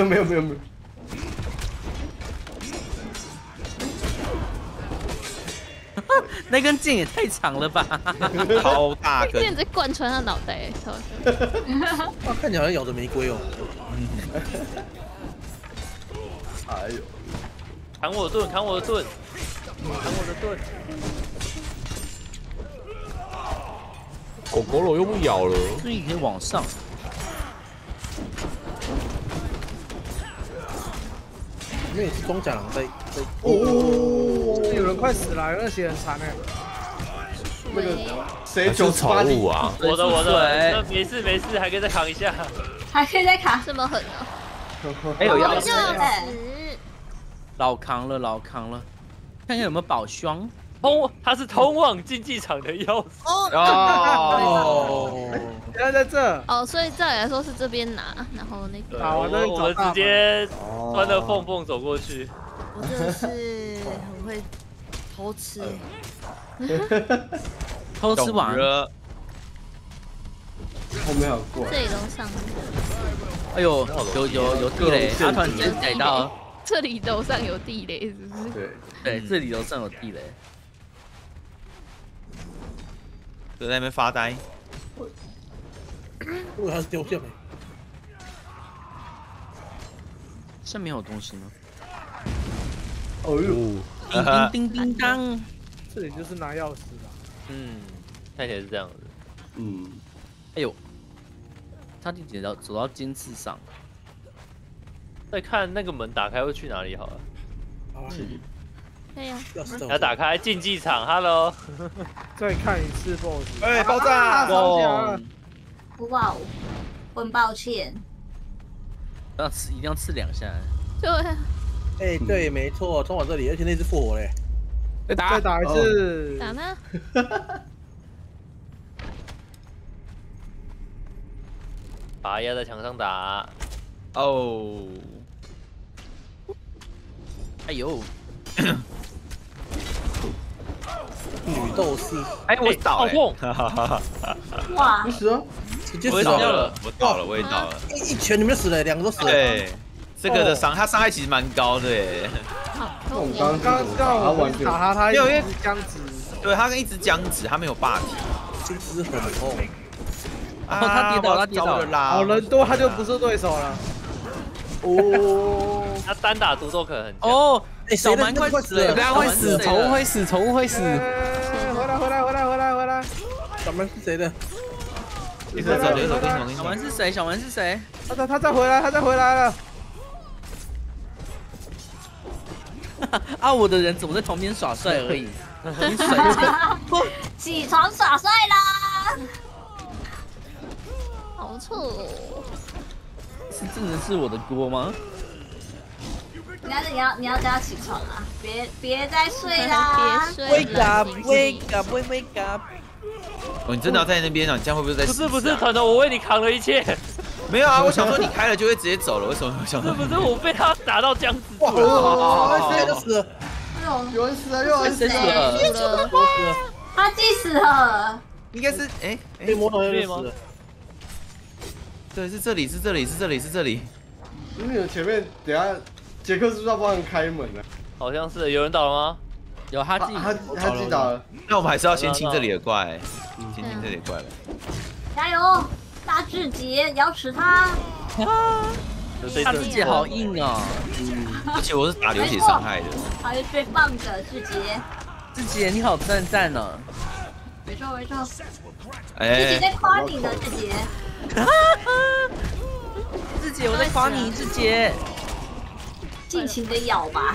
那根剑也太长了吧！ 超大根， 剑直接贯穿他脑袋，超笑。 哇，看起来好像咬着玫瑰哦。 哎呦！ 砍我的盾！ 狗狗肉又不咬了， 这里可以往上。 里面也是装甲狼在。 哦，有人快死了，有人血很残哎。 那个谁是宠物啊？ 我的，没事，还可以再扛一下， 还可以再扛， 这么狠啊！ 哎有钥匙， 老扛了，看看有没有宝箱。 它是通往竞技场的钥匙。 哦，原来在这。 哦，所以照理来说是这边拿，然后那个。 好，我们直接穿着缝走过去。 我真的是很会偷吃。 偷吃完。 后面有过。 这里楼上。 哎呦，有地雷，他突然间逮到。 这里楼上有地雷，是不是？ 对，这里楼上有地雷。 就在那边发呆。 我还是丢下没。 上面有东西吗？ 哦呦， 叮叮当， 这里就是拿钥匙吧？ 看起来是这样子。 哎呦，他就走到尖刺上。 再看那个门打开会去哪里好了？ 对呀， 要打开竞技场 ，Hello。 再看一次 BOSS。 哎，爆炸！ 哇哦，很抱歉。 一定要刺2下。 对。 哎，对，没错，冲往这里，而且那只复活嘞。 再打一次。 打呢？ 把它压在墙上打。 哦。 哎呦。 女斗士， 哎，我倒了， 哇， 不死啊， 直接死了， 我倒了，我也倒了， 一拳你们就死了，2个都死了。 对，这个的他伤害其实蛮高的耶。 我刚打他，因为僵直， 对他一直僵直，他没有霸体， 这只很痛。 他跌倒了啦， 好人多他就不是对手了。 哦，他单打独斗可能很强。 哦，哎，小蛮快死了， 大家会死，宠物会死，宠物会死。 回来！ 小蛮是谁的？ 小蛮是谁？小蛮是谁？ 他再回来了。 啊，我的人怎么在旁边耍帅而已？ 起床耍帅啦！ 好臭哦！ 真的是我的锅吗？ 你要叫他起床啊！别再睡啦！ 别睡了 ！Wake up！ 哦，你真的要在那边啊？你这样会不会在？ 不是，团团，我为你扛了一切。 没有啊，我想说你开了就会直接走了，为什么想说？ 不是，我被他打到僵直。 哇！现在就死了。 有人死了！ 他既死了。 应该是被摸到就死了。 对，是这里。 因为前面等下杰克是不是要帮人开门呢？ 好像是，有人倒了吗？ 有他自己倒了。 那我们还是要先清这里的怪，先清这里的怪了。 加油，大智杰，咬死他！ 大智杰好硬啊！ 而且我是打流血伤害的。 还是最棒的智杰。 智杰你好赞呢！ 没错。 哎， 智杰在夸你呢，智杰。 智杰，我在夸你，智杰。 尽情的咬吧。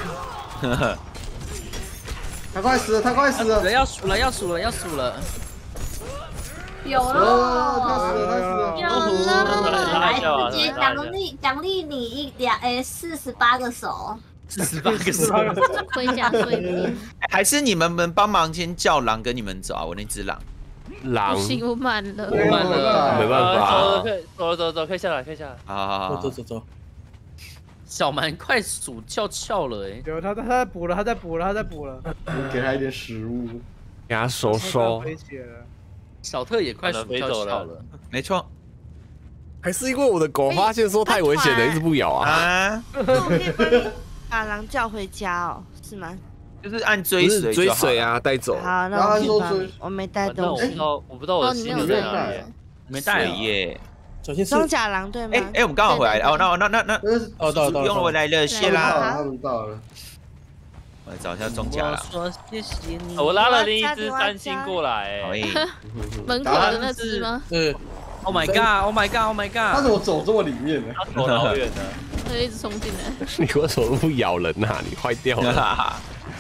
他快死了！ 要数了！ 有了！ 他死了！ 来，智杰奖励你48个手。 48个手。 盔甲碎片。 还是你们帮忙先叫狼跟你们走啊！我那只狼。 狼。 不行，我慢了， 没办法。 走，可以下来。 好， 走。 小蛮快数翘了哎！ 有他在补了。 给他一点食物， 给他收。 小特也快数翘了， 没错。 还是因为我的狗发现说太危险了，一直不咬啊。 我可以帮你把狼叫回家哦，是吗？ 就是按追随啊，带走。 好，那我没带东西。 我不知道我的行李在哪里， 没带耶。 装甲狼对吗？ 我们刚好回来了。哦，那不用了，我来了，谢啦。 他们到了。 我来找一下装甲啦。 我说谢谢你。 我拉了另一只3星过来， 可以。 门口的那只吗？ 对。 Oh my god! Oh my god! Oh my god! 他怎么走这么里面呢？ 他走老远的。 他一直冲进来。 你为什么不咬人啊？你坏掉了。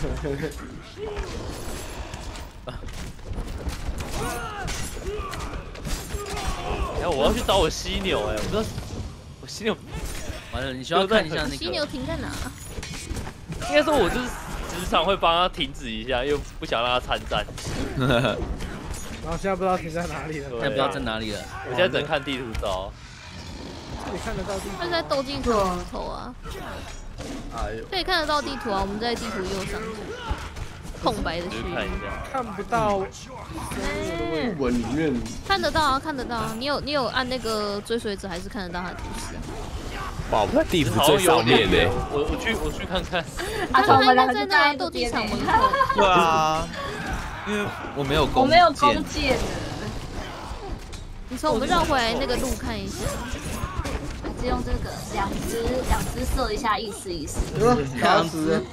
哎，我要去找我犀牛哎，我不知道我犀牛完了，你需要看一下那个犀牛停在哪？ 应该说我就是时常会帮他停止一下，又不想让他参战。 然后现在不知道停在哪里了， 现在不知道在哪里了。 我现在只能看地图找。 这里看得到地图。 他在斗技场门口啊。 哎呦， 可以看得到地图啊，我们在地图右上空白的区域。 看不到。 文里面看得到啊，看得到啊。你有按那个追随者，还是看得到他的图示啊？ 哇，我们在地图最上面呢。 我去看看。 啊， 他应该在那斗技场门口。 对啊。因为我没有弓箭， 你从我们绕回来那个路看一下， 还是用这个两只射一下，意思。 打死！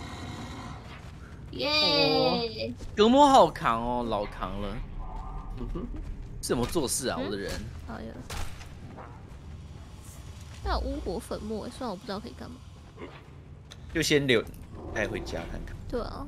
耶！ 隔膜好扛哦，老扛了。是怎么做事啊，我的人？ 好呀。那有巫火粉末，虽然我不知道可以干嘛。 就先带回家看看。 对啊。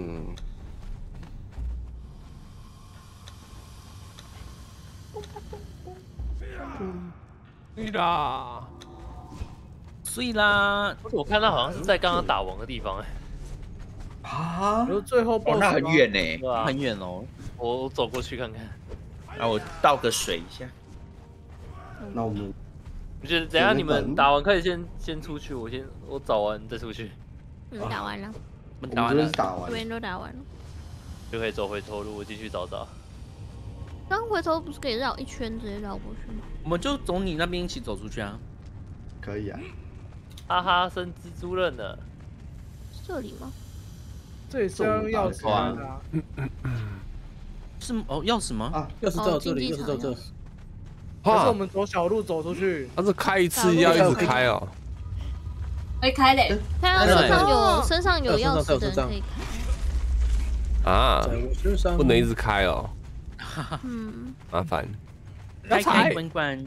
对啦， 碎啦！ 我看他好像是在刚刚打王的地方啊！然后最后那很远呢， 对啊， 很远哦。 我走过去看看。 啊，我倒个水一下。 那我们， 我觉得等下你们打完可以先出去，我找完再出去。 打完了。 我们这边打完， 这边都打完了， 就可以走回头路，我继续找。 刚回头不是可以绕一圈直接绕过去吗？ 我们就从你那边一起走出去啊。 可以啊。 哈哈，生蜘蛛刃呢？ 这里吗？ 这里是钥匙啊。 是哦，钥匙吗？ 啊，钥匙在这里，钥匙在这。 可是我们走小路走出去。 他是开一次要一直开哦。 会开嘞。 他身上有钥匙的人可以开。 啊，不能一直开哦。麻烦。 开关。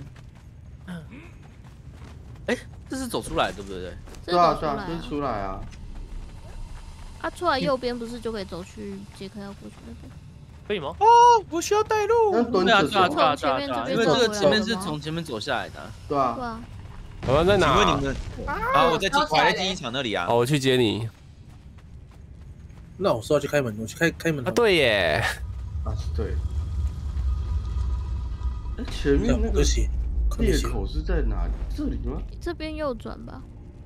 哎，这是走出来对不对？ 对啊，就是出来啊。 啊，出来右边不是就可以走去杰克要过去那边？ 可以吗？ 哦，我需要带路。 对啊，因为这个前面是从前面走下来的。 对啊。 我们在哪？ 请问你们？啊，我在第一场那里啊。 哦，我去接你。 那我说要去开门，我去开门。 啊，对耶。 啊，对。前面那个裂口是在哪里？这里吗？ 这边右转吧。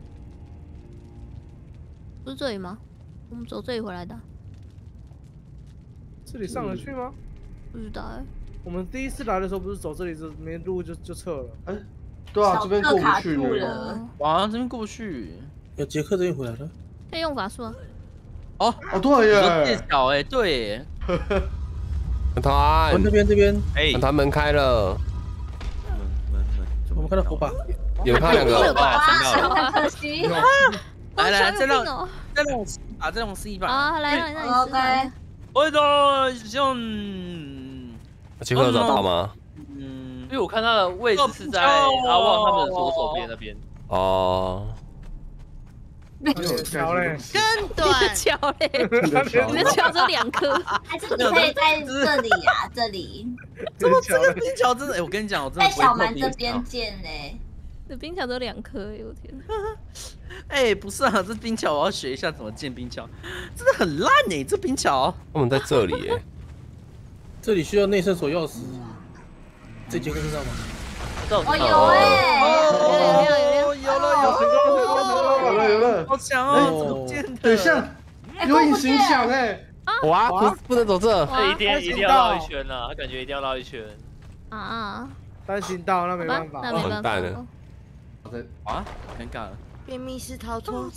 不是这里吗？我们走这里回来的。 这里上得去吗？ 不知道哎。 我们第一次来的时候不是走这里，没路就撤了。 哎，对啊，这边过不去了。 哇，这边过不去。 有杰克这边回来了。 可以用法术啊。 哦，对耶。 叶小哎，对耶。 团， 这边， 哎， 团门开了。 我们看到火把， 有他2个。 哇，可惜。 来，再让我把这种 C 吧。 啊，来让你来。 我都用。 杰克有找到吗？ 因为我看他的位置是在阿旺他们的左手边那边。 哦。 桥嘞， 更短桥嘞，你的桥只有2颗。 还是你可以在这里呀，这里。 这个冰桥真的，哎，我跟你讲，我真的在小蛮这边见嘞。 这冰桥只有2颗，我天！ 哎，不是啊，这冰桥我要学一下怎么建冰桥，真的很烂哎，这冰桥。 我们在这里耶。 这里需要内圣所钥匙。这杰克身上吗？ 哦，有哎。 有了，好强哦！怎么建的？ 等一下，有隐形墙哎！ 哇，不能走这。 一定要绕一圈啊！他感觉一定要绕一圈。 啊！ 单行道那没办法， 完蛋了。 啊，尴尬了。 便秘式逃脱。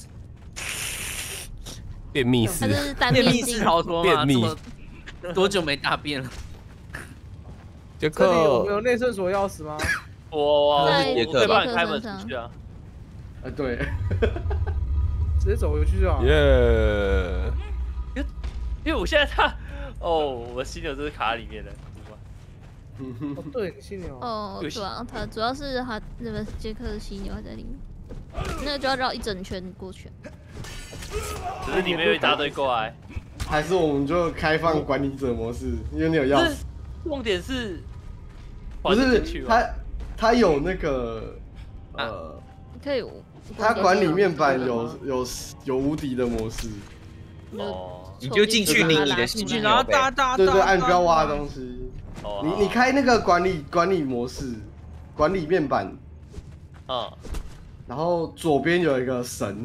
便秘式。 便秘式逃脱吗？ 便秘。 多久没大便了？ 杰克， 有内圣所钥匙吗？ 我可以帮你开门出去啊。 对， 直接走回去就好。 耶！ 因为我现在我犀牛就是卡在里面的。 哦，对，犀牛。 哦，对啊，它主要是它那个杰克的犀牛还在里面，那个就要绕一整圈过去。 只是里面有一大堆过来。 还是我们就开放管理者模式，因为你有钥匙。 重点是， 不是它有那个可以。 它管理面板有无敌的模式。 哦，你就进去领你的进去，然后对，按标挖东西。你开那个管理模式，管理面板。然后左边有一个神，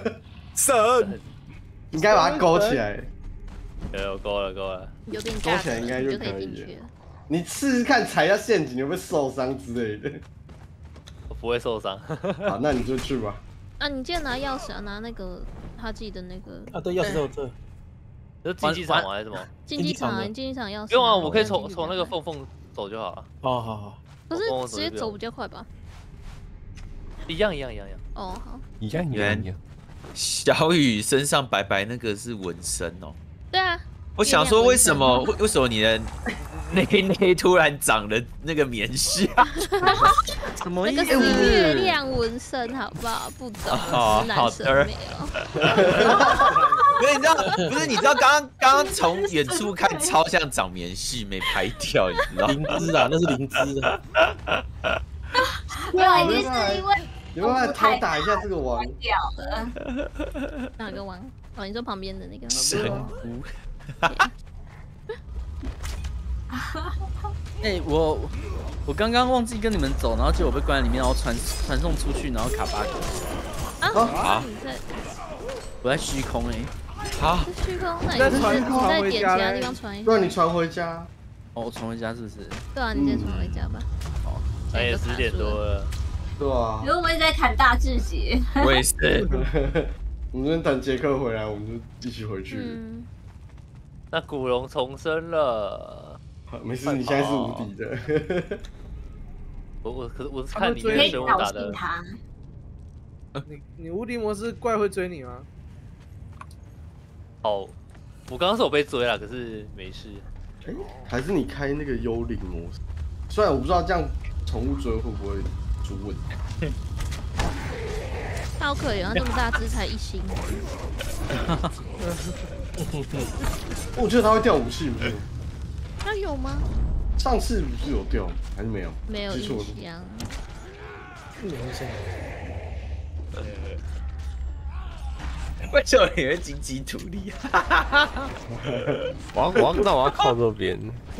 应该把它勾起来。 有勾了。 勾起来应该就可以了。你试试看踩下陷阱，你会不会受伤之类的？ 我不会受伤。 好，那你就去吧。 啊，你记得拿钥匙啊，拿那个他自己的那个。 啊，对，钥匙在我这。 是竞技场还是什么？ 竞技场钥匙。 不用啊，我可以从那个缝走就好了。 好。 不是直接走比较快吧？ 一样。 哦，好。 一样。 小雨身上白白那个是纹身哦。 对啊。 我想说，为什么你的内突然长了那个棉絮啊？ 什么意思？那个是月亮纹身，好不好？不懂，男生没有。 不是你知道，刚刚从远处看超像长棉絮，没拍掉，你知道？ 灵芝啊，那是灵芝的。 没有，一定是因为有没有偷打一下这个王？ 掉了。 哪个王？哦，你说旁边的那个。 神狐。 我刚刚忘记跟你们走，然后结果我被关在里面，然后传送出去，然后卡bug。 啊？ 我在虚空好。 虚空，那你再点其他地方传一下。 对，你传回家。 哦，我传回家是不是？ 对啊，你先传回家吧。 哦，也10点多了。 对啊。 因为我一直在砍大智节。 我也是。 我们先等杰克回来，我们就一起回去。 那古龙重生了。 没事，你现在是无敌的。 我是看你的生物打的。 你无敌模式怪会追你吗？ 哦，我刚刚是有被追了，可是没事。 还是你开那个幽灵模式？虽然我不知道这样宠物追会不会出问题。 他好可怜，他这么大只才1星。 我觉得他会掉武器，不是？ 他有吗？ 上次不是有掉，还是没有？ 没有印象。 为什么你会金鸡土力？ 那我要靠这边。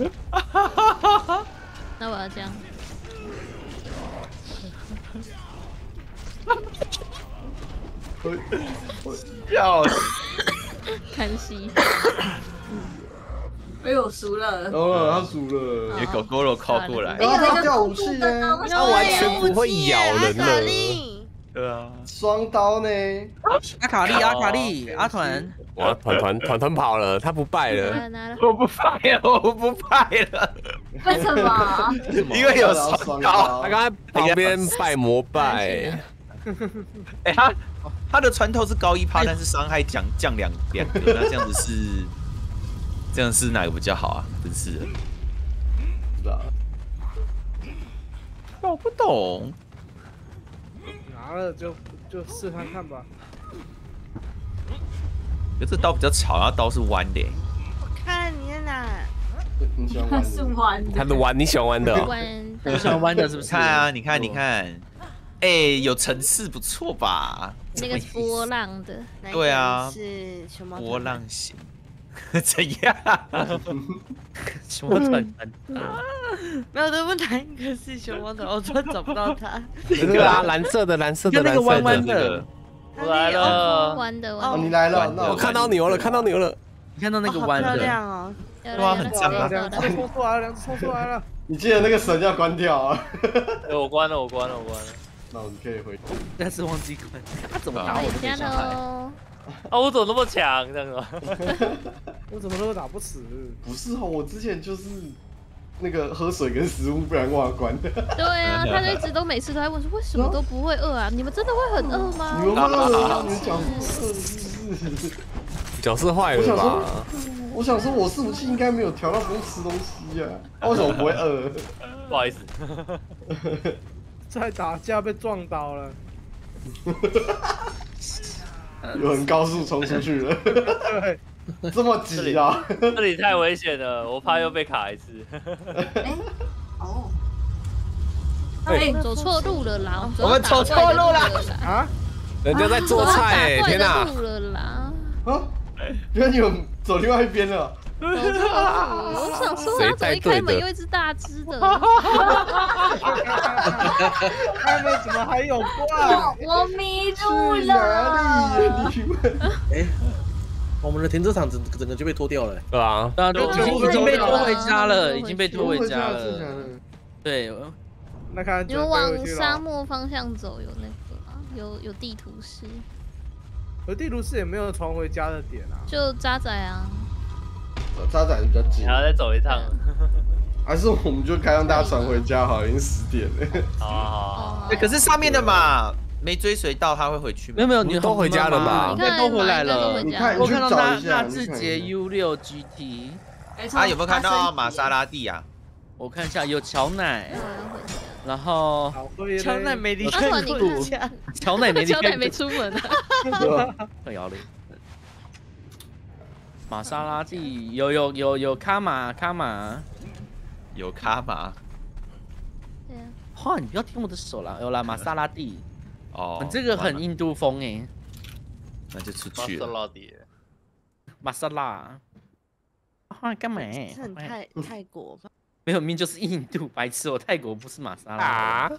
那我要这样。 笑死！ 看戏。 哎呦，输了！ 他输了。 你狗狗肉靠过来。 他掉武器呢？ 他完全不会咬人了。 对啊。 双刀呢？ 阿卡丽，阿团。 哇，团跑了，他不败了。 我不败了。 为什么？ 因为有双刀。 他刚才旁边拜膜拜。 他的船头是高1%，但是伤害降2个，那这样是哪个比较好啊？真是的。 不知道。 我不懂。 拿了就试看吧。 可这刀比较吵，然后刀是弯的。 我看你在哪？ 你喜欢弯的？ 是弯的。 他的弯，你喜欢弯的？ 我喜欢弯的，是不是？ 看啊，你看。有层次，不错吧？ 那个波浪的。 对啊。 是什么？ 波浪形。怎样？ 熊猫团？ 没有，对不哪一个是熊猫团？我突然找不到它。 那个啊，蓝色的， 那个弯弯的。 我来了。 弯的。 哦，你来了。 我看到牛了。 你看到那个弯的？ 漂亮哦。 哇，很脏啊！ 两只冲出来了。 你记得那个神要关掉啊！ 我关了。 那我们可以回去。 但是忘记关。他怎么打我的小孩？ 我怎么那么强？这样子吗？ 我怎么都打不死？ 不是我之前就是那个喝水跟食物不然忘了关的。 对啊，他就一直都每次都在问说为什么都不会饿啊？你们真的会很饿吗？ 你们会饿？你们角色坏了吧？ 我想说我伺服器应该没有调到不用吃东西呀，为什么不会饿？ 不好意思， 在打架被撞倒了， 有人高速冲出去了， 对， 这么急啊！ 这里太危险了，我怕又被卡一次。 走错路了啦！ 我们走错路了啊！ 人家在做菜，天哪！ 路了啦！ 啊，原来你们走另外一边了。 我想说，他怎么一开门又一只大只的？ 开门怎么还有怪？ 我迷路了。 哎，我们的停车场整个就被拖掉了。 对啊， 已经被拖回家了，已经被拖回家了。对， 那看你们往沙漠方向走，有那个啊，有地图室。 而地图室也没有传回家的点啊。 就渣仔啊。 渣仔比较近， 还要再走一趟， 还是我们就该让大家传回家好，已经10点了。 好， 可是上面的马没追随到，他会回去吗？ 没有，你都回家了吧？ 应该都回来了。 你看， 我看到大志杰 U6 GT， 他有没有看到玛莎拉蒂啊？ 我看一下，有乔奶，然后乔奶没离开家，乔奶没出门啊， 太摇了。玛莎拉蒂有卡玛， 有卡玛。 对啊。 哇，你不要听我的手啦，有啦，玛莎拉蒂。 哦， 你这个很印度风哎。 那就出去了。 玛莎拉。啊，干嘛？ 是很泰国吧？ 没有，明明就是印度，白痴哦，泰国不是玛莎拉。啊。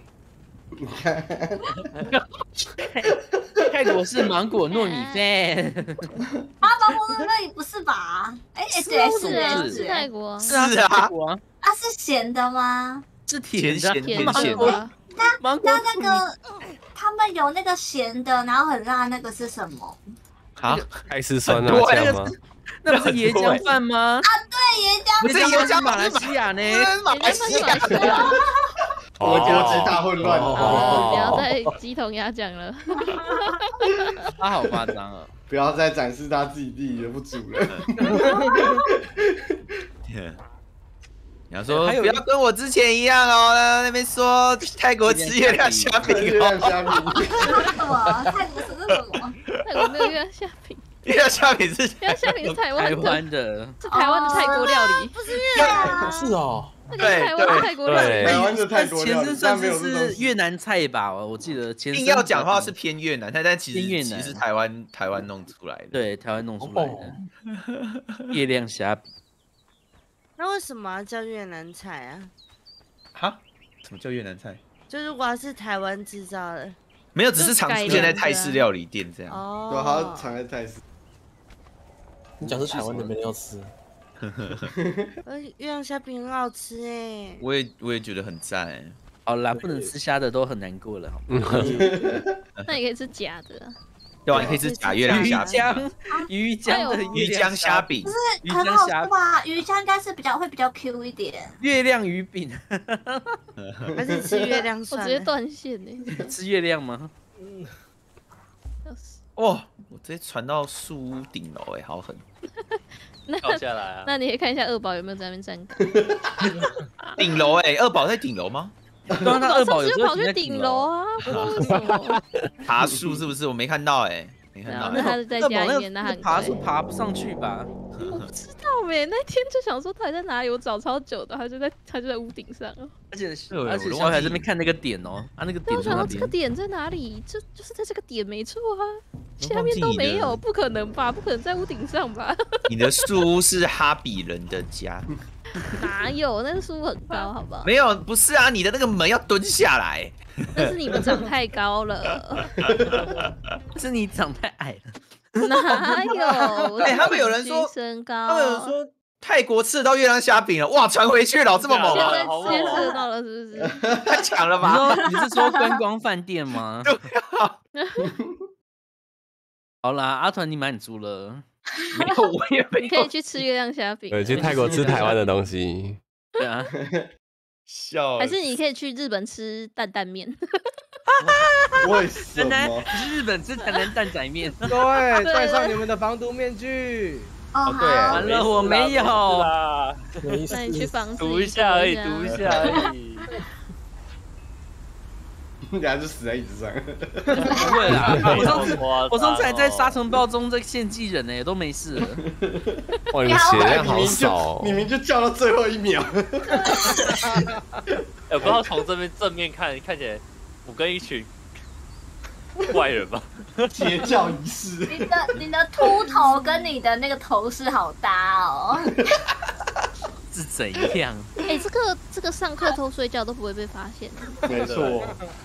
泰国是芒果糯米饭。 芒果糯米不是吧？ 是泰国。 是啊。 啊，是咸的吗？ 是甜的。 那那个他们有那个咸的，然后很辣，那个是什么？ 啊，海是酸辣酱吗？ 那不是椰浆饭吗？ 啊，对，椰浆。 不是椰浆， 马来西亚呢？ 马来西亚。 我国际大混乱， 不要再鸡同鸭讲了。 他好夸张啊！ 不要再展示他自己地理的不足了。 你要说不要跟我之前一样哦，那边说泰国吃月亮虾饼， 月亮虾饼。 什么？泰国是什么？ 泰国没有月亮虾饼。 月亮虾饼是台湾的， 是台湾的泰国料理， 不是越南。 是哦。 对，台湾的泰国料理， 台湾的泰国料理， 前身算是越南菜吧？我记得前身硬要讲话是偏越南菜，但其实是台湾弄出来的。 对，台湾弄出来的月亮虾饼。 那为什么要叫越南菜啊？ 哈？什么叫越南菜？ 就如果是台湾制造的， 没有，只是常出现在泰式料理店这样。 哦， 对，它常在泰式。 你讲是台湾的，没人要吃。 月亮虾饼很好吃哎， 我也觉得很赞哎。 好啦，不能吃虾的都很难过了，好吗？ 那也可以吃假的。 对啊，你可以吃假月亮虾饼。 鱼浆的鱼浆虾饼， 不是很好吃吧？鱼浆应该是会比较 Q 一点。 月亮鱼饼， 还是吃月亮算？ 我直接断线呢。 吃月亮吗？ 哇！我直接传到树屋顶楼哎，好狠！ 跳下来啊！ 那你可以看一下二宝有没有在那边站岗。 顶楼哎，二宝在顶楼吗？ 刚刚二宝有跑去顶楼啊，不知道为什么。 爬树是不是？我没看到哎，没看到。 那他是在家里面，那很爬树爬不上去吧？ 我不知道哎，那天就想说他在哪里，我找超久的，他就在屋顶上。而且小海在那边看那个点哦，啊那个点。 我想到这个点在哪里？就是在这个点没错啊，下面都没有，不可能吧？不可能在屋顶上吧？ 你的树屋是哈比人的家。 哪有？那个树很高，好不好？ 没有，不是啊，你的那个门要蹲下来。 那是你们长太高了， 是你长太矮了。 哪有？ 哎，他们有人说身高， 他们有人说泰国吃得到月亮虾饼了，哇，传回去了，这么猛啊！ 现在吃得到了，是不是？ 太强了吧？ 你是说观光饭店吗？ 对啊。 好啦，阿团你满足了。 没有，我也没有。 你可以去吃月亮虾饼。 对，去泰国吃台湾的东西。 对啊， 笑。 还是你可以去日本吃担担面。 为什么？ 去日本吃台南蛋仔面。 对，戴上你们的防毒面具。 哦， 对，完了我没有啦， 那你去房子读一下而已，读一下而已。 你俩就死在椅子上。 不会啦，我上次还在沙尘暴中在献祭人呢，都没事了。 哇，你们血量好少， 明明就叫到最后1秒。 我不知道从这边正面看起来，我跟一群怪人吧。 邪教仪式。 你的秃头跟你的那个头饰好搭哦。 是怎样？ 哎，这个上课偷睡觉都不会被发现。 没错。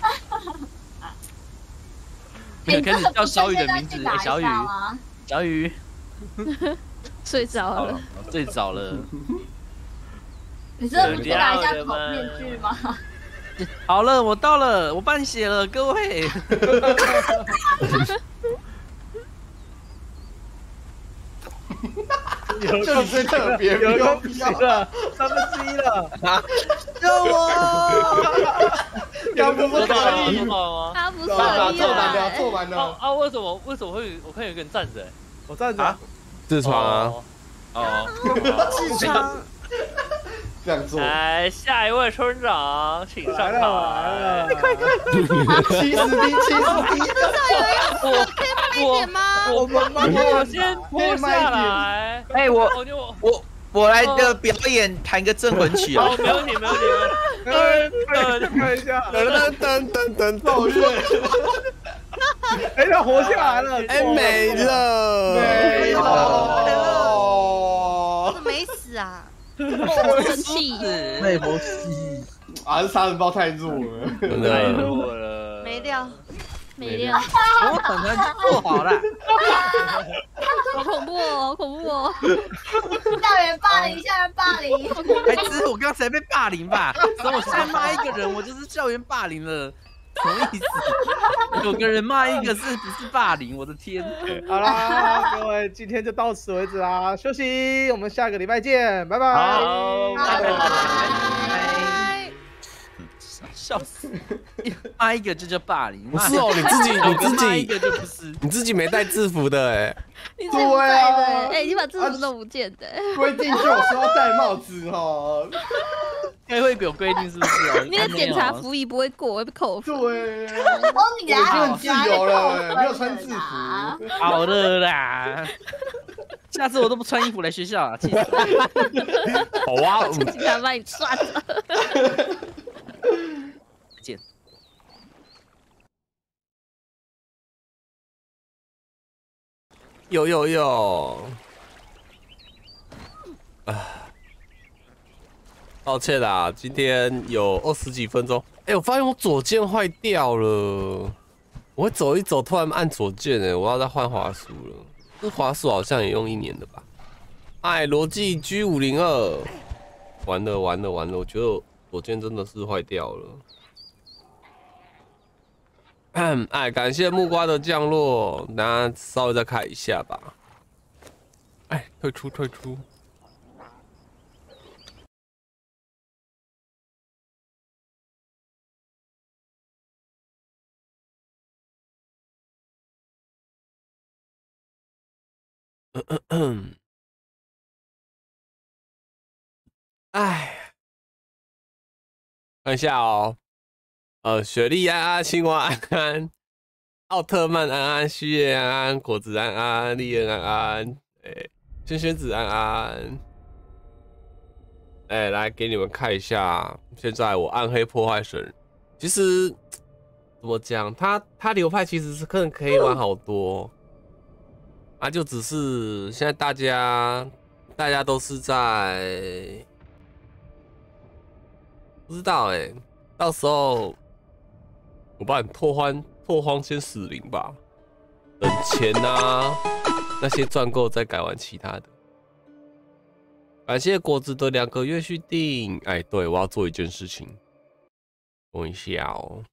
没有开始叫小雨的名字，小雨，小雨， 睡着了， 睡着了。 你这不是拿一下头面具吗？ 好了，我到了，我办血了，各位。 就你最特别， 有人不行了，3分之1了， 救我！ 刚不是打赢吗？ 他不是坐满了，坐满了。 啊，为什么会？我看有个人站着， 我站着。 痔疮啊。 哦。 痔疮。 这样做。 来，下一位村长，请上台。 快 70滴，70滴。 可以慢一点吗？ 我先脱下来。 哎，我来的表演，弹个镇魂曲啊！ 没问题。 看一下， 噔， 奏乐。 哎，他活下来了， 哎，没了， 怎么没死啊？ 生气， 内谋戏啊，这杀人包太弱了， 太弱了， 没掉。 我等他做好了。 好恐怖哦，好恐怖哦！ 校园霸凌， 哎，只是我刚才被霸凌吧？所以我现在骂一个人，我就是校园霸凌了，什么意思？有个人骂一个是不是霸凌？我的天！ 好啦，各位，今天就到此为止啦，休息，我们下个礼拜见，拜拜。 好，拜拜。 笑死！骂一个就叫霸凌， 不是哦，你自己一个就不是， 你自己没带制服的哎。 你自己不带的哎，你把制服都不见的。 规定就有说要戴帽子哈。 开会有规定是不是哦？ 那个检查服役不会过，会被扣分。 对， 哦，你就很自由了，没有穿制服。 好了啦，下次我都不穿衣服来学校了，气死！ 好啊， 警察把你抓走。 见。 有，抱歉啦，今天有20几分钟。哎，我发现我左键坏掉了，我会走一走，突然按左键，哎，我要再换滑鼠了。这滑鼠好像也用1年的吧？哎，罗技 G502，完了，我觉得左键真的是坏掉了。哎，感谢木瓜的降落，大家稍微再看一下吧。哎，退出。哎，看一下哦。雪莉安安、青蛙安安、奥特曼安安、虚叶安安、果子安安、丽恩安安，轩子安安，来给你们看一下，现在我暗黑破坏神，其实怎么讲，他流派其实是可以玩好多，啊，就只是现在大家都是在不知道到时候。我帮你拓荒先死灵吧，等钱啊那些赚够再改玩其他的。感谢果子的2个月续订。哎，对，我要做一件事情，等一下哦。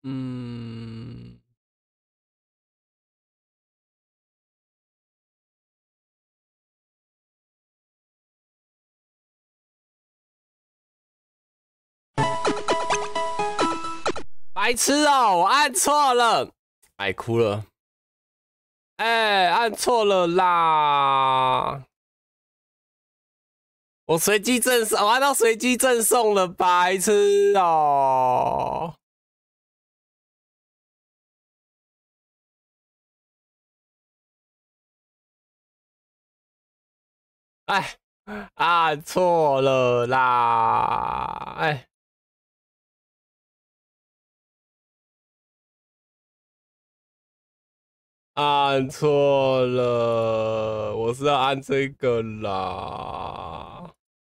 白痴哦，我按错了，哎，哭了，哎，按错了啦！我随机赠送，我按到随机赠送了，白痴哦！哎，按错了啦！哎。按错了，我是要按这个啦。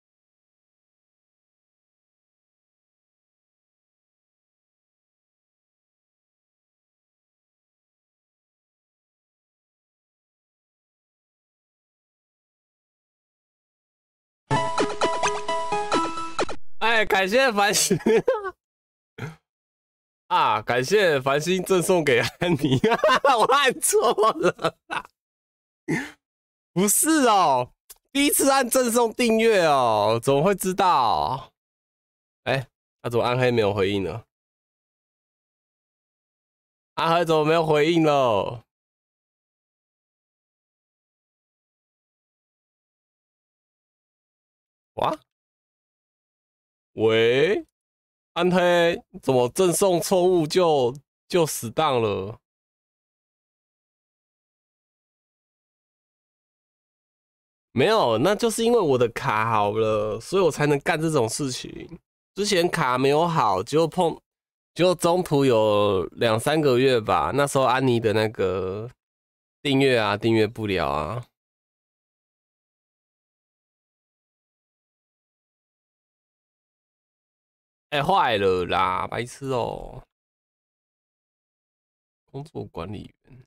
哎，感谢繁星啊！感谢繁星赠送给安妮，我按错了啦，不是哦，第一次按赠送订阅哦，怎么会知道？哎，他怎么暗黑没有回应呢？暗黑怎么没有回应了？哇？喂？暗黑怎么赠送错误就死当了？没有，那就是因为我的卡好了，所以我才能干这种事情。之前卡没有好，结果中途有2、3个月吧，那时候安妮的那个订阅啊，订阅不了啊。哎，坏了啦，白痴哦！工作管理员，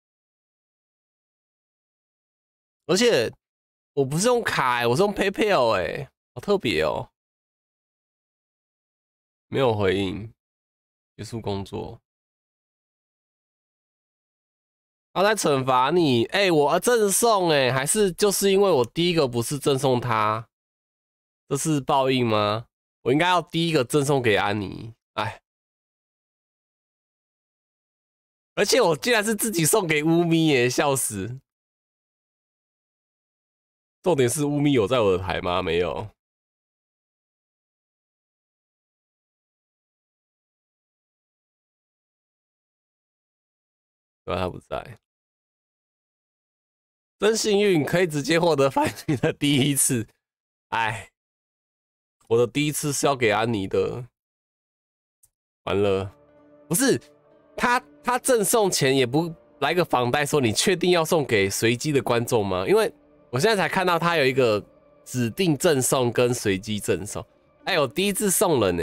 而且我不是用卡，我是用 PayPal 哎，好特别哦。没有回应，结束工作。他在惩罚你，哎，我赠送哎，还是就是因为我第一个不是赠送他，这是报应吗？我应该要第一个赠送给安妮，哎。而且我竟然是自己送给乌咪耶，笑死！重点是乌咪有在我的台吗？没有。对啊，他不在。真幸运，可以直接获得繁星的第一次。哎，我的第一次是要给安妮的。完了，不是他赠送前也不来个访带说你确定要送给随机的观众吗？因为我现在才看到他有一个指定赠送跟随机赠送。哎，我第一次送了呢。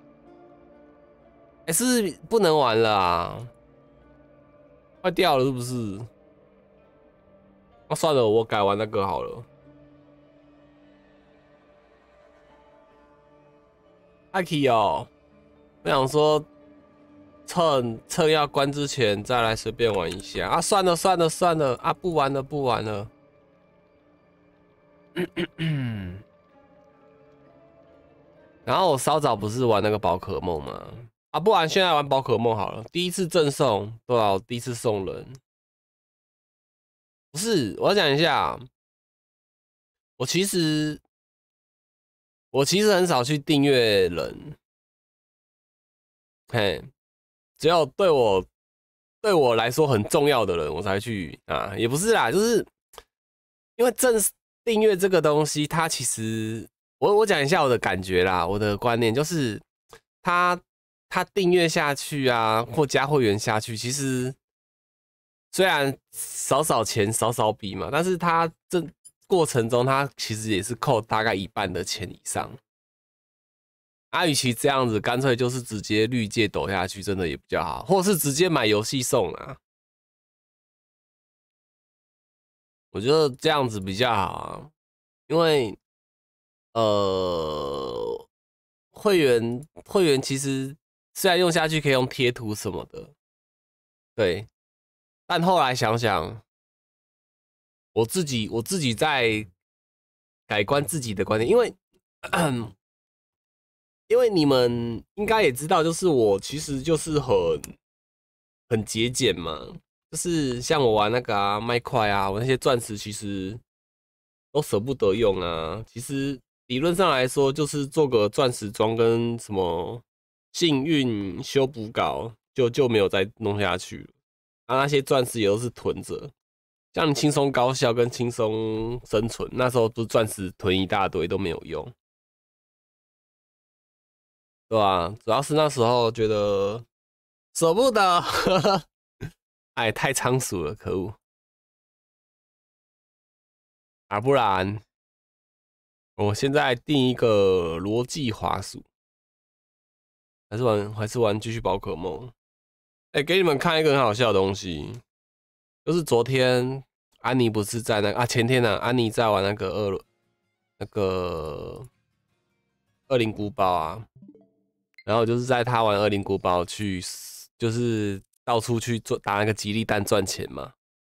哎，是不能玩了啊？坏掉了是不是？那算了，我改玩那个好了。艾奇哦，我想说趁要关之前再来随便玩一下啊！算了啊，不玩了。然后我稍早不是玩那个宝可梦吗？啊，不然现在玩宝可梦好了。第一次赠送，对啊，我第一次送人。不是，我要讲一下，我其实很少去订阅人，嘿，只有对我来说很重要的人，我才去啊，也不是啦，就是因为订阅这个东西，它其实我讲一下我的感觉啦，我的观念就是，他订阅下去啊，或加会员下去，其实虽然少钱少笔嘛，但是他这过程中他其实也是扣大概1半的钱以上。与其这样子，干脆就是直接绿界抖下去，真的也比较好，或是直接买游戏送啊。我觉得这样子比较好啊，因为会员其实虽然用下去可以用贴图什么的，对，但后来想想，我自己在改观自己的观点，因为你们应该也知道，就是我其实就是很节俭嘛，就是像我玩那个啊麦块啊，我那些钻石其实都舍不得用啊。其实理论上来说，就是做个钻石装跟什么幸运修补稿，就没有再弄下去了。啊，那些钻石也都是囤着，像轻松高效跟轻松生存，那时候不是钻石囤一大堆都没有用。对吧？主要是那时候觉得舍不得，哎，太仓促了，可恶！啊，不然我现在定一个逻辑滑鼠，还是玩继续宝可梦。哎，给你们看一个很好笑的东西，就是昨天安妮不是在前天呢，安妮在玩那个恶灵古堡啊。然后就是在他玩恶灵古堡去，就是到处去打那个吉利蛋赚钱嘛，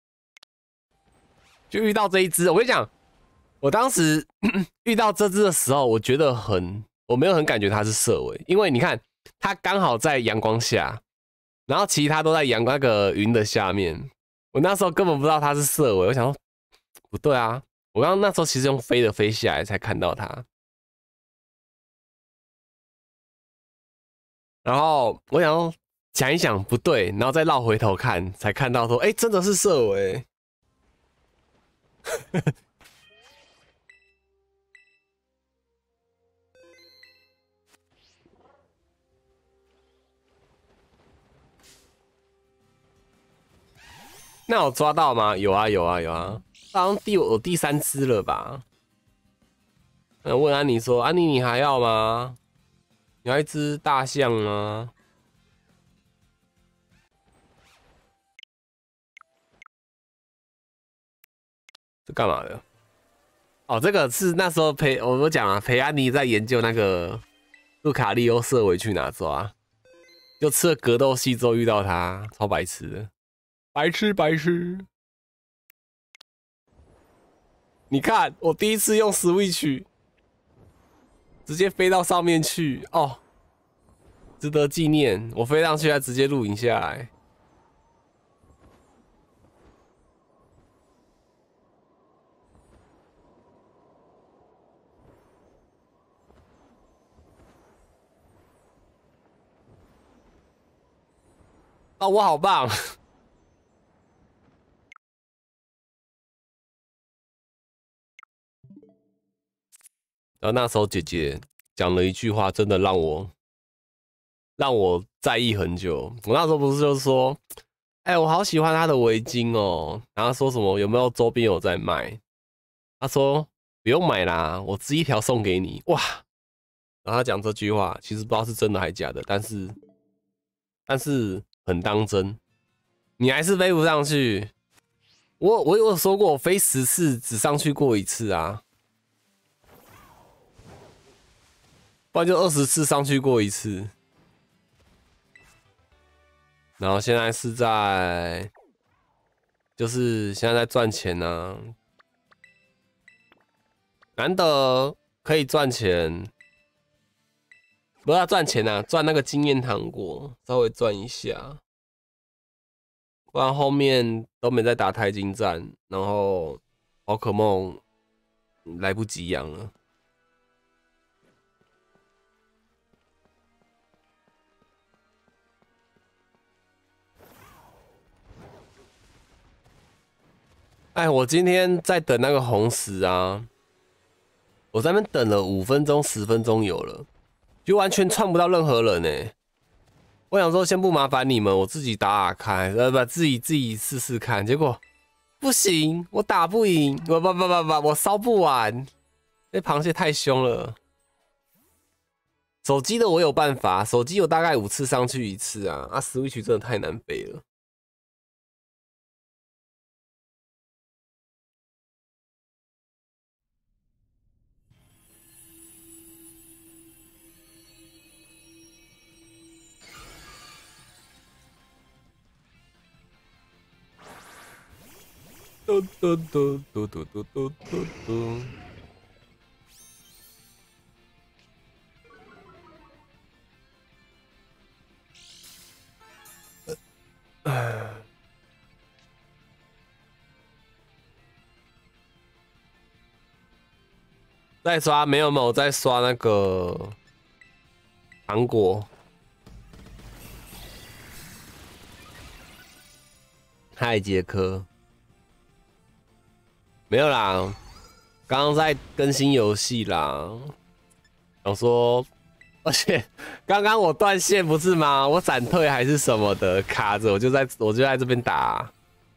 就遇到这一只。我跟你讲，我当时遇到这只的时候，我觉得我没有很感觉它是色尾，因为你看它刚好在阳光下，然后其他都在那个云的下面。我那时候根本不知道它是色尾，我想说不对啊，我刚刚那时候其实用飞的飞下来才看到它。然后我想一想不对，然后再绕回头看，才看到说，哎，真的是色尾。那有抓到吗？有啊，好像我第3只了吧？问安妮说，安妮你还要吗？你要一只大象吗？这干嘛的？哦，这个是那时候我讲啊，陪安妮在研究那个路卡利欧色尾去哪抓，就吃了格斗系之后遇到他，超白痴的，白痴。你看，我第一次用 Switch， 直接飞到上面去哦，值得纪念。我飞上去还直接录影下来。哦，我好棒！然后那时候姐姐讲了一句话，真的让我在意很久。我那时候不是就是说，哎，我好喜欢她的围巾哦，然后说什么有没有周边有在卖？她说不用买啦，我织一条送给你。哇！然后她讲这句话，其实不知道是真的还是假的，但是很当真。你还是飞不上去。我有说过，我飞10次只上去过1次啊。不然就20次上去过1次，然后现在是就是现在在赚钱呢、啊，难得可以赚钱，不要赚钱啊，赚那个经验糖果，稍微赚一下，不然后面都没在打钛金战，然后宝可梦来不及养了。哎，我今天在等那个红石啊，我在那边等了5分钟、10分钟有了，就完全串不到任何人呢。我想说先不麻烦你们，我自己打看，自己试试看。结果不行，我打不赢，不，我烧不完，那螃蟹太凶了。手机的我有办法，手机有大概5次上去1次啊，Switch 真的太难飞了。 嘟嘟嘟嘟嘟嘟嘟嘟嘟。在刷没有？我在刷那个糖果。嗨，杰克。没有啦，刚刚在更新游戏啦。想说，而且刚刚我断线不是吗？我闪退还是什么的卡着，我就在这边打。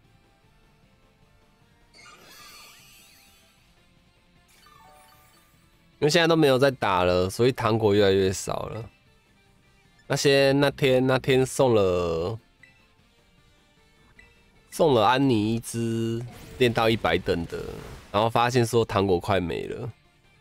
因为现在都没有在打了，所以糖果越来越少了。那天送了安妮一只练到100等的，然后发现说糖果快没了。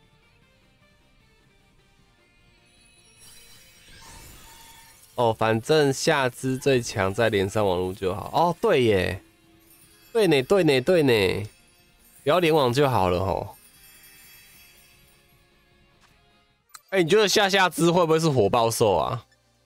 哦，反正下肢最强再连上网络就好。哦，对耶，对呢，不要联网就好了吼。你觉得下肢会不会是火爆兽啊？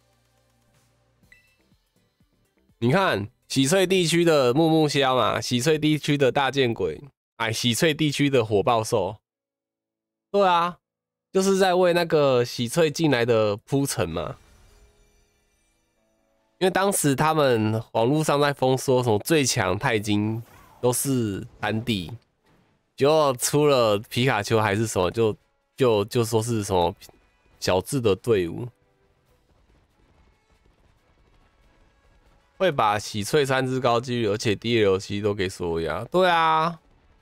你看喜翠地区的木木虾嘛，喜翠地区的大剑鬼，喜翠地区的火爆兽。对啊，就是在为那个喜翠进来的铺陈嘛。因为当时他们网络上在封说什么最强钛金都是丹帝，结果出了皮卡丘还是什么，就说是什么小智的队伍会把喜翠3只高几率，而且第2期都给锁压。对啊。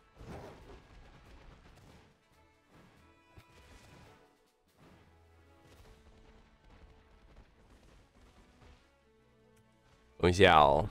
等一下哦。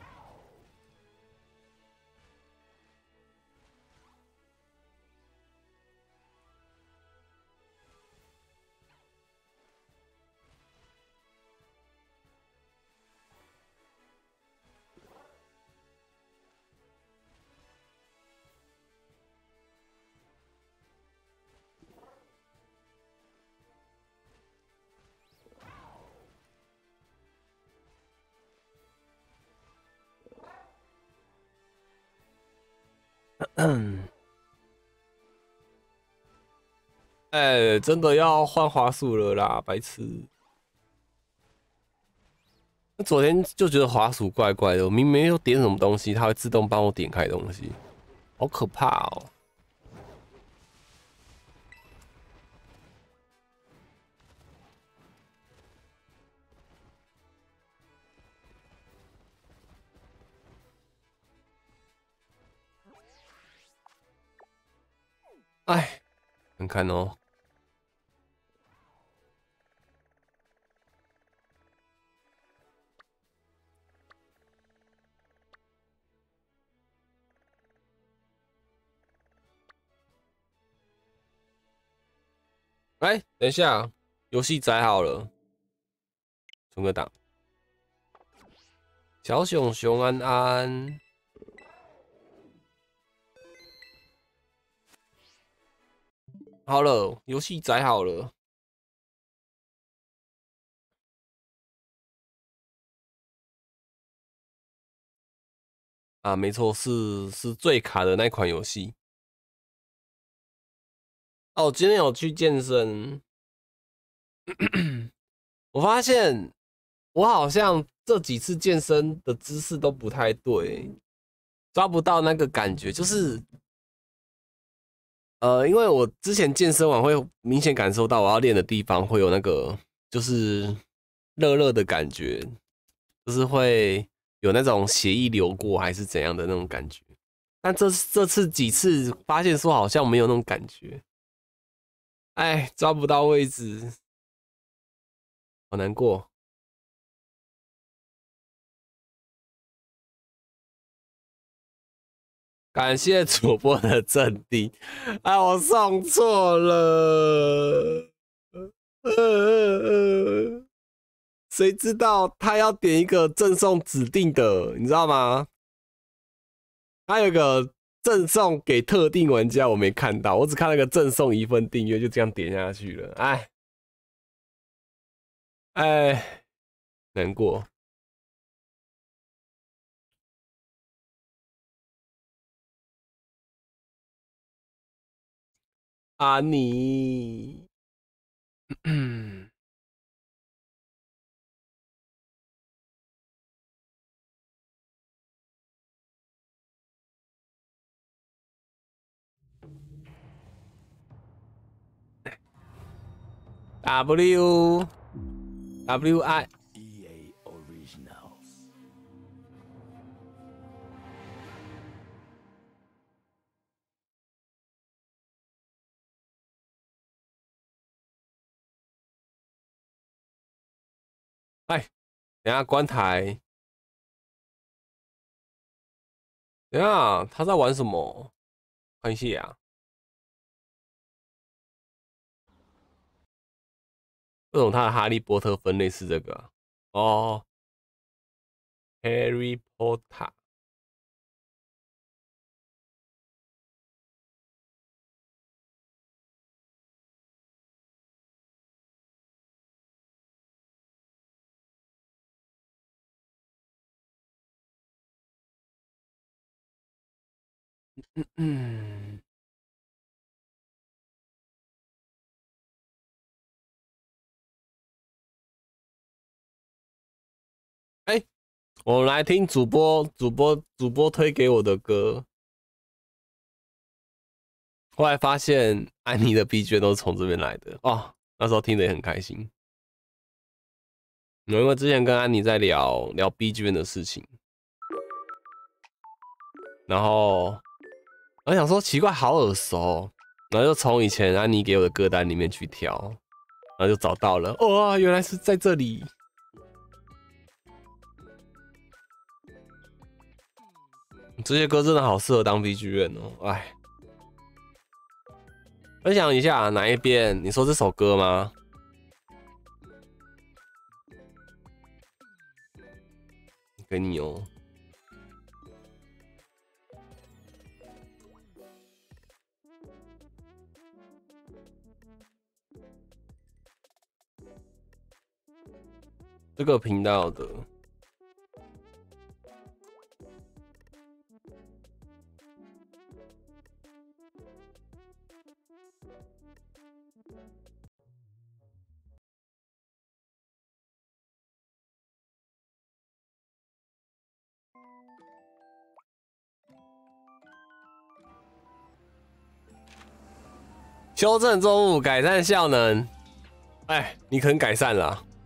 真的要换滑鼠了啦，白痴！昨天就觉得滑鼠怪怪的，我明明又点什么东西，它会自动帮我点开东西，好可怕哦！哎，看看哦。哎，等一下，游戏载好了，存个档。小熊熊安安，好了，游戏载好了。啊，没错，是最卡的那款游戏。哦，今天有去健身，我发现我好像这几次健身的姿势都不太对，抓不到那个感觉，就是因为我之前健身完会明显感受到我要练的地方会有那个就是热热的感觉，就是会有那种血液流过还是怎样的那种感觉，但这次几次发现说好像没有那种感觉。哎，抓不到位置，好难过。感谢主播的镇定，哎，我送错了，谁知道他要点一个赠送指定的，你知道吗？他有个赠送给特定玩家，我没看到，我只看那个赠送1份订阅，就这样点下去了。哎，难过。啊你，WI EA Originals。哎，等下关台。等下他在玩什么？看一下啊。为什么他的哈利波特分类是这个啊？哦 ，Harry Potter。哎，我们来听主播推给我的歌，后来发现安妮的 BGM 都是从这边来的哦，那时候听得也很开心。因为之前跟安妮在聊 BGM 的事情，然后我想说奇怪，好耳熟，然后就从以前安妮给我的歌单里面去挑，然后就找到了，哇，原来是在这里。这些歌真的好适合当 BGM 哦，哎。分享一下哪一边？你说这首歌吗？给你哦。这个频道的。修正错误，改善效能。哎，你可能改善了啊。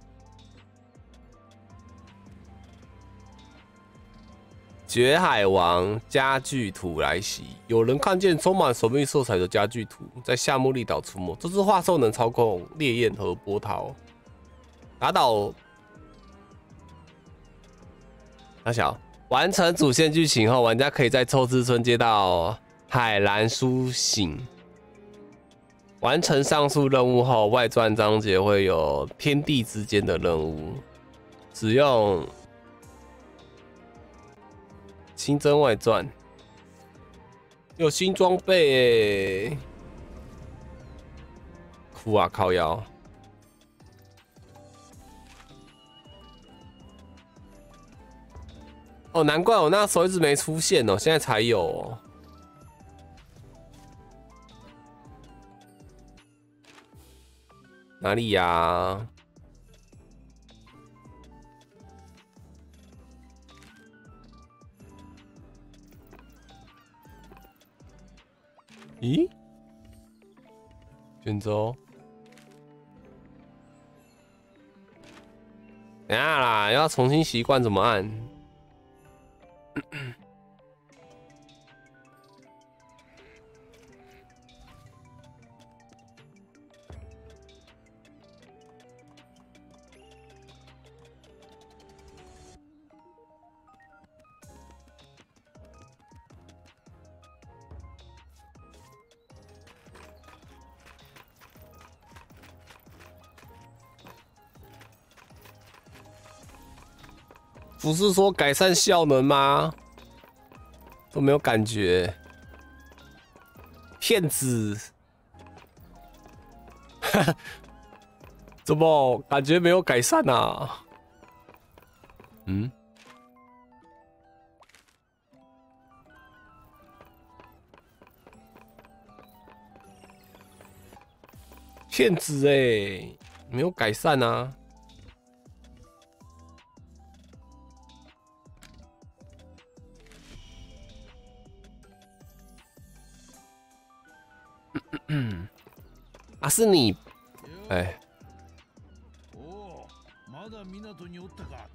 绝海王家具图来袭，有人看见充满神秘色彩的家具图在夏目利岛出没。这只画兽能操控烈焰和波涛，打倒。大小完成主线剧情后，玩家可以在臭之村接到海蓝苏醒。完成上述任务后，外传章节会有天地之间的任务，使用新增外传，有新装备欸，哭啊靠腰！哦，难怪我那时候一直没出现哦，现在才有哦。哪里呀？咦？卷轴？等一下啦，要重新习惯怎么按。不是说改善效能吗？ 都没有感觉，骗子，怎么感觉没有改善啊？嗯，骗子哎，没有改善啊。啊，是你，哎。 まだ港におったか。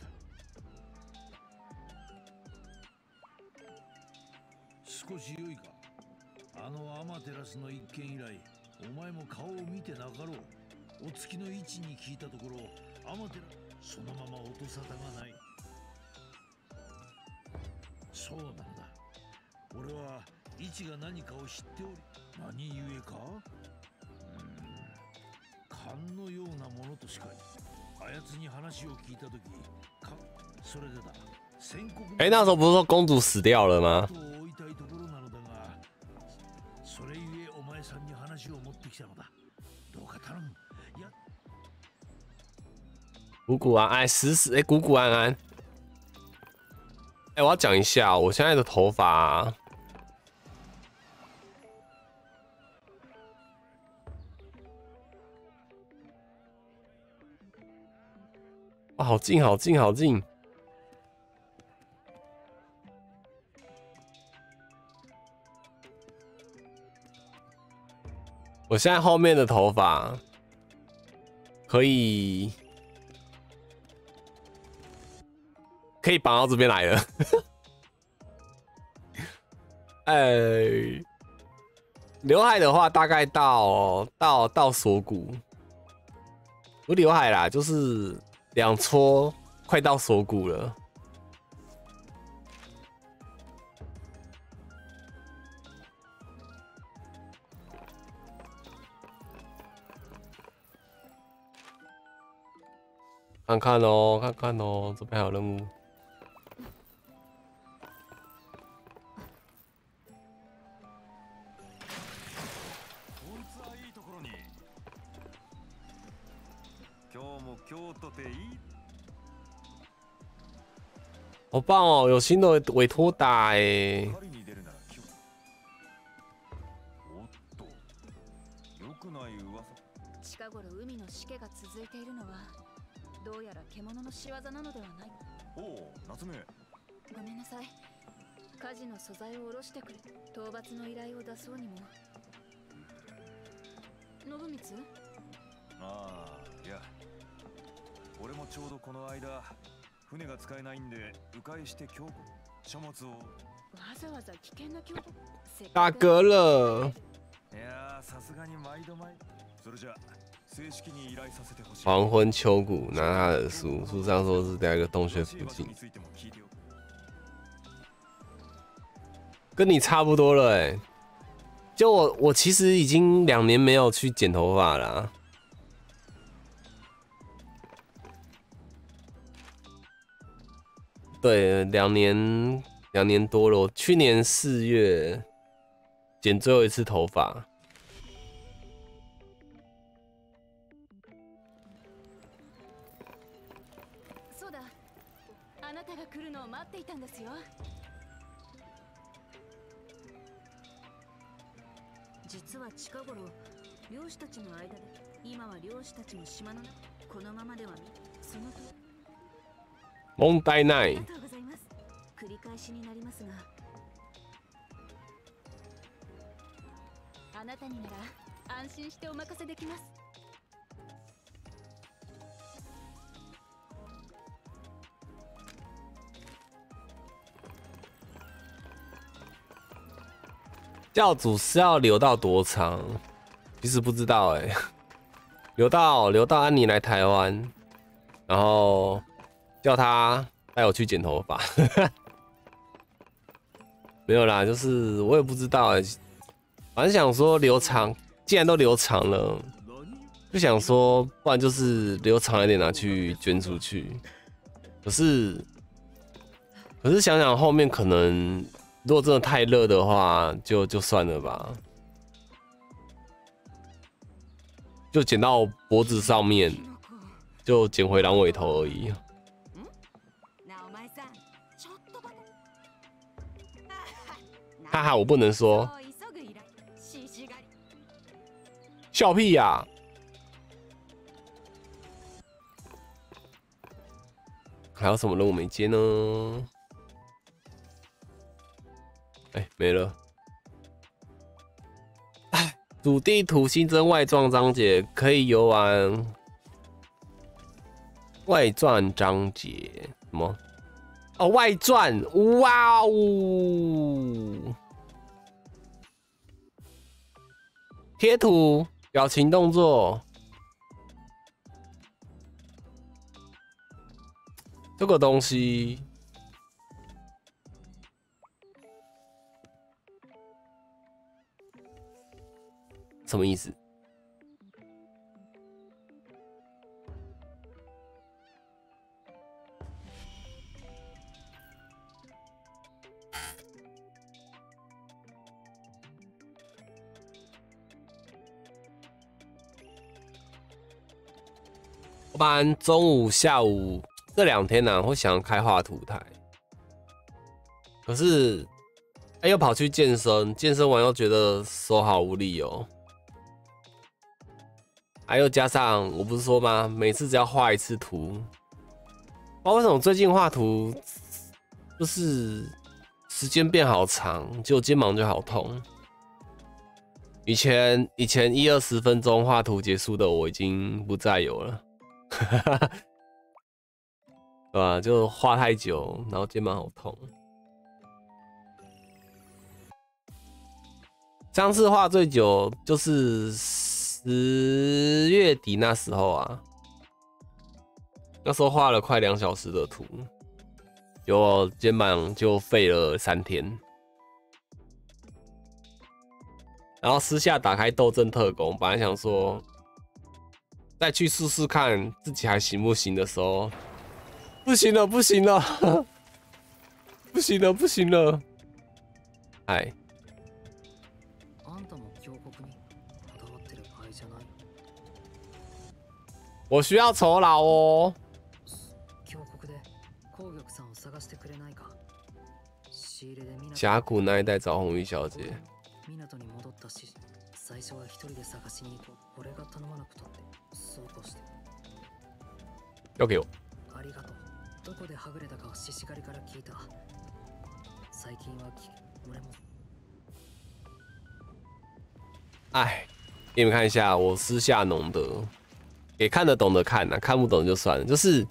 少し良いか。あのアマテラスの一件以来、お前も顔を見てなかろう。お月の位置に聞いたところ、アマテラそのまま音沙汰がない。そうなんだ。俺は位置が何かを知っており、何故か。勘のようなものとしか。あやつに話を聞いたとき、それでだ。 哎，那时候不是说公主死掉了吗？ それゆえお前さんに話を持ってきたのだ。どうか頼む。 谷谷安安，哎，谷谷安安。哎，我要讲一下，我现在的头发、啊。哇，好近，好近，好近！我现在后面的头发可以绑到这边来了。哎，刘海的话大概到锁骨，不刘海啦，就是2撮，快到锁骨了。看看哦，看看哦，这边还有任务。好棒哦，有新的委托打哎。 近頃海のしけが続いているのはどうやら獣の仕業なのではない。おお、夏目。ごめんなさい。火事の素材を下ろしてくれ。討伐の依頼を出そうにも。信光？ ああ、いや。俺もちょうどこの間船が使えないんで迂回して強行書物を。 わざわざ危険な強行。 大哥了。 いやー、さすがに毎度毎度。それじゃ。 黄昏秋谷拿他的书，书上说是在一个洞穴附近，跟你差不多了哎。就我其实已经2年没有去剪头发了、啊。对，2年多了。我去年4月剪最后一次头发。 実は近頃漁師たちの間で今は漁師たちも島のこのままではそのと問題ない。 ありがとうございます。繰り返しになりますがあなたになら安心してお任せできます。 教主是要留到多长？其实不知道哎、欸，留到安妮来台湾，然后叫他带我去剪头发。没有啦，就是我也不知道哎、欸，反正想说留长，既然都留长了，就想说不然就是留长一点拿去捐出去。可是想想后面可能如果真的太热的话，就算了吧，就剪到脖子上面，就剪回狼尾头而已。哈哈，我不能说，笑屁呀！还有什么任务没接呢？哎，没了。主地图新增外传章节，可以游玩外传章节。什么？哦，外传！哇哦！贴图、表情动作。这个东西什么意思？我班中午、下午。这2天呢，会想开画图台，可是又跑去健身，健身完又觉得手好无力哦。还又加上我不是说吗？每次只要画一次图，不知道为什么最近画图就是时间变好长，就肩膀就好痛。以前10-20分钟画图结束的，我已经不再有了。对吧？就画太久，然后肩膀好痛。上次画最久就是10月底那时候啊，那时候画了快2小时的图，就肩膀就废了3天。然后私下打开斗阵特工，本来想说再去试试看自己还行不行的时候。不行了，不行了，不行了，不行了！哎，我需要酬劳哦。峡谷那一带找红衣小姐。要给我。どこではぐれたかを獅子狩りから聞いた。最近は俺も。哎，给你们看一下我私下弄的，给看得懂的看啊，看不懂就算了。就是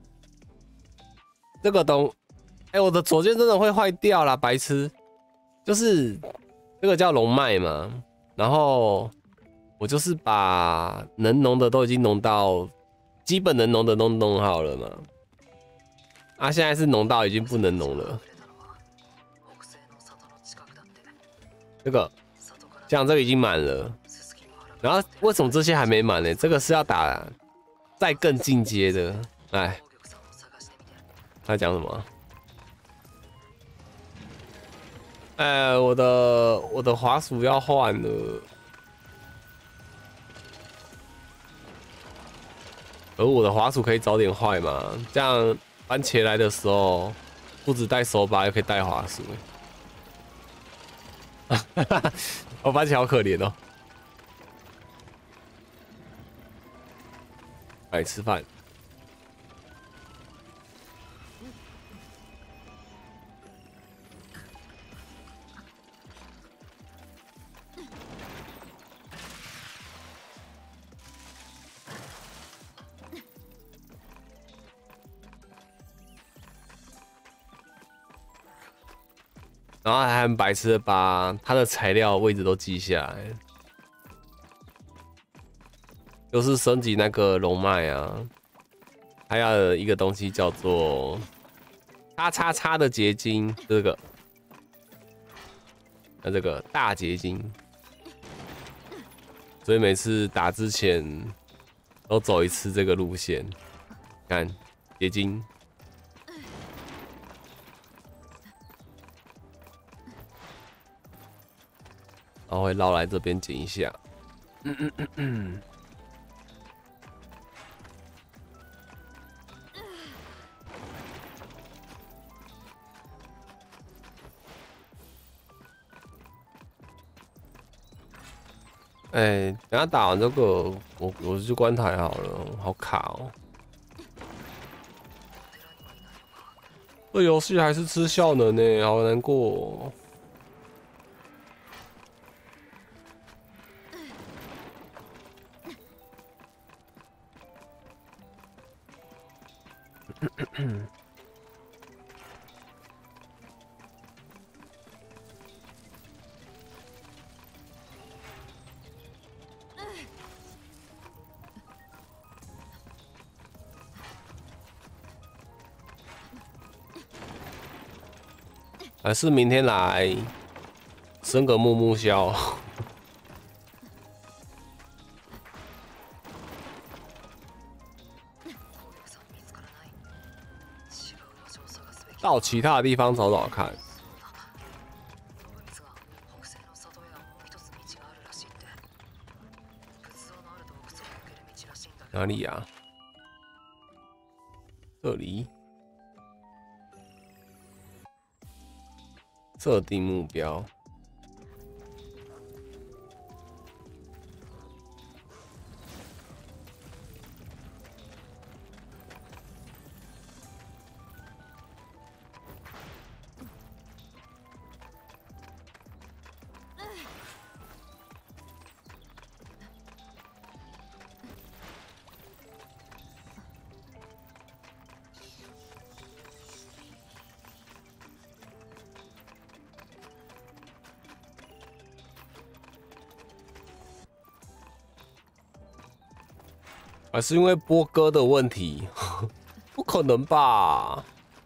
这个我的左键真的会坏掉啦，白痴！就是这个叫龙脉嘛，然后我就是把能弄的都已经弄到基本能弄的都弄好了嘛。啊，现在是浓到已经不能浓了。这个，像这个已经满了，然后为什么这些还没满呢？这个是要打再更进阶的。哎，他讲什么？哎，我的滑鼠要换了，而我的滑鼠可以早点坏嘛？这样。番茄来的时候，不止带手把，又可以带滑鼠。我番茄好可怜哦。来吃饭。然后还很白痴的把它的材料位置都记下来，就是升级那个龙脉啊，还有一个东西叫做叉叉叉的结晶，这个，那这个大结晶，所以每次打之前都走一次这个路线，看结晶。 然后会绕来这边捡一下。哎，等下打完这个，我去关台好了，好卡哦。这游戏还是吃效能呢，好难过哦。还是明天来升个木木枭。到其他的地方找找看。哪里呀？这里。设定目标。还是因为播歌的问题？不可能吧？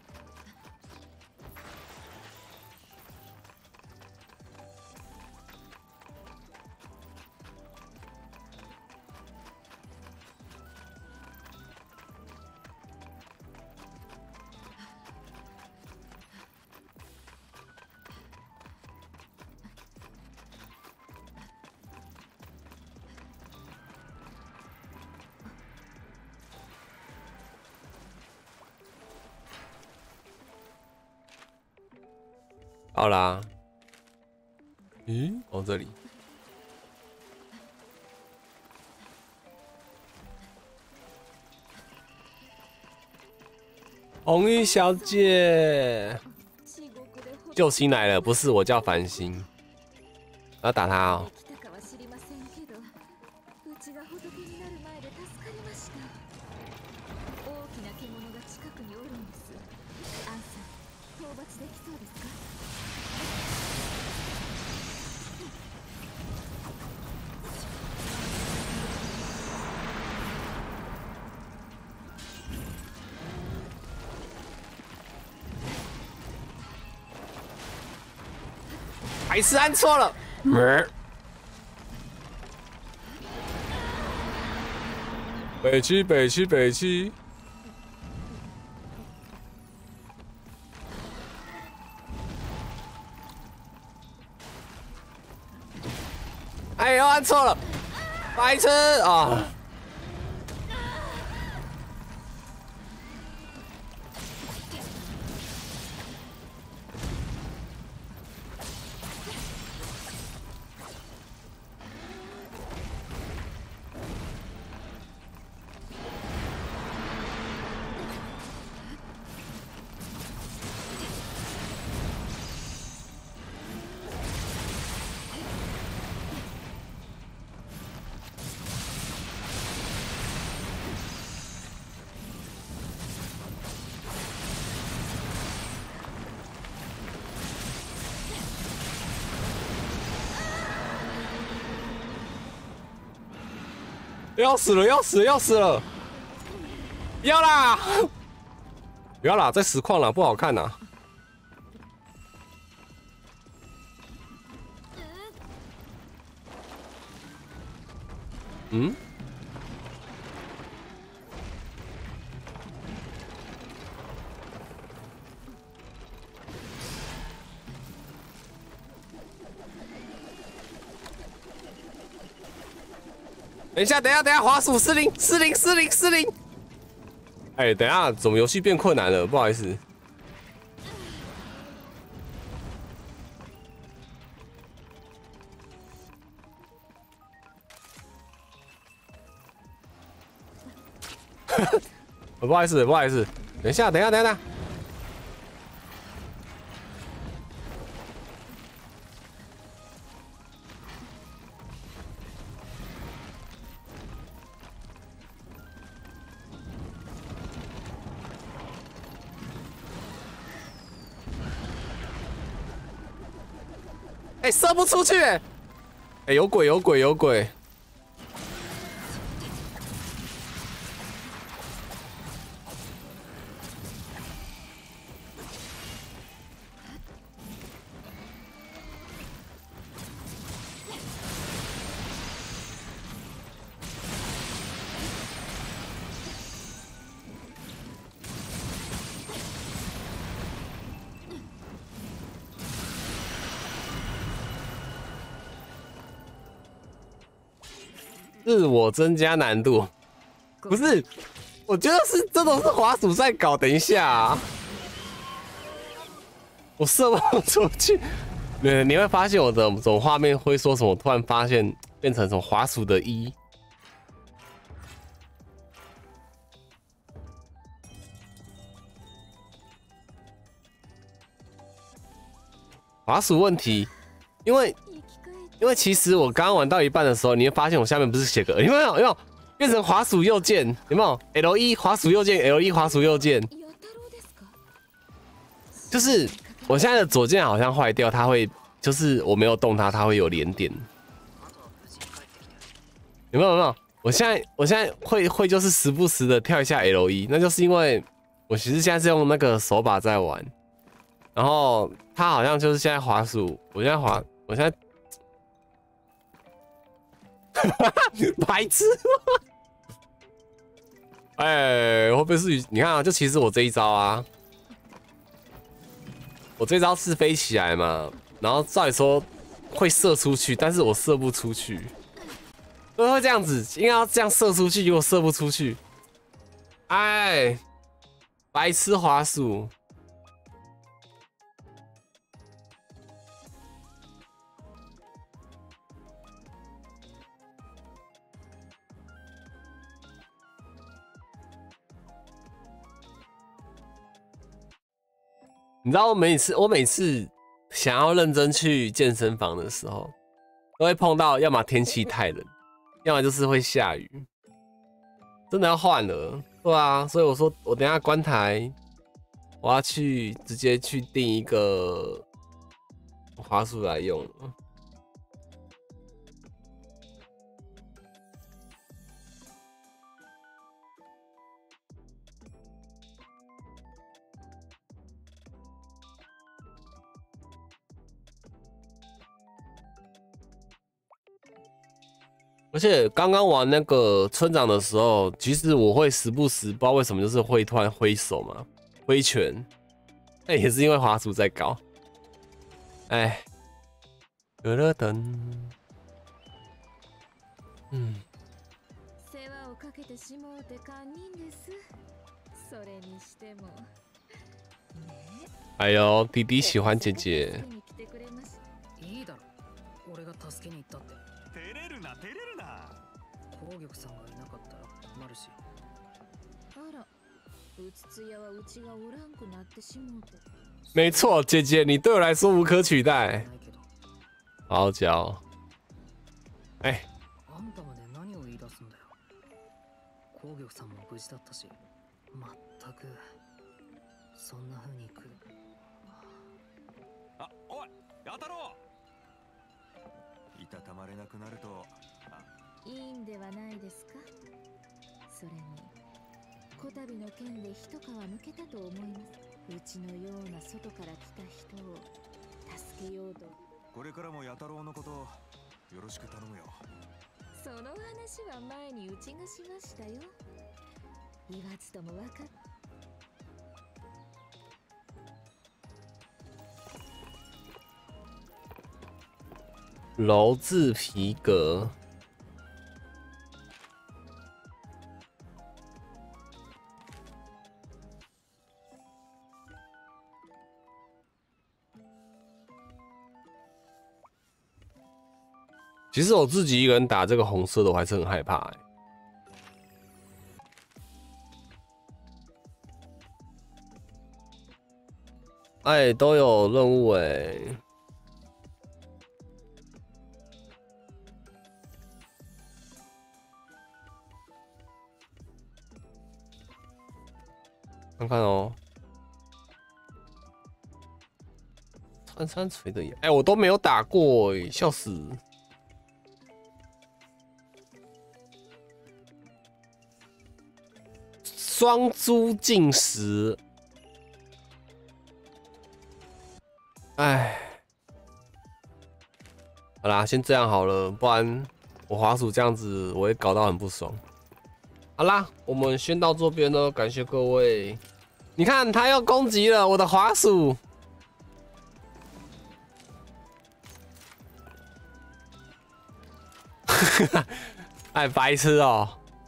好啦，哦这里，红衣小姐，救星来了，不是我叫繁星，我要打他哦。还是按错了。北区，北区，北区。哎呦，按错了，白痴啊！要死了！要死了！要死了！要啦！不要啦，在实况啦，不好看啦。嗯？ 等一下，滑鼠失灵。哎，等一下，怎么游戏变困难了？不好意思。不好意思，等一下。哎，射不出去！哎，有鬼！自我增加难度，不是？我觉得这都是滑鼠在搞。等一下、啊，我射不出去。你会发现我的总画面会说什么？突然发现变成什么滑鼠的1。滑鼠问题，因为其实我刚刚玩到一半的时候，你会发现我下面不是写个，有没有变成滑鼠右键？有没有 L1 滑鼠右键 ，L1 滑鼠右键？就是我现在的左键好像坏掉，它会就是我没有动它，它会有连点。有没有？我现在会就是时不时的跳一下 L1，那就是因为我其实现在是用那个手把在玩，然后它好像就是现在滑鼠，我现在。白痴！哎，会不会是你看啊？就其实我这一招啊，我这招是飞起来嘛，然后照理说会射出去，但是我射不出去，都会这样子，应该要这样射出去，结果射不出去。哎，白痴滑鼠！你知道我每次想要认真去健身房的时候，都会碰到要么天气太冷，要么就是会下雨，真的要换了，对啊，所以我说我等一下关台，我要去直接去订一个滑鼠来用。而且刚刚玩那个村长的时候，其实我会时不时不知道为什么就是会突然挥手嘛，挥拳，那也是因为滑鼠在搞。哎，有了灯，哎呦，弟弟喜欢姐姐。没错，姐姐，你对我来说无可取代。好好教。哎。 あ、おい、やたろう。いたたまれなくなると。 いいんではないですか。それにこたびの件で一皮むけたと思います。うちのような外から来た人を助けようと。 これからもやたろうのことよろしく頼むよ。 その話は前にうちがしましたよ。言わずとも分かっ。 鞣制皮革。 其实我自己一个人打这个红色的，我还是很害怕欸。哎，都有任务哎。看看哦，穿山锤的眼，哎，我都没有打过哎，笑死！双珠进食，哎，好啦，先这样好了，不然我滑鼠这样子我会搞到很不爽。好啦，我们先到这边了，感谢各位。你看，他要攻击了，我的滑鼠。哎，白痴哦！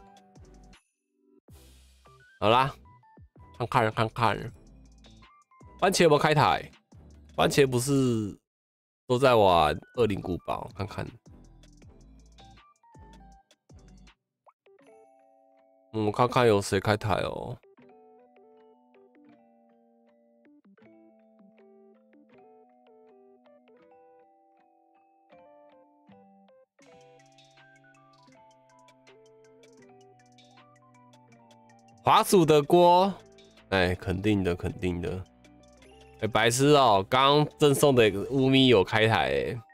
好啦，看看，番茄有没有开台？番茄不是都在玩恶灵古堡？看看。我看看有谁开台哦。滑鼠的锅，哎，肯定的，肯定的。哎，白痴哦，刚赠送的乌咪有开台哎。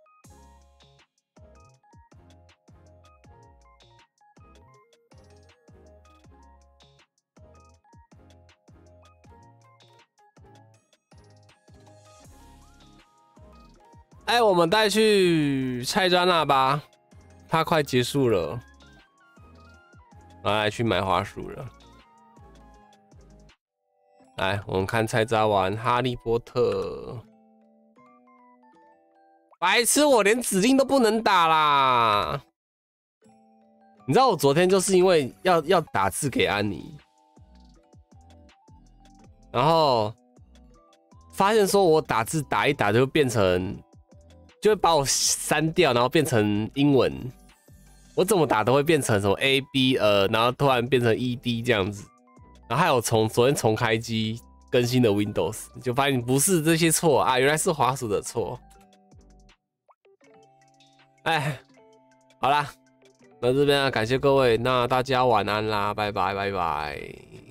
哎，我们带去菜专那吧，它快结束了，来去买滑鼠了。来，我们看菜渣玩哈利波特。白痴，我连指令都不能打啦！你知道我昨天就是因为要打字给安妮，然后发现说我打字打一打就变成，就会把我删掉，然后变成英文。我怎么打都会变成什么 A B 然后突然变成 ED 这样子。然后还有昨天重开机更新的 Windows， 就发现不是这些错啊，原来是滑鼠的错。哎，好啦，那这边感谢各位，那大家晚安啦，拜拜拜拜。